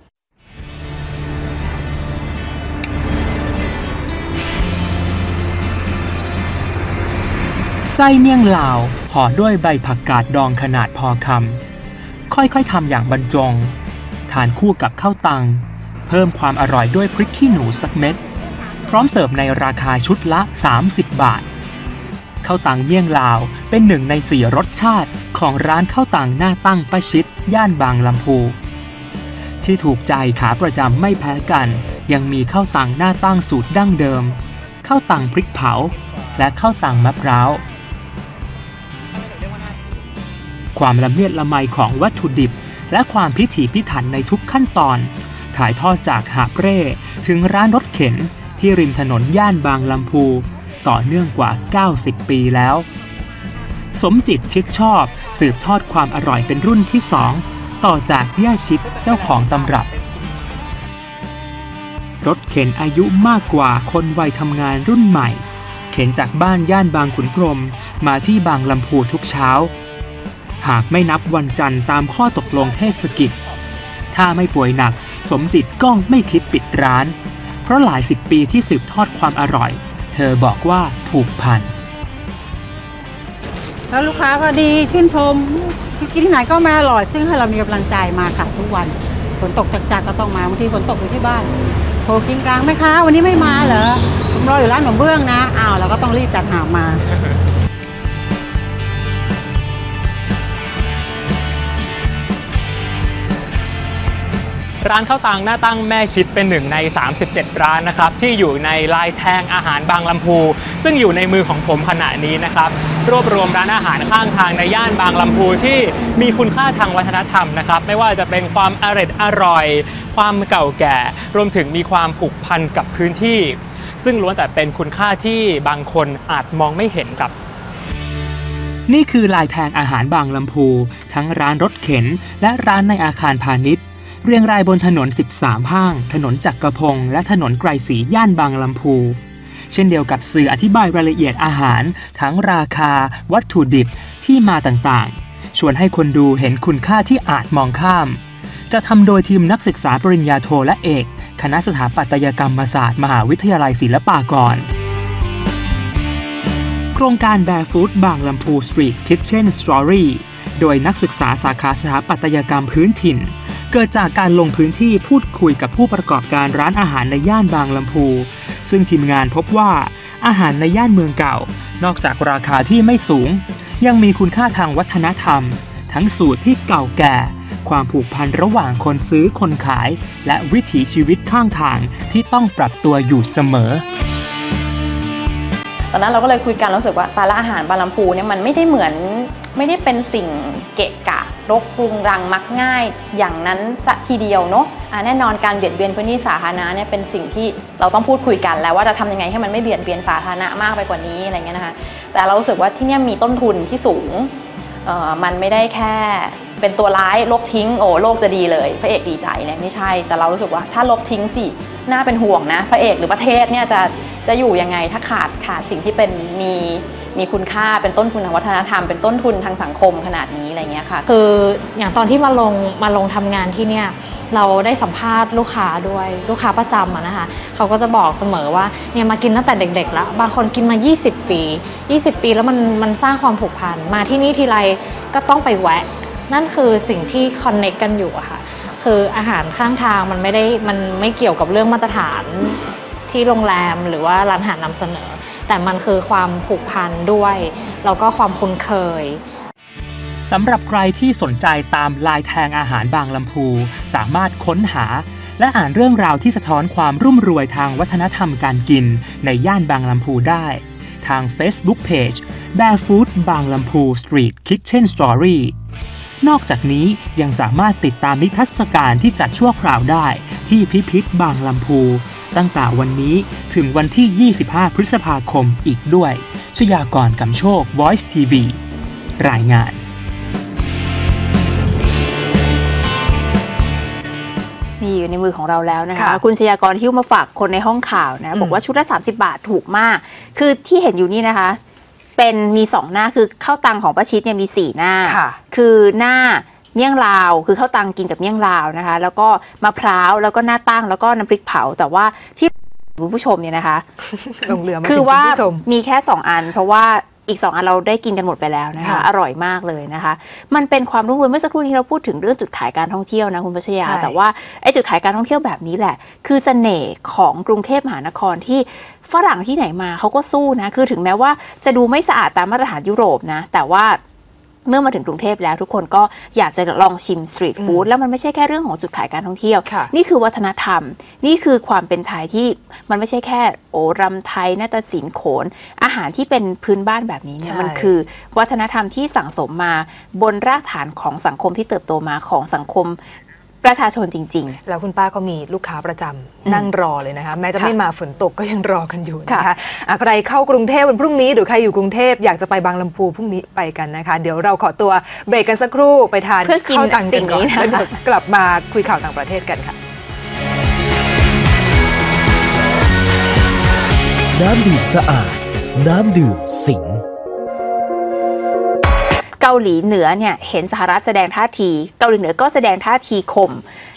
S8: ไส้เมี่ยงลาวห่อด้วยใบผักกาดดองขนาดพอคำค่อยๆทำอย่างบรรจงทานคู่กับข้าวตังเพิ่มความอร่อยด้วยพริกขี้หนูสักเม็ดพร้อมเสิร์ฟในราคาชุดละสามสิบบาทข้าวตังเมี่ยงลาวเป็นหนึ่งในสี่รสชาติของร้านข้าวตังหน้าตั้งป้าชิดย่านบางลำพูที่ถูกใจขาประจำไม่แพ้กันยังมีข้าวตังหน้าตั้งสูตรดั้งเดิมข้าวตังพริกเผาและข้าวตังมะพร้าวความละเมียดละไมของวัตถุดิบและความพิถีพิถันในทุกขั้นตอนถ่ายทอดจากหาบเร่ถึงร้านรถเข็นที่ริมถนนย่านบางลำพูต่อเนื่องกว่าเก้าสิบปีแล้วสมจิตชิดชอบสืบทอดความอร่อยเป็นรุ่นที่สองต่อจากย่าชิดเจ้าของตำรับรถเข็นอายุมากกว่าคนวัยทำงานรุ่นใหม่เข็นจากบ้านย่านบางขุนพรหมมาที่บางลำพูทุกเช้าหากไม่นับวันจันทร์ตามข้อตกลงเทศกิจถ้าไม่ป่วยหนักสมจิตก็ไม่คิดปิดร้านเพราะหลายสิบปีที่สืบทอดความอร่อยเธอบอกว่าผูกพัน
S9: แล้วลูกค้าก็ดีชื่นชมกินที่ไหนก็มาอร่อยซึ่งให้เรามีกำลังใจมาค่ะทุกวันฝนตกจัดๆก็ต้องมาบางทีฝนตกอยู่ที่บ้านโทรกินกลางแม่ค้าวันนี้ไม่มาเหรอผมรออยู่ร้านขนมเบื้องนะอ้าวเราก็ต้องรีบจัดหามา
S8: ร้านข้าวตังหน้าตั้งแม่ชิดเป็นหนึ่งในสามสิบเจ็ดร้านนะครับที่อยู่ในลายแทงอาหารบางลำพูซึ่งอยู่ในมือของผมขณะนี้นะครับรวบรวมร้านอาหารข้างทางในย่านบางลำพูที่มีคุณค่าทางวัฒนธรรมนะครับไม่ว่าจะเป็นความอร่อยอร่อยความเก่าแก่รวมถึงมีความผูกพันกับพื้นที่ซึ่งล้วนแต่เป็นคุณค่าที่บางคนอาจมองไม่เห็นครับนี่คือลายแทงอาหารบางลำพูทั้งร้านรถเข็นและร้านในอาคารพาณิชย์เรียงรายบนถนนสิบสามห้างถนนจักรพงศ์และถนนไกรศรีย่านบางลำพูเช่นเดียวกับสื่ออธิบายรายละเอียดอาหารทั้งราคาวัตถุดิบที่มาต่างๆชวนให้คนดูเห็นคุณค่าที่อาจมองข้ามจะทำโดยทีมนักศึกษาปริญญาโทและเอกคณะสถาปัตยกรรมศาสตร์มหาวิทยาลัยศิลปากรโครงการ Barefoot บางลำพู Street Kitchen Story โดยนักศึกษาสาขาสถาปัตยกรรมพื้นถิ่นเกิดจากการลงพื้นที่พูดคุยกับผู้ประกอบการร้านอาหารในย่านบางลำพูซึ่งทีมงานพบว่าอาหารในย่านเมืองเก่านอกจากราคาที่ไม่สูงยังมีคุณค่าทางวัฒนธรรมทั้งสูตรที่เก่าแก่ความผูกพันระหว่างคนซื้อคนขายและวิถีชีวิตข้างทางที่ต้องปรับตัวอยู่เสมอ
S2: ตอนนั้นเราก็เลยคุยกันรู้สึกว่าร้านอาหารบางลำพูเนี่ยมันไม่ได้เหมือนไม่ได้เป็นสิ่งเกะกะรกรุงรังมักง่ายอย่างนั้นสักทีเดียวเนาะแน่นอนการเบียดเบียนพื้นที่สาธารณะเนี่ยเป็นสิ่งที่เราต้องพูดคุยกันแล้วว่าจะทำยังไงให้มันไม่เบียดเบียนสาธารณะมากไปกว่านี้อะไรเงี้ยนะคะแต่เรารู้สึกว่าที่นี่มีต้นทุนที่สูงเอ่อมันไม่ได้แค่เป็นตัวร้ายลบทิ้งโอ้โลกจะดีเลยพระเอกดีใจเนี่ยไม่ใช่แต่เรารู้สึกว่าถ้าลบทิ้งสิน่าเป็นห่วงนะพระเอกหรือประเทศเนี่ยจะจะอยู่ยังไงถ้าขาดขาดสิ่งที่เป็นมีมีคุณค่าเป็นต้นทุนทางวัฒนธรรมเป็นต้นทุนทางสังคมขนาดนี้อะไรเงี้ยค่ะ
S10: คืออย่างตอนที่มาลงมาลงทำงานที่เนี่ยเราได้สัมภาษณ์ลูกค้าด้วยลูกค้าประจำอะนะคะเขาก็จะบอกเสมอว่าเนี่ยมากินตั้งแต่เด็กๆแล้วบางคนกินมายี่สิบปียี่สิบปีแล้วมันมันสร้างความผูกพันมาที่นี่ทีไรก็ต้องไปแวะนั่นคือสิ่งที่คอนเนคกันอยู่อะค่ะคืออาหารข้างทางมันไม่ได้มันไม่เกี่ยวกับเรื่องมาตรฐานที่โรงแรมหรือว่าร้านอาหารนำเสนอแต่มันคือความผูกพันด้วยแล้วก็ความคุ้นเคย
S8: สำหรับใครที่สนใจตามลายแทงอาหารบางลำพูสามารถค้นหาและอ่านเรื่องราวที่สะท้อนความรุ่มรวยทางวัฒนธรรมการกินในย่านบางลำพูได้ทาง Facebook Page Barefoot บางลำพู Street Kitchen Story นอกจากนี้ยังสามารถติดตามนิทรรศการที่จัดชั่วคราวได้ที่พิพิธบางลำพูตั้งแต่วันนี้ถึงวันที่ยี่สิบห้าพฤษภาคมอีกด้วยชยากร กำโชค Voice ที วี รายงาน
S2: มีอยู่ในมือของเราแล้วนะคะคุณชยากรหิ้วมาฝากคนในห้องข่าวนะบอกว่าชุดละสามสิบบาทถูกมากคือที่เห็นอยู่นี่นะคะเป็นมีสองหน้าคือข้าวตังของป้าชิดเนี่ยมีสี่หน้าคือหน้าเมี่ยงลาวคือข้าวตังกินกับเมี่ยงลาวนะคะแล้วก็มะพร้าวแล้วก็หน้าตั้งแล้วก็น้ำพริกเผาแต่ว่าที่คุณผู้ชมเนี่ยนะคะ
S1: ลงเรือมา
S2: คือว่ามีแค่สองอันเพราะว่าอีกสองอันเราได้กินกันหมดไปแล้วนะคะอร่อยมากเลยนะคะมันเป็นความรุ่งเรืองเมื่อสักครู่นี้เราพูดถึงเรื่องจุดขายการท่องเที่ยวนะคุณพัชยาแต่ว่าไอ้จุดขายการท่องเที่ยวแบบนี้แหละคือเสน่ห์ของกรุงเทพมหานครที่ฝรั่งที่ไหนมาเขาก็สู้นะคือถึงแม้ว่าจะดูไม่สะอาดตามมาตรฐานยุโรปนะแต่ว่าเมื่อมาถึงกรุงเทพแล้วทุกคนก็อยากจะลองชิมสตรีทฟู้ดแล้วมันไม่ใช่แค่เรื่องของจุดขายการท่องเที่ยวนี่คือวัฒนธรรมนี่คือความเป็นไทยที่มันไม่ใช่แค่โอ้รำไทยนาฏศิลป์โขนอาหารที่เป็นพื้นบ้านแบบนี้เนี่ยมันคือวัฒนธรรมที่สั่งสมมาบนรากฐานของสังคมที่เติบโตมาของสังคมประชาชนจริงๆ
S1: แล้วคุณป้าก็มีลูกค้าประจำนั่งรอเลยนะคะแม้จะไม่มาฝนตกก็ยังรอกันอยู่นะคะใครเข้ากรุงเทพวันพรุ่งนี้หรือใครอยู่กรุงเทพอยากจะไปบางลำพูพรุ่งนี้ไปกันนะคะเดี๋ยวเราขอตัวเบรกกันสักครู่ไปทานข้าวตังกันก่อนแล้วเดี๋ยวกลับมาคุยข่าวต่างประเทศกันค่ะ
S4: น้ำดื่มสะอาดน้ำดื่มสิง
S2: เกาหลีเหนือเนี่ยเห็นสหรัฐแสดงท่าทีเกาหลีเหนือก็แสดงท่าทีข่ม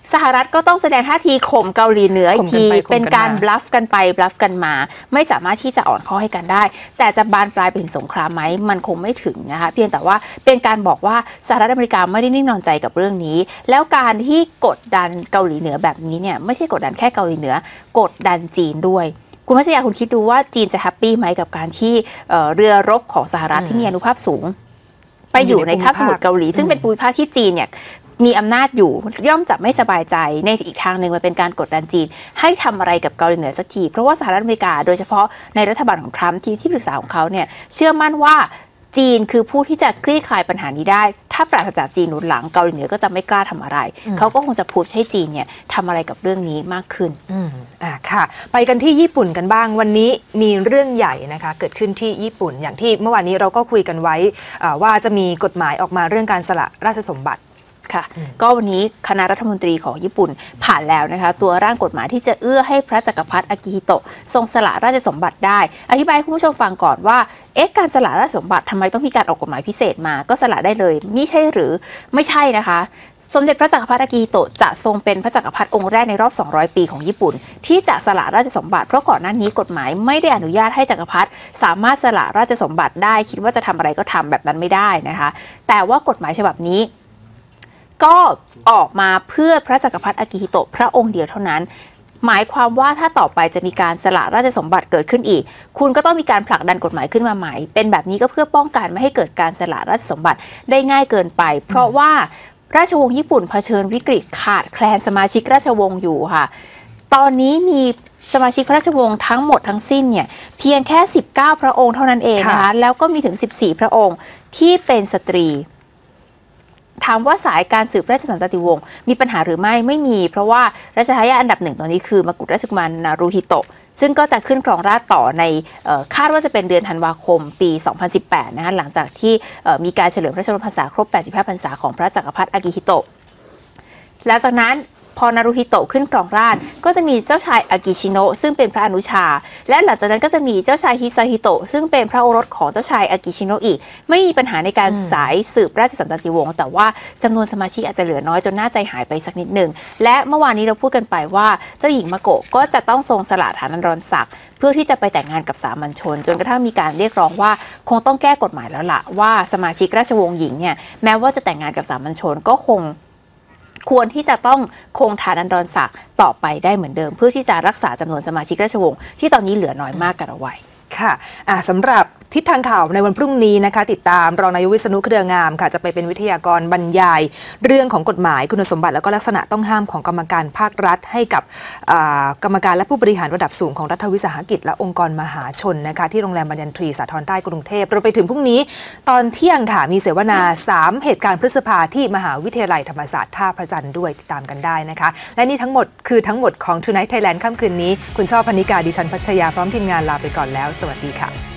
S2: สหรัฐก็ต้องแสดงท่าทีข่มเกาหลีเหนืออีกทีเป็นการบลัฟกันไปบลัฟกันมาไม่สามารถที่จะอ่อนข้อให้กันได้แต่จะบานปลายไปถึงสงครามไหมมันคงไม่ถึงนะคะเพียงแต่ว่าเป็นการบอกว่าสหรัฐอเมริกาไม่ได้นิ่งนอนใจกับเรื่องนี้แล้วการที่กดดันเกาหลีเหนือแบบนี้เนี่ยไม่ใช่กดดันแค่เกาหลีเหนือกดดันจีนด้วยคุณพัชยาคุณคิดดูว่าจีนจะแฮปปี้ไหมกับการที่เรือรบของสหรัฐที่มีอานุภาพสูงไปอยู่ในคาบสมุทรเกาหลีซึ่งเป็นภูมิภาคที่จีนเนี่ยมีอำนาจอยู่ย่อมจะไม่สบายใจในอีกทางหนึ่งมันเป็นการกดดันจีนให้ทำอะไรกับเกาหลีเหนือสักทีเพราะว่าสหรัฐอเมริกาโดยเฉพาะในรัฐบาลของทรัมป์ทีมที่ปรึกษาของเขาเนี่ยเชื่อมั่นว่าจีนคือผู้ที่จะคลี่คลายปัญหานี้ได้ถ้าปราศจากจีนหนุนหลังเกาหลีเหนือก็จะไม่กล้าทำอะไรเขาก็คงจะพุชให้จีนเนี่ยทำอะไรกับเรื่องนี้มากขึ้น
S1: อืมอ่าค่ะไปกันที่ญี่ปุ่นกันบ้างวันนี้มีเรื่องใหญ่นะคะเกิดขึ้นที่ญี่ปุ่นอย่างที่เมื่อวานนี้เราก็คุยกันไว้ว่าจะมีกฎหมายออกมาเรื่องการสละราชสมบัติ
S2: ค่ะก็วันนี้คณะรัฐมนตรีของญี่ปุ่นผ่านแล้วนะคะตัวร่างกฎหมายที่จะเอื้อให้พระจักรพรรดิอากิฮิโตะทรงสละราชสมบัติได้อธิบายให้คุณผู้ชมฟังก่อนว่าเอ๊ะการสละราชสมบัติทำไมต้องมีการออกกฎหมายพิเศษมาก็สละได้เลยไม่ใช่หรือไม่ใช่นะคะสมเด็จพระจักรพรรดิอากิฮิโตะจะทรงเป็นพระจักรพรรดิองค์แรกในรอบสองร้อยปีของญี่ปุ่นที่จะสละราชสมบัติเพราะก่อนหน้านี้กฎหมายไม่ได้อนุญาตให้จักรพรรดิสามารถสละราชสมบัติได้คิดว่าจะทำอะไรก็ทำแบบนั้นไม่ได้นะคะแต่ว่ากฎหมายฉบับนี้ก็ออกมาเพื่อพระจักรพรรดิอากิฮิโตะพระองค์เดียวเท่านั้นหมายความว่าถ้าต่อไปจะมีการสละราชสมบัติเกิดขึ้นอีกคุณก็ต้องมีการผลักดันกฎหมายขึ้นมาใหม่เป็นแบบนี้ก็เพื่อป้องกันไม่ให้เกิดการสละราชสมบัติได้ง่ายเกินไปเพราะว่าราชวงศ์ญี่ปุ่นเผชิญวิกฤตขาดแคลนสมาชิกราชวงศ์อยู่ค่ะตอนนี้มีสมาชิกพระราชวงศ์ทั้งหมดทั้งสิ้นเนี่ยเพียงแค่สิบเก้าพระองค์เท่านั้นเองนะคะแล้วก็มีถึงสิบสี่พระองค์ที่เป็นสตรีถามว่าสายการสืบราชสันตติวงศ์มีปัญหาหรือไม่ไม่มีเพราะว่ารัชทายาทอันดับหนึ่งตอนนี้คือมกุฎราชกุมารนารูฮิโตะซึ่งก็จะขึ้นครองราชย์ต่อในคาดว่าจะเป็นเดือนธันวาคมปีสองพันสิบแปดนะคะหลังจากที่มีการเฉลิมพระชนมพรรษาครบแปดสิบห้าพรรษาของพระจักรพรรดิอากิฮิโตะหลังจากนั้นพอนารูฮิโตะขึ้นครองราชย์ก็จะมีเจ้าชายอากิชิโนะซึ่งเป็นพระอนุชาและหลังจากนั้นก็จะมีเจ้าชายฮิซาฮิโตะซึ่งเป็นพระโอรสของเจ้าชายอากิชิโนะอีกไม่มีปัญหาในการสายสืบราชสันตติวงศ์แต่ว่าจำนวนสมาชิกอาจจะเหลือน้อยจนน่าใจหายไปสักนิดหนึ่งและเมื่อวานนี้เราพูดกันไปว่าเจ้าหญิงมาโกะก็จะต้องทรงสละฐานันดรศักดิ์เพื่อที่จะไปแต่งงานกับสามัญชนจนกระทั่งมีการเรียกร้องว่าคงต้องแก้กฎหมายแล้วล่ะว่าสมาชิกราชวงศ์หญิงเนี่ยแม้ว่าจะแต่งงานกับสามัญชนก็คงควรที่จะต้องคงฐานันดรศักดิ์ต่อไปได้เหมือนเดิมเพื่อที่จะรักษาจำนวนสมาชิกราชวงศ์ที่ตอนนี้เหลือน้อยมากกันเอาไว้
S1: ค่ะอ่าสำหรับทิศทางข่าวในวันพรุ่งนี้นะคะติดตามรองนายกวิษณุเครืองามค่ะจะไปเป็นวิทยากรบรรยายเรื่องของกฎหมายคุณสมบัติและก็ลักษณะต้องห้ามของกรรมการภาครัฐให้กับกรรมการและผู้บริหารระดับสูงของรัฐวิสาหกิจและองค์กรมหาชนนะคะที่โรงแรมบัญญันทรีสาทรใต้กรุงเทพเราไปถึงพรุ่งนี้ตอนเที่ยงค่ะมีเสวนาสามเหตุการณ์พฤษภาที่มหาวิทยาลัยธรรมศาสตร์ท่าพระจันทร์ด้วยติดตามกันได้นะคะและนี่ทั้งหมดคือทั้งหมดของ Tonight Thailand ค่ำคืนนี้คุณช่อพนิกาดิฉันพัชยาพร้อมทีมงานลาไปก่อนแล้วสวัสดีค่ะ